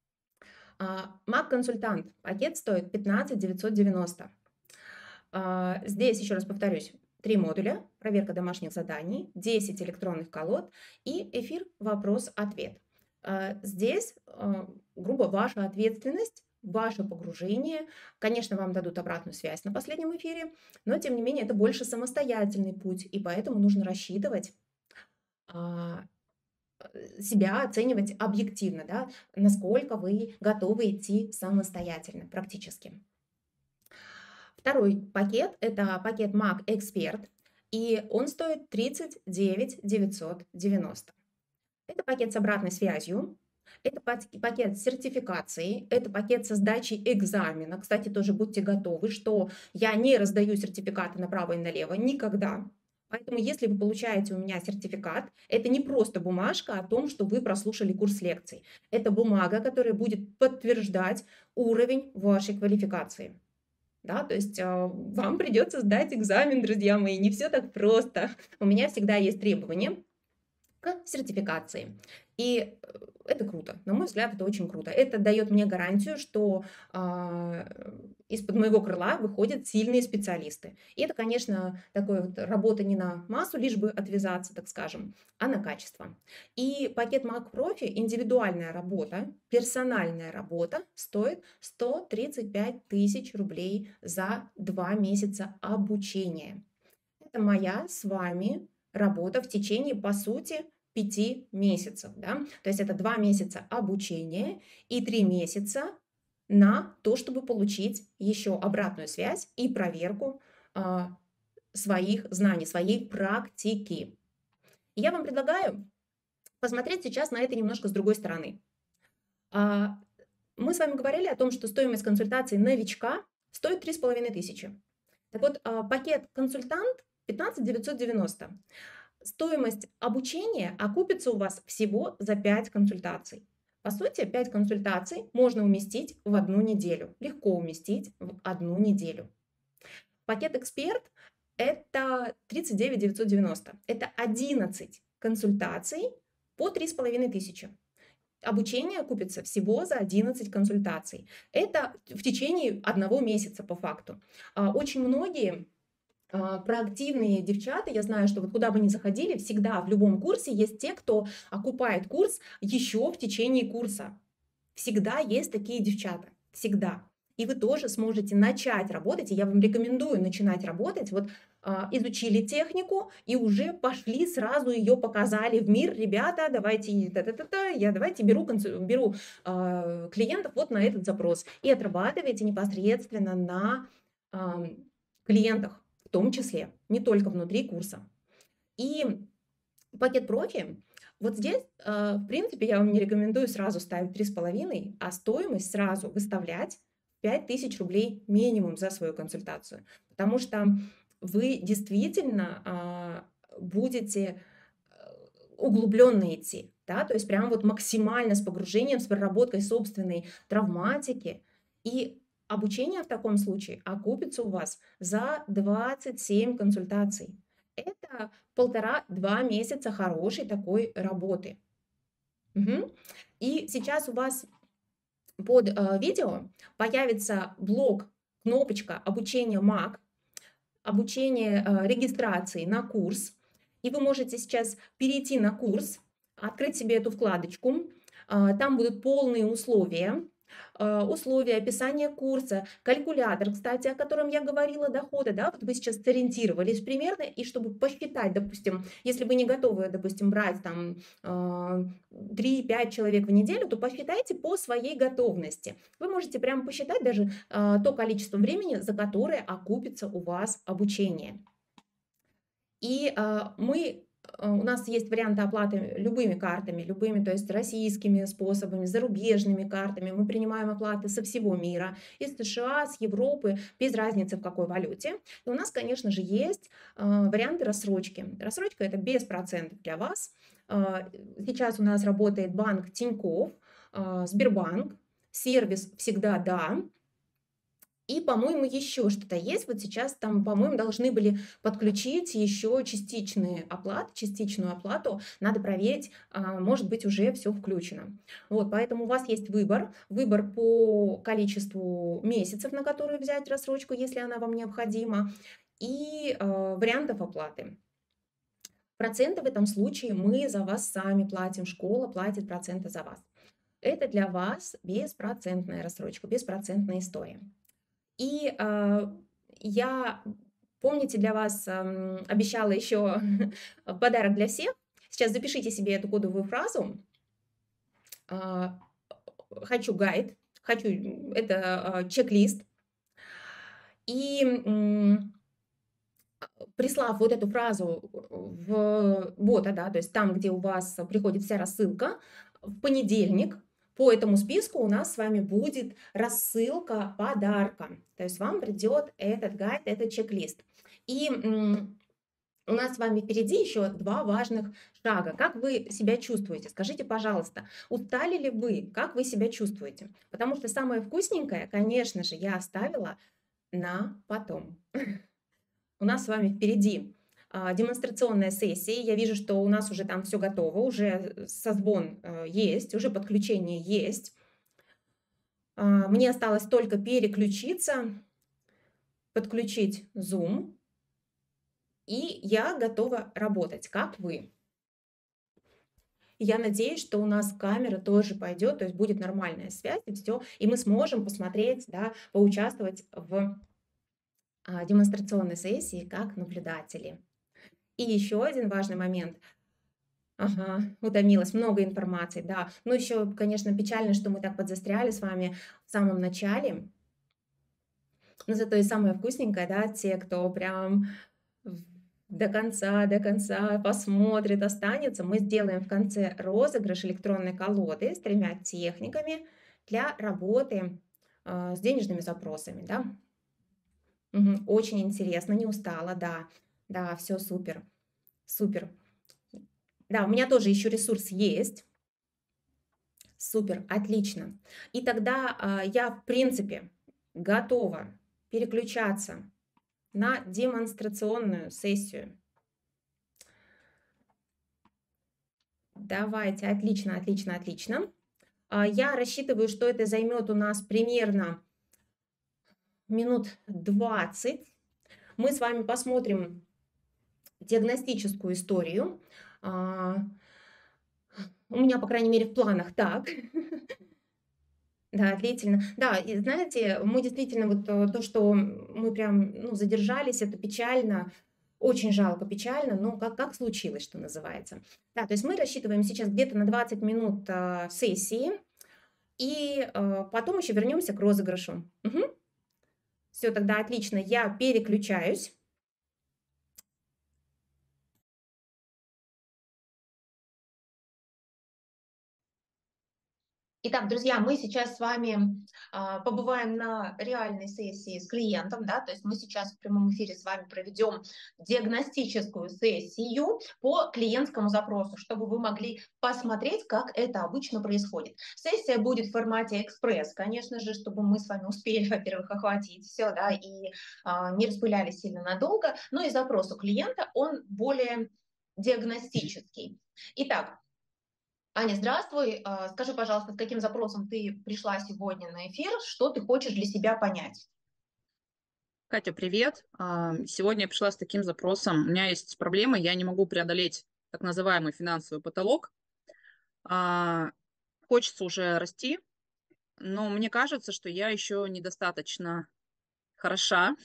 А, Маг-консультант. Пакет стоит пятнадцать девятьсот девяносто. А, Здесь, еще раз повторюсь, три модуля, проверка домашних заданий, десять электронных колод и эфир вопрос-ответ. А, Здесь, а, грубо, ваша ответственность, ваше погружение. Конечно, вам дадут обратную связь на последнем эфире, но, тем не менее, это больше самостоятельный путь, и поэтому нужно рассчитывать, а, э, себя оценивать объективно, да, насколько вы готовы идти самостоятельно, практически. Второй пакет — это пакет Mac Expert, и он стоит тридцать девять девятьсот девяносто. Это пакет с обратной связью, это пат- пакет с сертификацией, это пакет со сдачей экзамена. Кстати, тоже будьте готовы, что я не раздаю сертификаты направо и налево никогда. Поэтому, если вы получаете у меня сертификат, это не просто бумажка о том, что вы прослушали курс лекций. Это бумага, которая будет подтверждать уровень вашей квалификации. Да, то есть а, вам придется сдать экзамен, друзья мои, не все так просто. У меня всегда есть требования к сертификации. И э, это круто, на мой взгляд, это очень круто. Это дает мне гарантию, что а, из-под моего крыла выходят сильные специалисты. И это, конечно, такая вот работа не на массу, лишь бы отвязаться, так скажем, а на качество. И пакет Mac Profi, индивидуальная работа, персональная работа стоит сто тридцать пять тысяч рублей за два месяца обучения. Это моя с вами работа в течение, по сути, пяти месяцев. Да? То есть это два месяца обучения и три месяца на то, чтобы получить еще обратную связь и проверку а, своих знаний, своей практики. И я вам предлагаю посмотреть сейчас на это немножко с другой стороны. А, Мы с вами говорили о том, что стоимость консультации новичка стоит три с половиной тысячи. Так вот, а, пакет консультант пятнадцать девятьсот девяносто. Стоимость обучения окупится у вас всего за пять консультаций. По сути, пять консультаций можно уместить в одну неделю. Легко уместить в одну неделю. Пакет «Эксперт» — это тридцать девять девятьсот девяносто. Это одиннадцать консультаций по три с половиной тысячи. Обучение окупится всего за одиннадцать консультаций. Это в течение одного месяца по факту. А, Очень многие а, проактивные девчата, я знаю, что вот куда бы ни заходили, всегда в любом курсе есть те, кто окупает курс еще в течение курса. Всегда есть такие девчата, всегда. И вы тоже сможете начать работать, и я вам рекомендую начинать работать. Вот а, изучили технику и уже пошли, сразу ее показали в мир. Ребята, давайте, та-та-та-та, я давайте беру, консу- беру а, клиентов вот на этот запрос. И отрабатываете непосредственно на а, клиентах, в том числе, не только внутри курса. И пакет профи, Вот здесь, э, в принципе, я вам не рекомендую сразу ставить три с половиной, а стоимость сразу выставлять пять тысяч рублей минимум за свою консультацию. Потому что вы действительно а, будете углубленно идти, да, то есть прям вот максимально с погружением, с проработкой собственной травматики. И обучение в таком случае окупится у вас за двадцать семь консультаций. Это полтора-два месяца хорошей такой работы. Мгм. И сейчас у вас под э, видео появится блок, кнопочка обучение МАК, обучение э, регистрации на курс. И вы можете сейчас перейти на курс, открыть себе эту вкладочку. А, Там будут полные условия. а, Условия, описание курса, калькулятор, кстати, о котором я говорила, дохода, да, вот вы сейчас сориентировались примерно, и чтобы посчитать, допустим, если вы не готовы, допустим, брать там а, три-пять человек в неделю, то посчитайте по своей готовности. Вы можете прямо посчитать даже а, то количество времени, за которое окупится у вас обучение. И а, мы, а, у нас есть варианты оплаты любыми картами, любыми, то есть российскими способами, зарубежными картами. Мы принимаем оплаты со всего мира, из США, с Европы, без разницы в какой валюте. И у нас, конечно же, есть а, варианты рассрочки. Рассрочка – это без процентов для вас. А, Сейчас у нас работает банк Тинькофф, а, Сбербанк, сервис «Всегда да». И, по-моему, еще что-то есть. Вот сейчас там, по-моему, должны были подключить еще частичные оплаты, частичную оплату. Надо проверить, а, может быть, уже все включено. Вот, поэтому у вас есть выбор. Выбор по количеству месяцев, на которые взять рассрочку, если она вам необходима, и а, вариантов оплаты. Проценты в этом случае мы за вас сами платим, школа платит проценты за вас. Это для вас беспроцентная рассрочка, беспроцентная история. И а, я, помните, для вас ам, обещала еще подарок для всех. Сейчас запишите себе эту кодовую фразу. А, Хочу гайд, хочу, это а, чек-лист. И м, прислав вот эту фразу в бота, да, то есть там, где у вас приходит вся рассылка, в понедельник по этому списку у нас с вами будет рассылка подарка. То есть вам придет этот гайд, этот чек-лист. И м, у нас с вами впереди еще два важных шага. Как вы себя чувствуете? Скажите, пожалуйста, устали ли вы? Как вы себя чувствуете? Потому что самое вкусненькое, конечно же, я оставила на потом. У нас с вами впереди а, демонстрационная сессия. Я вижу, что у нас уже там все готово, уже созвон э, есть, уже подключение есть. А, Мне осталось только переключиться, подключить Zoom, и я готова работать, как вы. Я надеюсь, что у нас камера тоже пойдет, то есть будет нормальная связь, и все, и мы сможем посмотреть, да, поучаствовать в а, демонстрационной сессии как наблюдатели. И еще один важный момент. Ага, утомилась, много информации, да. Ну, еще, конечно, печально, что мы так подзастряли с вами в самом начале. Но зато и самое вкусненькое, да, те, кто прям в- до конца, до конца посмотрит, останется. Мы сделаем в конце розыгрыш электронной колоды с тремя техниками для работы а, с денежными запросами, да. Мгм. Очень интересно, не устала, да. Да, все супер, супер. Да, у меня тоже еще ресурс есть. Супер, отлично. И тогда а, я, в принципе, готова переключаться на демонстрационную сессию. Давайте, отлично, отлично, отлично. А, Я рассчитываю, что это займет у нас примерно минут двадцать. Мы с вами посмотрим диагностическую историю. А, У меня, по крайней мере, в планах так. Да, длительно. Да, и знаете, мы действительно вот э, то, что мы прям, ну, задержались, это печально, очень жалко, печально, но как, как случилось, что называется. Да, то есть мы рассчитываем сейчас где-то на двадцать минут а, сессии, и а, потом еще вернемся к розыгрышу. Все, тогда отлично, я переключаюсь. Итак, друзья, мы сейчас с вами а, побываем на реальной сессии с клиентом, да, то есть мы сейчас в прямом эфире с вами проведем диагностическую сессию по клиентскому запросу, чтобы вы могли посмотреть, как это обычно происходит. Сессия будет в формате экспресс, конечно же, чтобы мы с вами успели, во-первых, охватить все, да, и а, не распылялись сильно надолго, но и запрос у клиента, он более диагностический. Итак, Аня, здравствуй. А, Скажи, пожалуйста, с каким запросом ты пришла сегодня на эфир? Что ты хочешь для себя понять? Катя, привет. А, Сегодня я пришла с таким запросом. У меня есть проблема, я не могу преодолеть так называемый финансовый потолок. А, Хочется уже расти, но мне кажется, что я еще недостаточно хороша.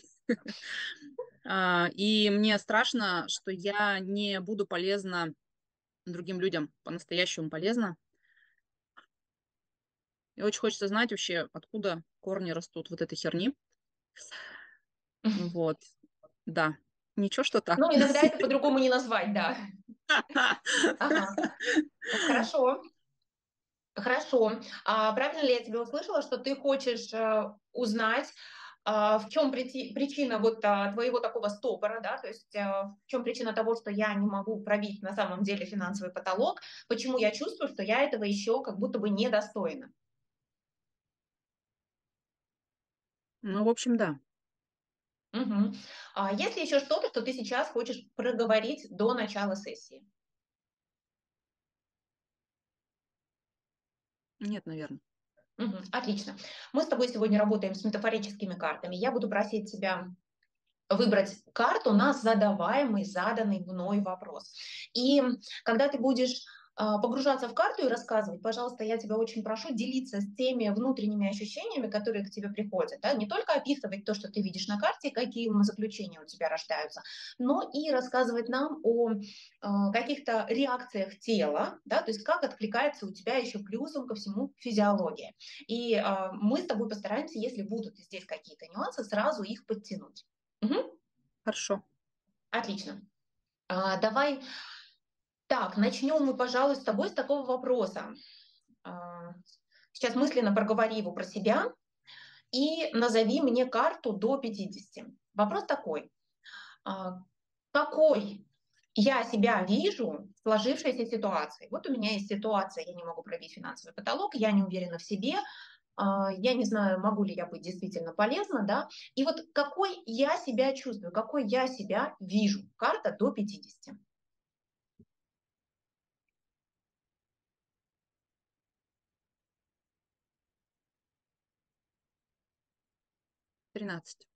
А, И мне страшно, что я не буду полезна другим людям, по-настоящему полезна. И очень хочется знать вообще, откуда корни растут вот этой херни. Вот, да. Ничего, что так. Ну, иногда это по-другому не назвать, да. Ага, хорошо, хорошо. А правильно ли я тебя услышала, что ты хочешь э, узнать, а, в чем причина вот а, твоего такого стопора, да, то есть а, в чем причина того, что я не могу пробить на самом деле финансовый потолок, почему я чувствую, что я этого еще как будто бы недостойна. Ну, в общем, да. Мгм. А есть ли еще что-то, что ты сейчас хочешь проговорить до начала сессии? Нет, наверное. Мгм. Отлично. Мы с тобой сегодня работаем с метафорическими картами. Я буду просить тебя выбрать карту на задаваемый, заданный мной вопрос. И когда ты будешь а, погружаться в карту и рассказывать, пожалуйста, я тебя очень прошу делиться с теми внутренними ощущениями, которые к тебе приходят. Да? Не только описывать то, что ты видишь на карте, какие заключения у тебя рождаются, но и рассказывать нам о а, каких-то реакциях тела, да? То есть как откликается у тебя еще плюсом ко всему физиология. И а, мы с тобой постараемся, если будут здесь какие-то нюансы, сразу их подтянуть. Мгм. Хорошо. Отлично. А, давай так, начнем мы, пожалуй, с тобой с такого вопроса. А, сейчас мысленно проговори его про себя и назови мне карту до пятидесяти. Вопрос такой. А, какой я себя вижу в сложившейся ситуации? Вот у меня есть ситуация, я не могу пробить финансовый потолок, я не уверена в себе, а, я не знаю, могу ли я быть действительно полезна, да? И вот какой я себя чувствую, какой я себя вижу? Карта до пятидесяти. Тринадцать.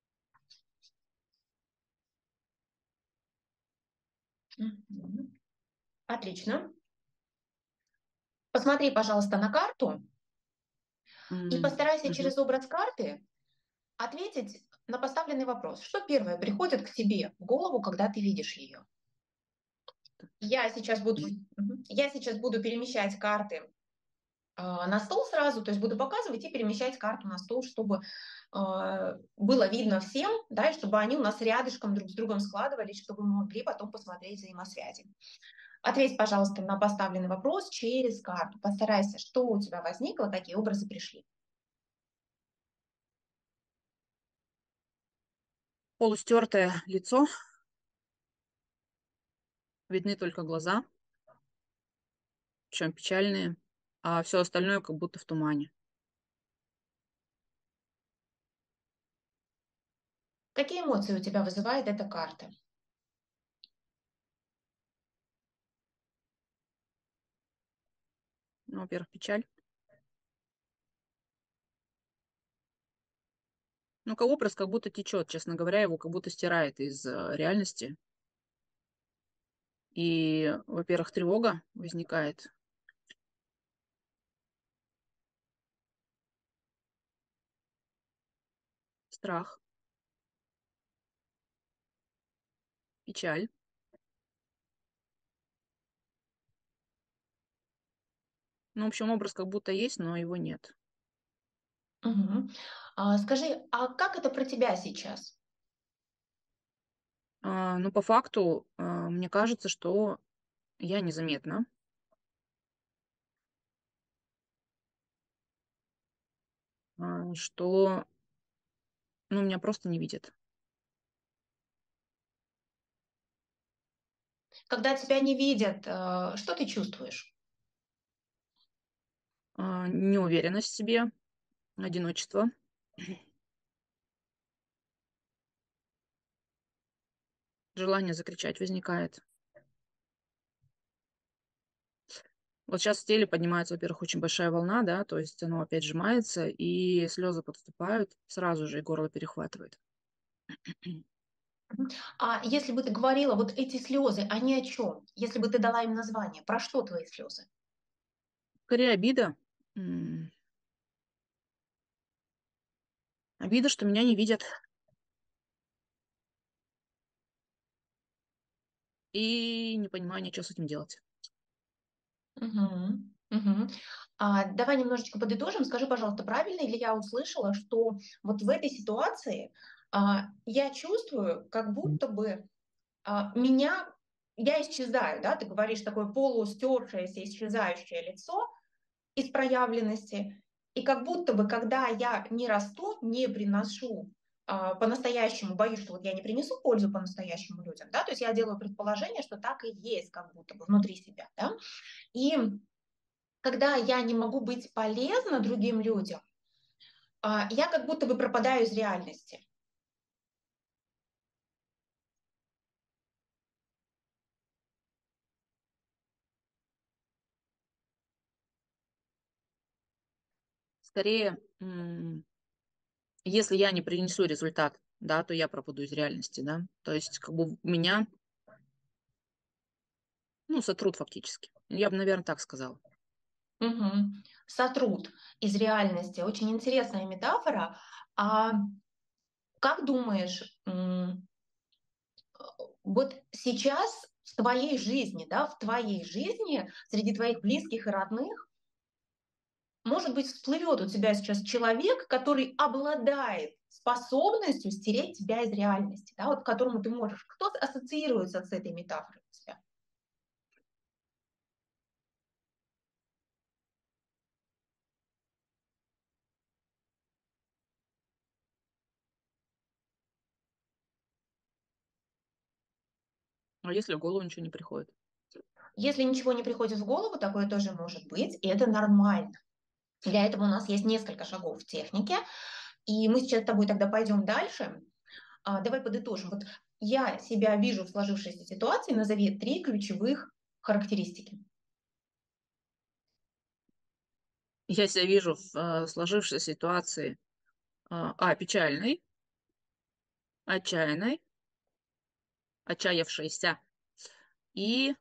Мгм. Отлично. Посмотри, пожалуйста, на карту и М, постарайся мгм. через образ карты ответить на поставленный вопрос. Что первое приходит к тебе в голову, когда ты видишь ее? Я сейчас буду, Мгм. я сейчас буду перемещать карты а, на стол сразу, то есть буду показывать и перемещать карту на стол, чтобы а, было видно всем, да, и чтобы они у нас рядышком друг с другом складывались, чтобы мы могли потом посмотреть взаимосвязи. Ответь, пожалуйста, на поставленный вопрос через карту. Постарайся, что у тебя возникло, какие образы пришли. Полустертое лицо, видны только глаза, причем печальные, а все остальное как будто в тумане. Какие эмоции у тебя вызывает эта карта? Ну, во-первых, печаль. Ну, как образ как будто течет, честно говоря, его как будто стирает из э, реальности. И, во-первых, тревога возникает, страх, печаль. Ну, в общем, образ как будто есть, но его нет. Мгм. А, скажи, а как это про тебя сейчас? А, ну, по факту, а, мне кажется, что я незаметна. а, что, ну, меня просто не видят. Когда тебя не видят, э, что ты чувствуешь? А, неуверенность в себе, одиночество, желание закричать возникает. Вот сейчас в теле поднимается, во-первых, очень большая волна, да, то есть оно опять сжимается, и слезы подступают, сразу же и горло перехватывает. Мгм. А если бы ты говорила, вот эти слезы, они о чем? Если бы ты дала им название, про что твои слезы? Скорее обида. М, Обида, что меня не видят, и непонимание, что с этим делать. Мгм. Мгм. А, давай немножечко подытожим. Скажи, пожалуйста, правильно ли я услышала, что вот в этой ситуации а, я чувствую, как будто бы а, меня, я исчезаю, да, ты говоришь такое полустершееся, исчезающее лицо из проявленности, и как будто бы, когда я не расту, не приношу а, по-настоящему, боюсь, что вот я не принесу пользу по-настоящему людям, да, то есть я делаю предположение, что так и есть как будто бы внутри себя, да, и когда я не могу быть полезна другим людям, а, я как будто бы пропадаю из реальности. Скорее, м, если я не принесу результат, да, то я пропаду из реальности, да. То есть как бы меня, ну, сотрут фактически. Я бы, наверное, так сказала. Мгм. Сотрут из реальности. Очень интересная метафора. А как думаешь, м, вот сейчас в твоей жизни, да, в твоей жизни, среди твоих близких и родных, может быть, всплывет у тебя сейчас человек, который обладает способностью стереть тебя из реальности, да, вот к которому ты можешь. Кто ассоциируется с этой метафорой у тебя? А если в голову ничего не приходит? Если ничего не приходит в голову, такое тоже может быть, и это нормально. Для этого у нас есть несколько шагов в технике, и мы сейчас с тобой тогда пойдем дальше. А, давай подытожим. Вот я себя вижу в сложившейся ситуации, назови три ключевых характеристики. Я себя вижу в э, сложившейся ситуации, а, а, печальной, отчаянной, отчаявшейся и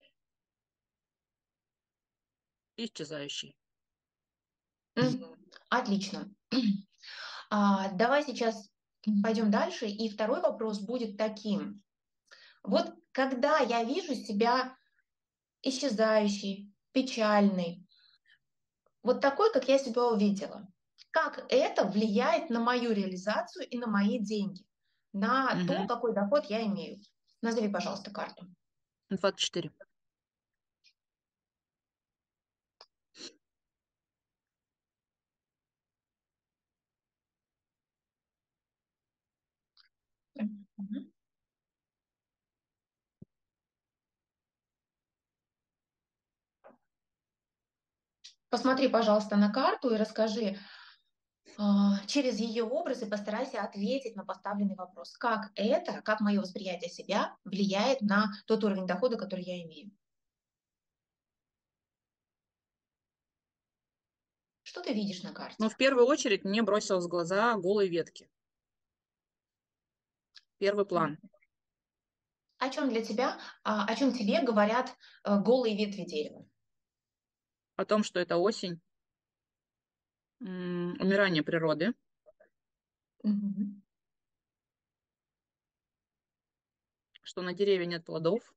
исчезающей. Мгм. Отлично. А, давай сейчас пойдем дальше. И второй вопрос будет таким. Вот когда я вижу себя исчезающей, печальной, вот такой, как я себя увидела, как это влияет на мою реализацию и на мои деньги, на то, Мгм. какой доход я имею? Назови, пожалуйста, карту. двадцать четыре. Мгм. Посмотри, пожалуйста, на карту и расскажи а, через ее образы, постарайся ответить на поставленный вопрос. Как это, как мое восприятие себя влияет на тот уровень дохода, который я имею? Что ты видишь на Но карте? в первую очередь мне бросилось в глаза голые ветки. Первый план. О чем для тебя, а, о чем тебе говорят э, голые ветви дерева? О том, что это осень, м, умирание природы, Мгм. что на дереве нет плодов,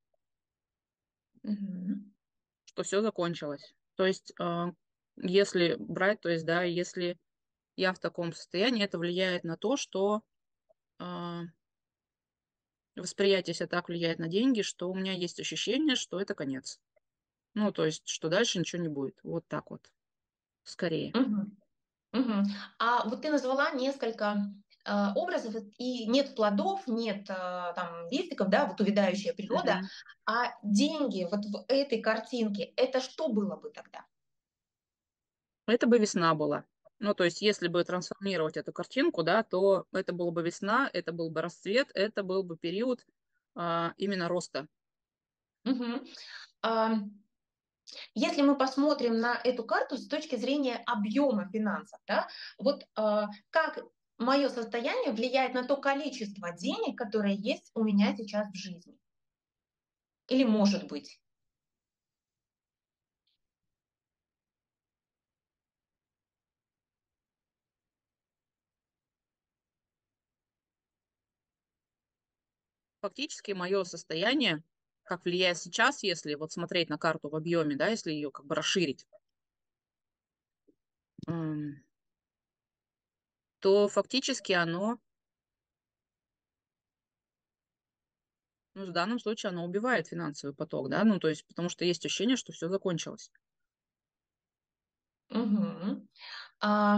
Мгм. что все закончилось. То есть, а, если брать, то есть, да, если я в таком состоянии, это влияет на то, что а, восприятие себя так влияет на деньги, что у меня есть ощущение, что это конец. Ну, то есть, что дальше ничего не будет. Вот так вот, скорее. Мгм. Мгм. А вот ты назвала несколько, а, образов, и нет плодов, нет, а, там листиков, да, вот увядающая природа. Мгм. А деньги вот в этой картинке — это что было бы тогда? Это бы весна была. Ну, то есть, если бы трансформировать эту картинку, да, то это была бы весна, это был бы расцвет, это был бы период а, именно роста. Мгм. Ам, если мы посмотрим на эту карту с точки зрения объема финансов, да, вот, а, как мое состояние влияет на то количество денег, которое есть у меня сейчас в жизни или может быть? Фактически мое состояние, как влияет сейчас, если вот смотреть на карту в объеме, да, если ее как бы расширить, м, то фактически оно, ну, в данном случае оно убивает финансовый поток, да, ну, то есть потому что есть ощущение, что все закончилось. Мгм. А,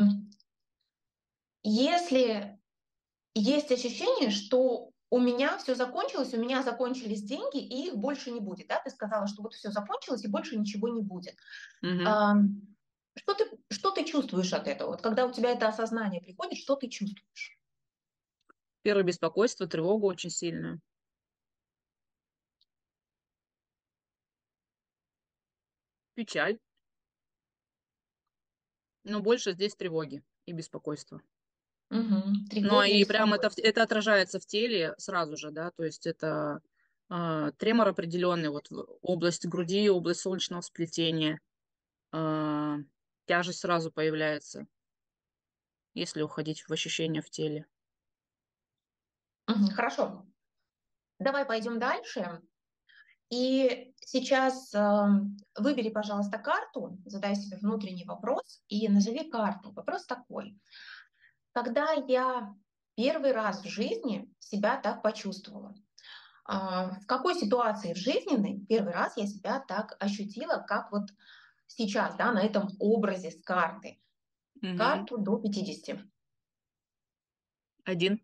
если есть ощущение, что у меня все закончилось, у меня закончились деньги, и их больше не будет, да? Ты сказала, что вот все закончилось, и больше ничего не будет. Мгм. Ам, что ты что ты чувствуешь от этого? Вот когда у тебя это осознание приходит, что ты чувствуешь? Первое беспокойство, тревога очень сильная, печаль, но больше здесь тревоги и беспокойства. Мгм. Ну, Тревоги и и прям это, в- беспокойство. это отражается в теле сразу же, да, то есть это а, тремор определенный, вот в- область груди, область солнечного сплетения, а, тяжесть сразу появляется, если уходить в ощущения в теле. Мгм. Хорошо. Давай пойдем дальше. И сейчас, ам, выбери, пожалуйста, карту, задай себе внутренний вопрос и назови карту. Вопрос такой: когда я первый раз в жизни себя так почувствовала? А, в какой ситуации в жизненной первый раз я себя так ощутила, как вот сейчас, да, на этом образе с карты? Мгм. Карту до пятидесяти. Один.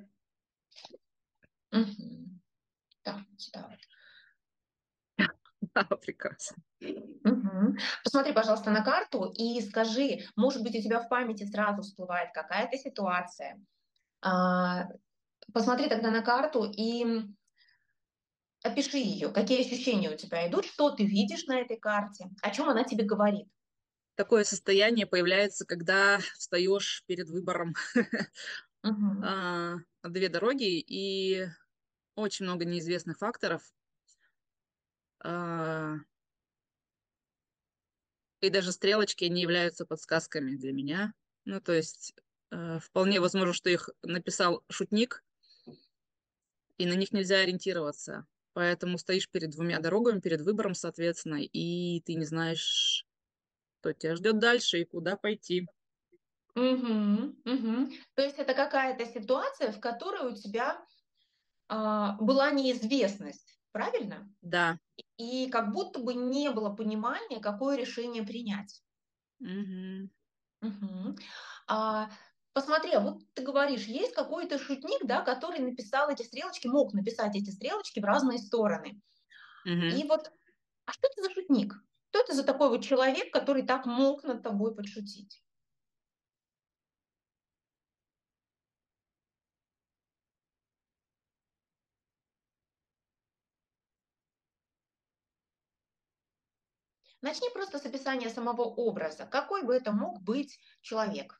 Мгм. Так, сюда вот. А, прекрасно. Мгм. Посмотри, пожалуйста, на карту и скажи, может быть, у тебя в памяти сразу всплывает какая-то ситуация. А, посмотри тогда на карту и опиши ее. Какие ощущения у тебя идут, что ты видишь на этой карте, о чем она тебе говорит. Такое состояние появляется, когда встаешь перед выбором Мгм. а, две дороги и очень много неизвестных факторов. а, И даже стрелочки не являются подсказками для меня. Ну, то есть э, вполне возможно, что их написал шутник, и на них нельзя ориентироваться. Поэтому стоишь перед двумя дорогами, перед выбором, соответственно, и ты не знаешь, что тебя ждет дальше и куда пойти. Мгм. Мгм. То есть это какая-то ситуация, в которой у тебя а, была неизвестность, правильно? Да. И как будто бы не было понимания, какое решение принять. Мгм. Мгм. А, посмотри, а вот ты говоришь, есть какой-то шутник, да, который написал эти стрелочки, мог написать эти стрелочки в разные стороны. Мгм. И вот, а что это за шутник? Что это за такой вот человек, который так мог над тобой подшутить? Начни просто с описания самого образа. Какой бы это мог быть человек?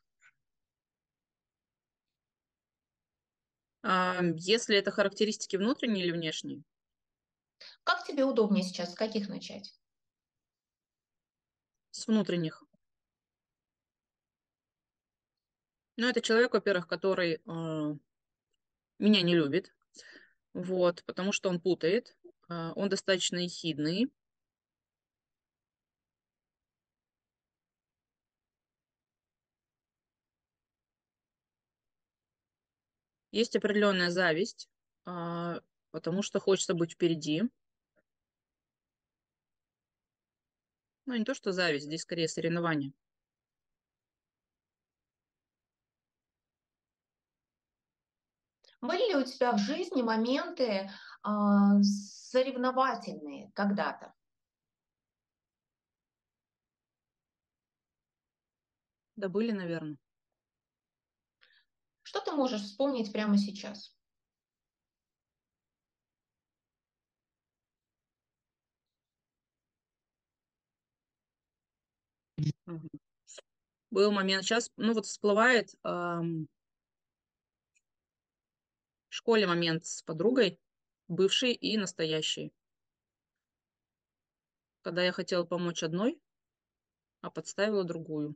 А, если это характеристики внутренние или внешние? Как тебе удобнее сейчас, с каких начать? С внутренних. Ну, это человек, во-первых, который а, меня не любит, вот, потому что он путает, а, он достаточно ехидный. Есть определенная зависть, а, потому что хочется быть впереди. Ну, не то, что зависть, здесь скорее соревнование. у тебя в жизни моменты а, соревновательные когда-то? Да были, наверное. Что ты можешь вспомнить прямо сейчас? Мгм. Был момент, сейчас, ну вот всплывает ам, в школе момент с подругой, бывшей и настоящей, когда я хотела помочь одной, а подставила другую.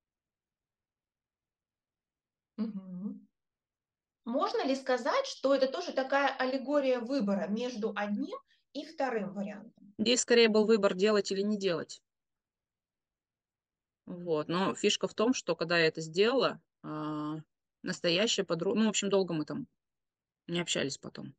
Мгм. Можно ли сказать, что это тоже такая аллегория выбора между одним и вторым вариантом? Здесь скорее был выбор делать или не делать. Вот. Но фишка в том, что когда я это сделала, а, настоящая подруга, ну, в общем, долго мы там не общались потом.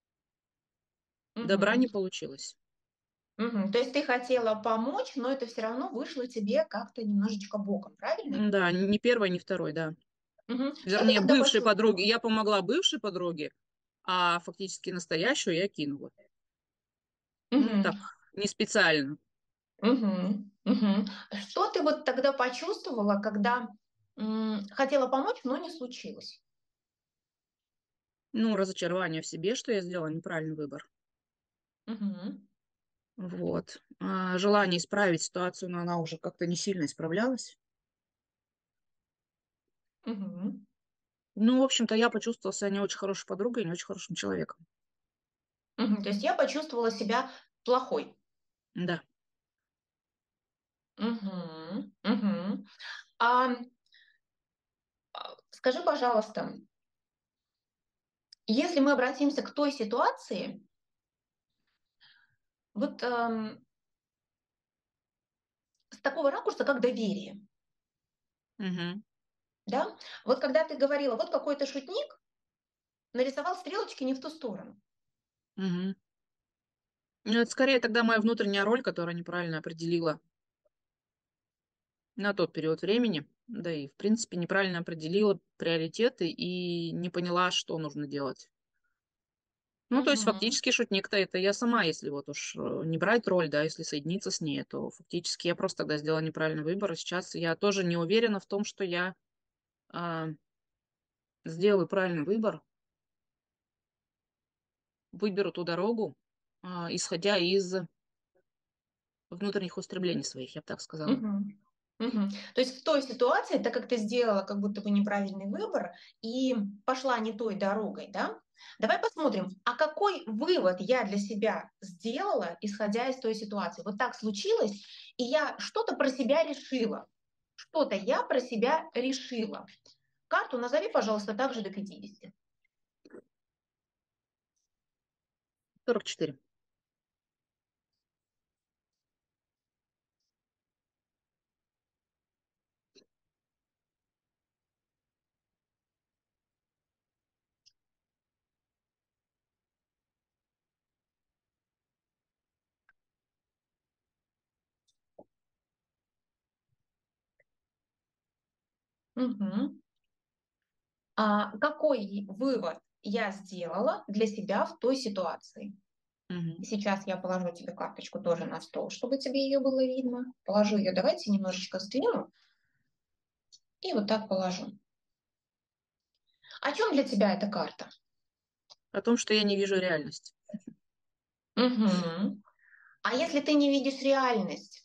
Добра Мгм. не получилось. Мгм. То есть ты хотела помочь, но это все равно вышло тебе как-то немножечко боком, правильно я Да, понимаю? ни первой, ни второй, да. Мгм. Что ты Вернее, тогда бывшей подруге. почувствовала? Я помогла бывшей подруге, а фактически настоящую я кинула. Ну, Мгм. так, не специально. Мгм. Мгм. Что ты вот тогда почувствовала, когда м, хотела помочь, но не случилось? Ну, разочарование в себе, что я сделала неправильный выбор. Мгм. Вот. А, желание исправить ситуацию, но она уже как-то не сильно исправлялась. Мгм. Ну, в общем-то, я почувствовала себя не очень хорошей подругой, не очень хорошим человеком. Мгм. То есть я почувствовала себя плохой. Да. Мгм. Мгм. А, а, скажи, пожалуйста, если мы обратимся к той ситуации, вот эм, с такого ракурса, как доверие, Мгм. да? Вот когда ты говорила, вот какой-то шутник нарисовал стрелочки не в ту сторону. Мгм. Ну, это скорее тогда моя внутренняя роль, которая неправильно определила на тот период времени, да и, в принципе, неправильно определила приоритеты и не поняла, что нужно делать. Ну, то есть Мгм. фактически шутник-то это я сама, если вот уж э, не брать роль, да, если соединиться с ней, то фактически я просто тогда сделала неправильный выбор, и сейчас я тоже не уверена в том, что я а, сделаю правильный выбор, выберу ту дорогу, а, исходя из внутренних устремлений своих, я бы так сказала. Мгм. Мгм. То есть в той ситуации, так как ты сделала как будто бы неправильный выбор и пошла не той дорогой, да? Давай посмотрим, а какой вывод я для себя сделала, исходя из той ситуации. Вот так случилось, и я что-то про себя решила. Что-то я про себя решила. Карту назови, пожалуйста, также до пятидесяти. сорок четыре. Мгм. А какой вывод я сделала для себя в той ситуации? Мгм. Сейчас я положу тебе карточку тоже на стол, чтобы тебе ее было видно. Положу ее, давайте немножечко сдвину и вот так положу. О чем для тебя эта карта? О том, что я не вижу реальность. Мгм. А если ты не видишь реальность,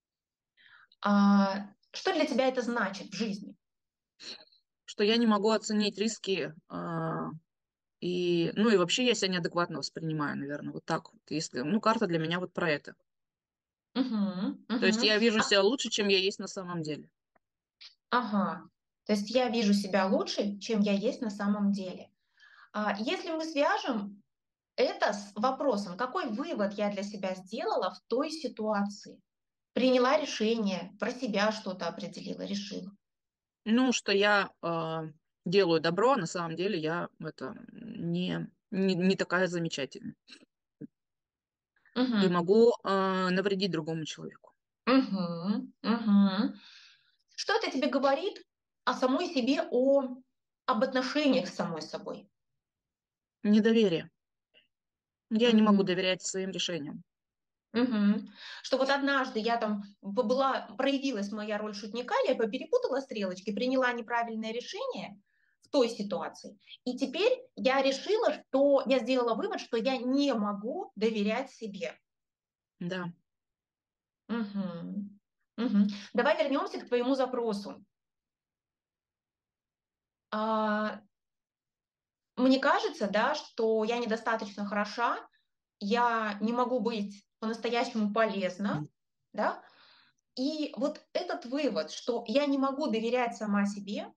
а, что для тебя это значит в жизни? Что я не могу оценить риски, а, и, ну и вообще я себя неадекватно воспринимаю, наверное, вот так вот. Если, ну, карта для меня вот про это. Мгм. То есть Мгм. я вижу А, себя лучше, чем я есть на самом деле. ага. То есть я вижу себя лучше, чем я есть на самом деле. А, если мы свяжем это с вопросом, какой вывод я для себя сделала в той ситуации? Приняла решение, про себя что-то определила, решила. Ну, что я а, делаю добро, а на самом деле я это не, не, не такая замечательная. И Мгм. могу а, навредить другому человеку. Мгм. Мгм. Что это тебе говорит о самой себе, о, об отношениях с самой собой? Недоверие. Я не могу Мгм. доверять своим решениям. Мгм. Что вот однажды я там побыла проявилась моя роль шутника, я по перепутала стрелочки, приняла неправильное решение в той ситуации. И теперь я решила, что я сделала вывод, что я не могу доверять себе. Да. Мгм. Мгм. Давай вернемся к твоему запросу. А, Мне кажется, да, что я недостаточно хороша, я не могу быть по-настоящему полезна, да. И вот этот вывод, что я не могу доверять сама себе,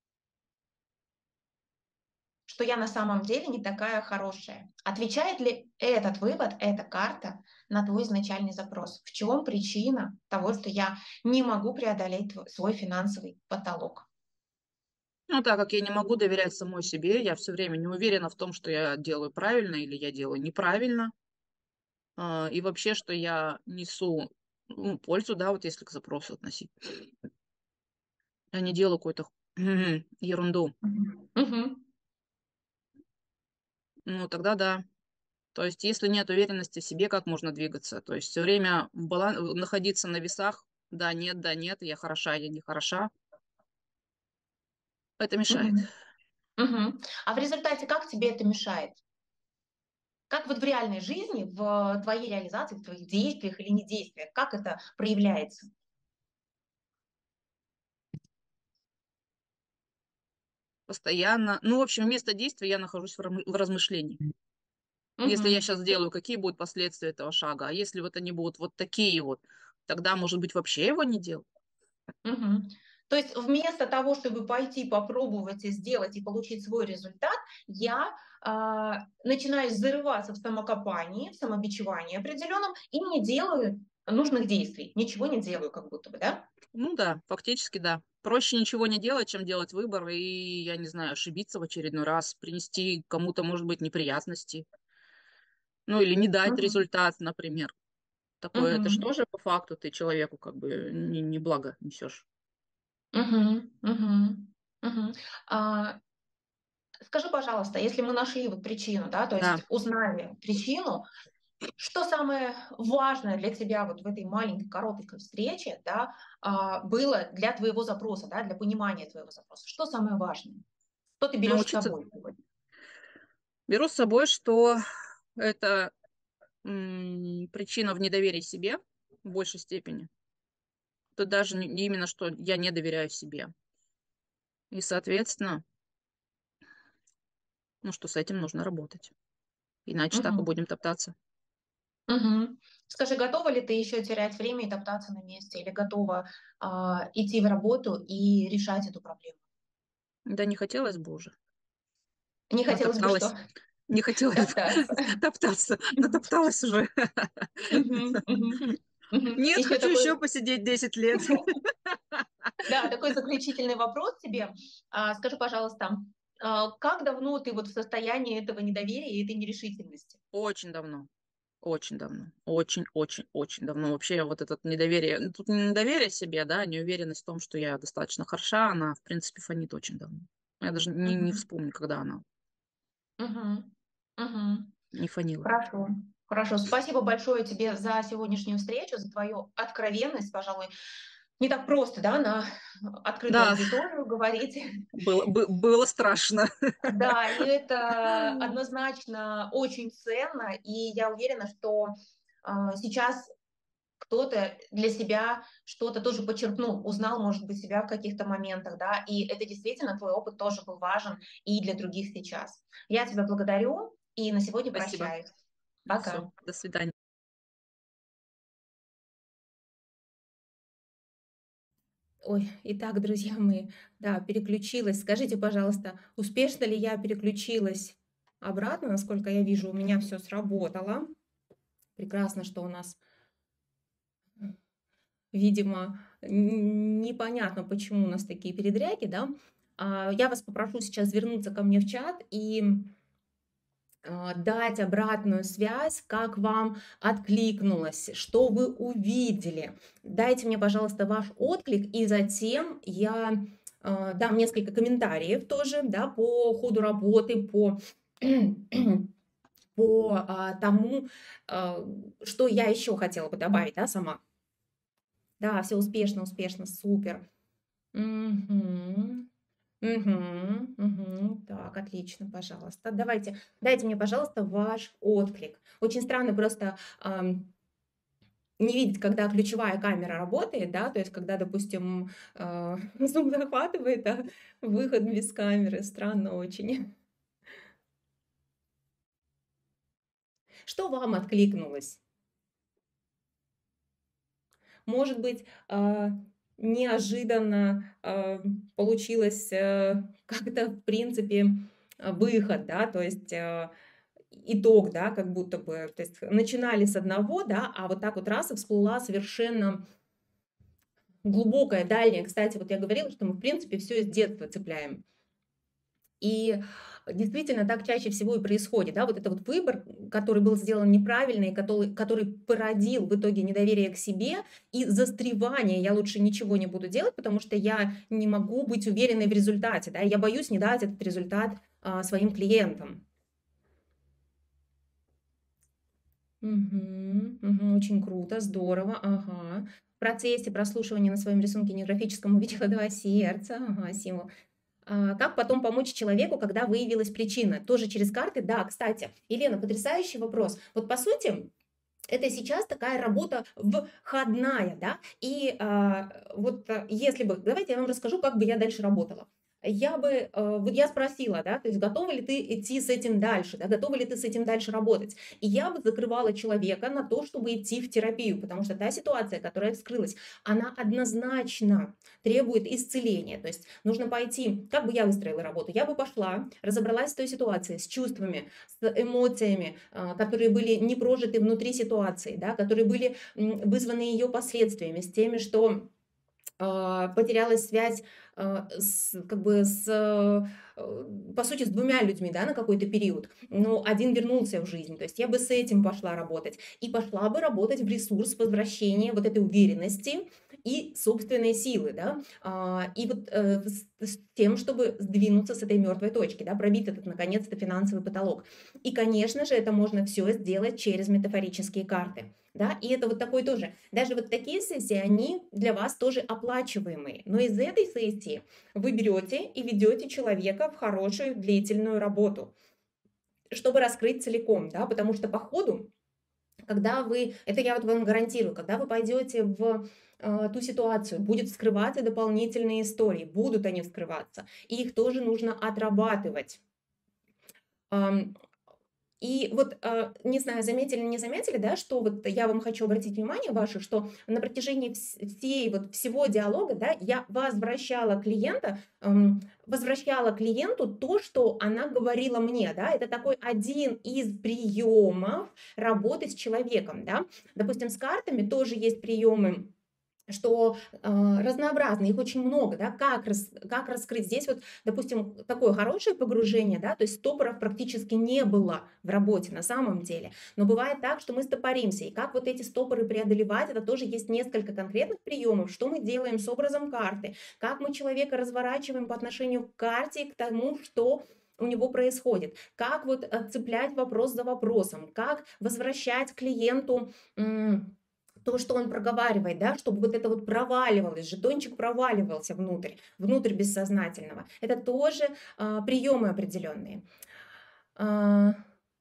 что я на самом деле не такая хорошая. Отвечает ли этот вывод, эта карта на твой изначальный запрос? В чем причина того, что я не могу преодолеть тв- свой финансовый потолок? Ну, так как я не могу доверять самой себе, я все время не уверена в том, что я делаю правильно или я делаю неправильно. А, и вообще, что я несу, ну, пользу, да, вот если к запросу относить. Я не делаю какую-то ерунду. Мгм. Мгм. Ну, тогда да. То есть, если нет уверенности в себе, как можно двигаться? То есть все время в балан э, находиться на весах: да, нет, да, нет, я хороша, я не хороша. Это мешает. Мгм. Мгм. А в результате как тебе это мешает? Как вот в реальной жизни, в твоей реализации, в твоих действиях или недействиях, как это проявляется? Постоянно. Ну, в общем, вместо действия я нахожусь в рам в размышлении. Если я Мгм. сейчас сделаю, какие будут последствия этого шага? А если вот они будут вот такие вот, тогда, может быть, вообще его не делать? Мгм. То есть вместо того, чтобы пойти попробовать и сделать, и получить свой результат, я а, начинаю зарываться в самокопании, в самобичевании определенном и не делаю нужных действий. Ничего не делаю, как будто бы, да? Ну да, фактически да. Проще ничего не делать, чем делать выбор и, я не знаю, ошибиться в очередной раз, принести кому-то, может быть, неприятности. Ну или не дать Мгм. результат, например. Такое, это Мгм. что же по факту ты человеку как бы не, не благо несешь. Мгм. Мгм. Мгм. А, Скажи, пожалуйста, если мы нашли вот причину, да, то Да. есть узнали причину, что самое важное для тебя вот в этой маленькой коротенькой встрече, да, а, было для твоего запроса, да, для понимания твоего запроса? Что самое важное? Что ты берешь с Научиться. собой сегодня? Беру с собой, что это м, причина в недоверии себе в большей степени. Это даже не не именно, что я не доверяю себе. И, соответственно, ну, что с этим нужно работать. Иначе так и Мгм. будем топтаться. Мгм. Скажи, готова ли ты еще терять время и топтаться на месте, или готова а, идти в работу и решать эту проблему? Да не хотелось бы уже. Не хотелось бы Натопталась. что? Не хотелось бы Топтаться. топтаться. Мгм. Натопталась уже. Мгм. Мгм. Мгм. Нет, Еще хочу еще такой посидеть десять лет. Да, такой заключительный вопрос тебе. А, скажи, пожалуйста, а, как давно ты вот в состоянии этого недоверия и этой нерешительности? Очень давно. Очень давно. Очень, очень, очень давно. Вообще вот это недоверие. Ну, тут не недоверие себе, да, а неуверенность в том, что я достаточно хороша, она, в принципе, фонит очень давно. Я даже не, не Мгм. вспомню, когда она Мгм. Мгм. не фонила. Хорошо. Хорошо. Спасибо большое тебе за сегодняшнюю встречу, за твою откровенность. Пожалуй, не так просто, да, на открытую Да, аудиторию говорить. было, бы- было страшно. Да, и это однозначно очень ценно, и я уверена, что а, сейчас кто-то для себя что-то тоже почерпнул, узнал, может быть, себя в каких-то моментах, да, и это действительно твой опыт тоже был важен и для других сейчас. Я тебя благодарю и на сегодня Спасибо. прощаюсь. Все, Пока. до свидания. Ой, итак, друзья мои, да, переключилась. Скажите, пожалуйста, успешно ли я переключилась обратно? Насколько я вижу, у меня все сработало. Прекрасно, что у нас, видимо, н- непонятно, почему у нас такие передряги, да. А, Я вас попрошу сейчас вернуться ко мне в чат и а, дать обратную связь, как вам откликнулось, что вы увидели. Дайте мне, пожалуйста, ваш отклик, и затем я а, дам несколько комментариев тоже, да, по ходу работы, по по а, тому, а, что я еще хотела бы добавить, да, сама. Да, все успешно, успешно, супер. Мгм. Мгм. Мгм. Так, отлично, пожалуйста. Давайте, дайте мне, пожалуйста, ваш отклик. Очень странно просто ам, не видеть, когда ключевая камера работает, да, то есть когда, допустим, а, зум захватывает, а выход без камеры. Странно очень. Что вам откликнулось? Может быть, а, неожиданно, а, получилось, э, как-то, в принципе, а, выход, да, то есть, а, итог, да, как будто бы, то есть начинали с одного, да, а вот так вот раз и всплыла совершенно глубокая, дальняя. Кстати, вот я говорила, что мы, в принципе, все с детства цепляем. И действительно так чаще всего и происходит, да, вот это вот выбор, который был сделан неправильный, который, который породил в итоге недоверие к себе и застревание. Я лучше ничего не буду делать, потому что я не могу быть уверенной в результате, да, я боюсь не дать этот результат а, своим клиентам. Мгм, мгм. Очень круто, здорово, ага. В процессе прослушивания на своем рисунке географическом увидела два сердца, ага, символ. А, как потом помочь человеку, когда выявилась причина? Тоже через карты? Да, кстати. Елена, потрясающий вопрос. Вот по сути, это сейчас такая работа входная, да, и а, вот а, если бы, давайте я вам расскажу, как бы я дальше работала. Я бы, э, вот я спросила, да, то есть готова ли ты идти с этим дальше, да, готова ли ты с этим дальше работать. И я бы закрывала человека на то, чтобы идти в терапию, потому что та ситуация, которая вскрылась, она однозначно требует исцеления. То есть нужно пойти, как бы я выстроила работу, я бы пошла, разобралась с той ситуацией, с чувствами, с эмоциями, а, которые были не прожиты внутри ситуации, да, которые были м, вызваны ее последствиями, с теми, что а, потерялась связь а, с, как бы с, э, э, по сути, с двумя людьми, да, на какой-то период. Но один вернулся в жизнь. То есть я бы с этим пошла работать. И пошла бы работать в ресурс возвращения вот этой уверенности и собственной силы, да, А, и вот э, с, с тем, чтобы сдвинуться с этой мертвой точки, да, пробить этот, наконец-то, финансовый потолок. И, конечно же, это можно все сделать через метафорические карты. Да, и это вот такой тоже, даже вот такие сессии, они для вас тоже оплачиваемые. Но из этой сессии вы берете и ведете человека в хорошую длительную работу, чтобы раскрыть целиком, да, потому что по ходу, когда вы, это я вот вам гарантирую, когда вы пойдете в э, ту ситуацию, будет вскрываться дополнительные истории, будут они вскрываться, и их тоже нужно отрабатывать. Ам, И вот, а, не знаю, заметили, не заметили, да, что вот я вам хочу обратить внимание ваше, что на протяжении вс- всей вот всего диалога, да, я возвращала клиента, эм, возвращала клиенту то, что она говорила мне, да, это такой один из приемов работы с человеком, да. Допустим, с картами тоже есть приемы, что а, разнообразны, их очень много, да, как, рас, как раскрыть. Здесь вот, допустим, такое хорошее погружение, да, то есть стопоров практически не было в работе на самом деле, но бывает так, что мы стопоримся, и как вот эти стопоры преодолевать, это тоже есть несколько конкретных приемов, что мы делаем с образом карты, как мы человека разворачиваем по отношению к карте, к тому, что у него происходит, как вот цеплять вопрос за вопросом, как возвращать клиенту то, что он проговаривает, да, чтобы вот это вот проваливалось, жетончик проваливался внутрь, внутрь бессознательного. Это тоже а, приемы определенные. А,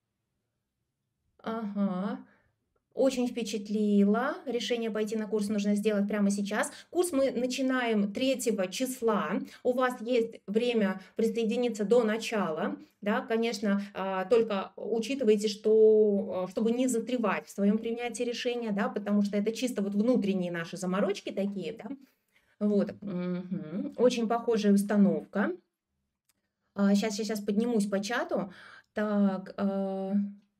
ага. Очень впечатлило. Решение пойти на курс нужно сделать прямо сейчас. Курс мы начинаем третьего числа. У вас есть время присоединиться до начала. Да, конечно, а, только учитывайте, что, а, чтобы не застревать в своем принятии решения, да, потому что это чисто вот внутренние наши заморочки такие, да. Вот. Мгм. Очень похожая установка. А, Сейчас, сейчас поднимусь по чату. Так, а,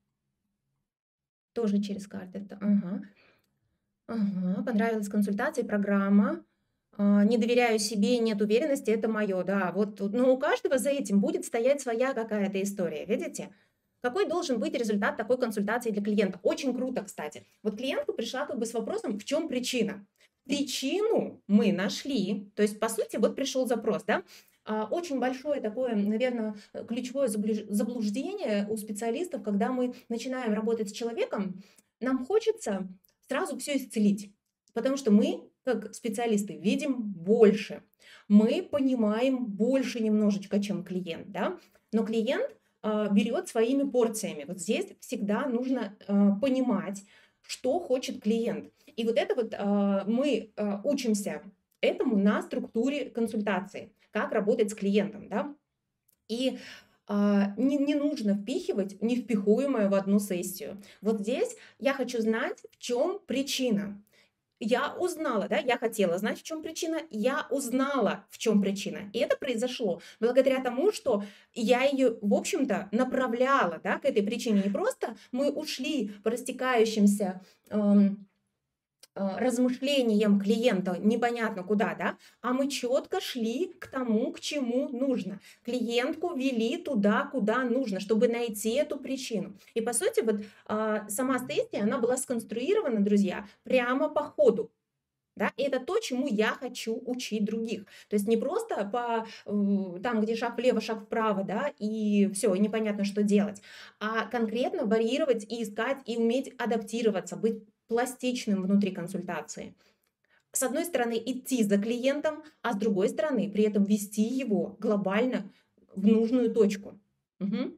тоже через карты. Это- Ага. Ага, понравилась консультация, программа. А, не доверяю себе, нет уверенности, это мое, да. Вот, тут, но у каждого за этим будет стоять своя какая-то история, видите? Какой должен быть результат такой консультации для клиента? Очень круто, кстати. Вот клиентка пришла как бы с вопросом, в чем причина? Причину мы нашли, то есть, по сути, вот пришел запрос, да? А, Очень большое такое, наверное, ключевое заблуж- заблуждение у специалистов, когда мы начинаем работать с человеком, нам хочется сразу все исцелить, потому что мы, как специалисты, видим больше, мы понимаем больше немножечко, чем клиент, да, но клиент а, берет своими порциями. Вот здесь всегда нужно а, понимать, что хочет клиент. И вот это вот а, мы а, учимся этому на структуре консультации, как работать с клиентом, да. И а, не, не нужно впихивать невпихуемое в одну сессию. Вот здесь я хочу знать, в чем причина. Я узнала, да, я хотела знать, в чем причина, я узнала, в чем причина. И это произошло благодаря тому, что я ее, в общем-то, направляла, да, к этой причине. Не просто мы ушли по растекающимся эм, э, размышлениям клиента непонятно куда, да, а мы четко шли к тому, к чему нужно. Клиентку вели туда, куда нужно, чтобы найти эту причину. И по сути, вот а, сама сессия, она была сконструирована, друзья, прямо по ходу. Да, и это то, чему я хочу учить других. То есть не просто по э, там, где шаг влево, шаг вправо, да, и все, и непонятно, что делать, а конкретно варьировать и искать, и уметь адаптироваться, быть пластичным внутри консультации. С одной стороны, идти за клиентом, а с другой стороны, при этом вести его глобально в нужную точку. Мгм.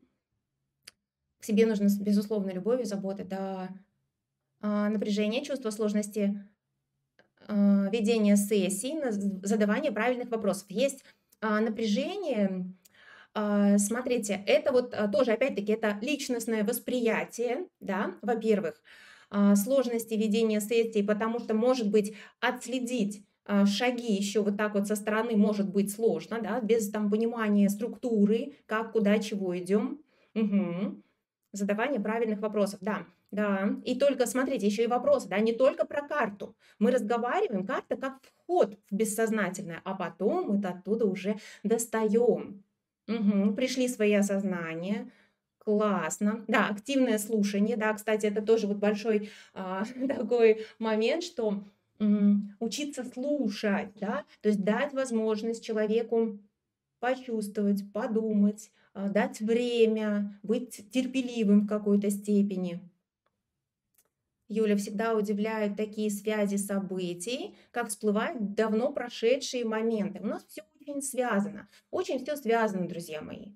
К себе нужно, с- безусловно, любовь и забота, да, а, напряжение, чувство сложности а, ведения сессий, на з- задавание правильных вопросов. Есть а, напряжение, а, смотрите, это вот а, тоже, опять-таки, это личностное восприятие, да, во-первых, а, сложности ведения сессий, потому что, может быть, отследить а, шаги еще вот так вот со стороны может быть сложно, да, без там понимания структуры, как, куда, чего идем. Мгм. Задавание правильных вопросов, да, да. И только, смотрите, еще и вопросы, да, не только про карту. Мы разговариваем, карта как вход в бессознательное, а потом мы оттуда уже достаем. Мгм. Пришли свои осознания. Классно. Да, активное слушание. Да, кстати, это тоже вот большой а, такой момент, что м, учиться слушать, да, то есть дать возможность человеку почувствовать, подумать, а, дать время, быть терпеливым в какой-то степени. Юля, всегда удивляют такие связи событий, как всплывают давно прошедшие моменты. У нас все очень связано. Очень все связано, друзья мои.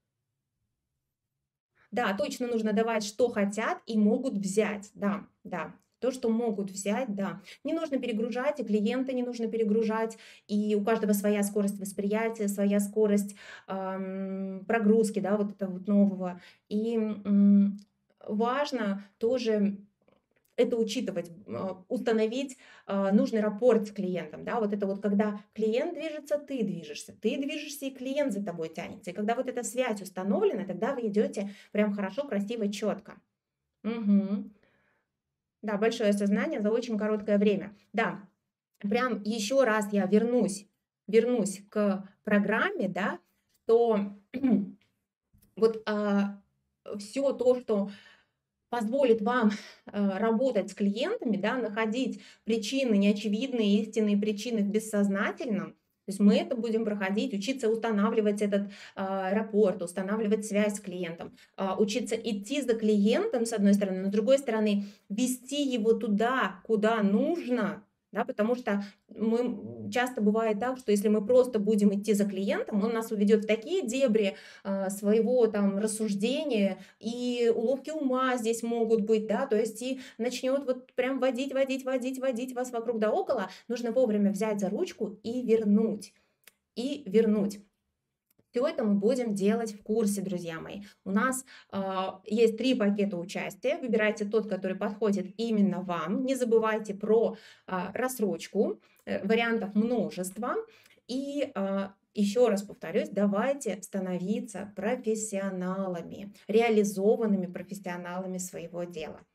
Да, точно нужно давать, что хотят и могут взять. Да, да. То, что могут взять, да. Не нужно перегружать, и клиента не нужно перегружать, и у каждого своя скорость восприятия, своя скорость ам, прогрузки, да, вот этого вот нового. И м, важно тоже это учитывать, а, установить а, нужный рапорт с клиентом, да, вот это вот когда клиент движется, ты движешься, ты движешься, и клиент за тобой тянется. И когда вот эта связь установлена, тогда вы идете прям хорошо, красиво, четко. Мгм. Да, большое осознание за очень короткое время. Да, прям еще раз я вернусь, вернусь к программе, да, что вот все то, что позволит вам э, работать с клиентами, да, находить причины, неочевидные истинные причины в бессознательном. То есть мы это будем проходить, учиться устанавливать этот а, рапорт, устанавливать связь с клиентом, а, учиться идти за клиентом, с одной стороны, но с другой стороны, вести его туда, куда нужно, да, потому что мы, часто бывает так, что если мы просто будем идти за клиентом, он нас уведет в такие дебри а, своего там рассуждения, и уловки ума здесь могут быть, да, то есть и начнет вот прям водить, водить, водить, водить вас вокруг да около, нужно вовремя взять за ручку и вернуть, и вернуть. Все это мы будем делать в курсе, друзья мои. У нас а, есть три пакета участия. Выбирайте тот, который подходит именно вам. Не забывайте про а, рассрочку. Э, вариантов множество. И а, еще раз повторюсь, давайте становиться профессионалами, реализованными профессионалами своего дела.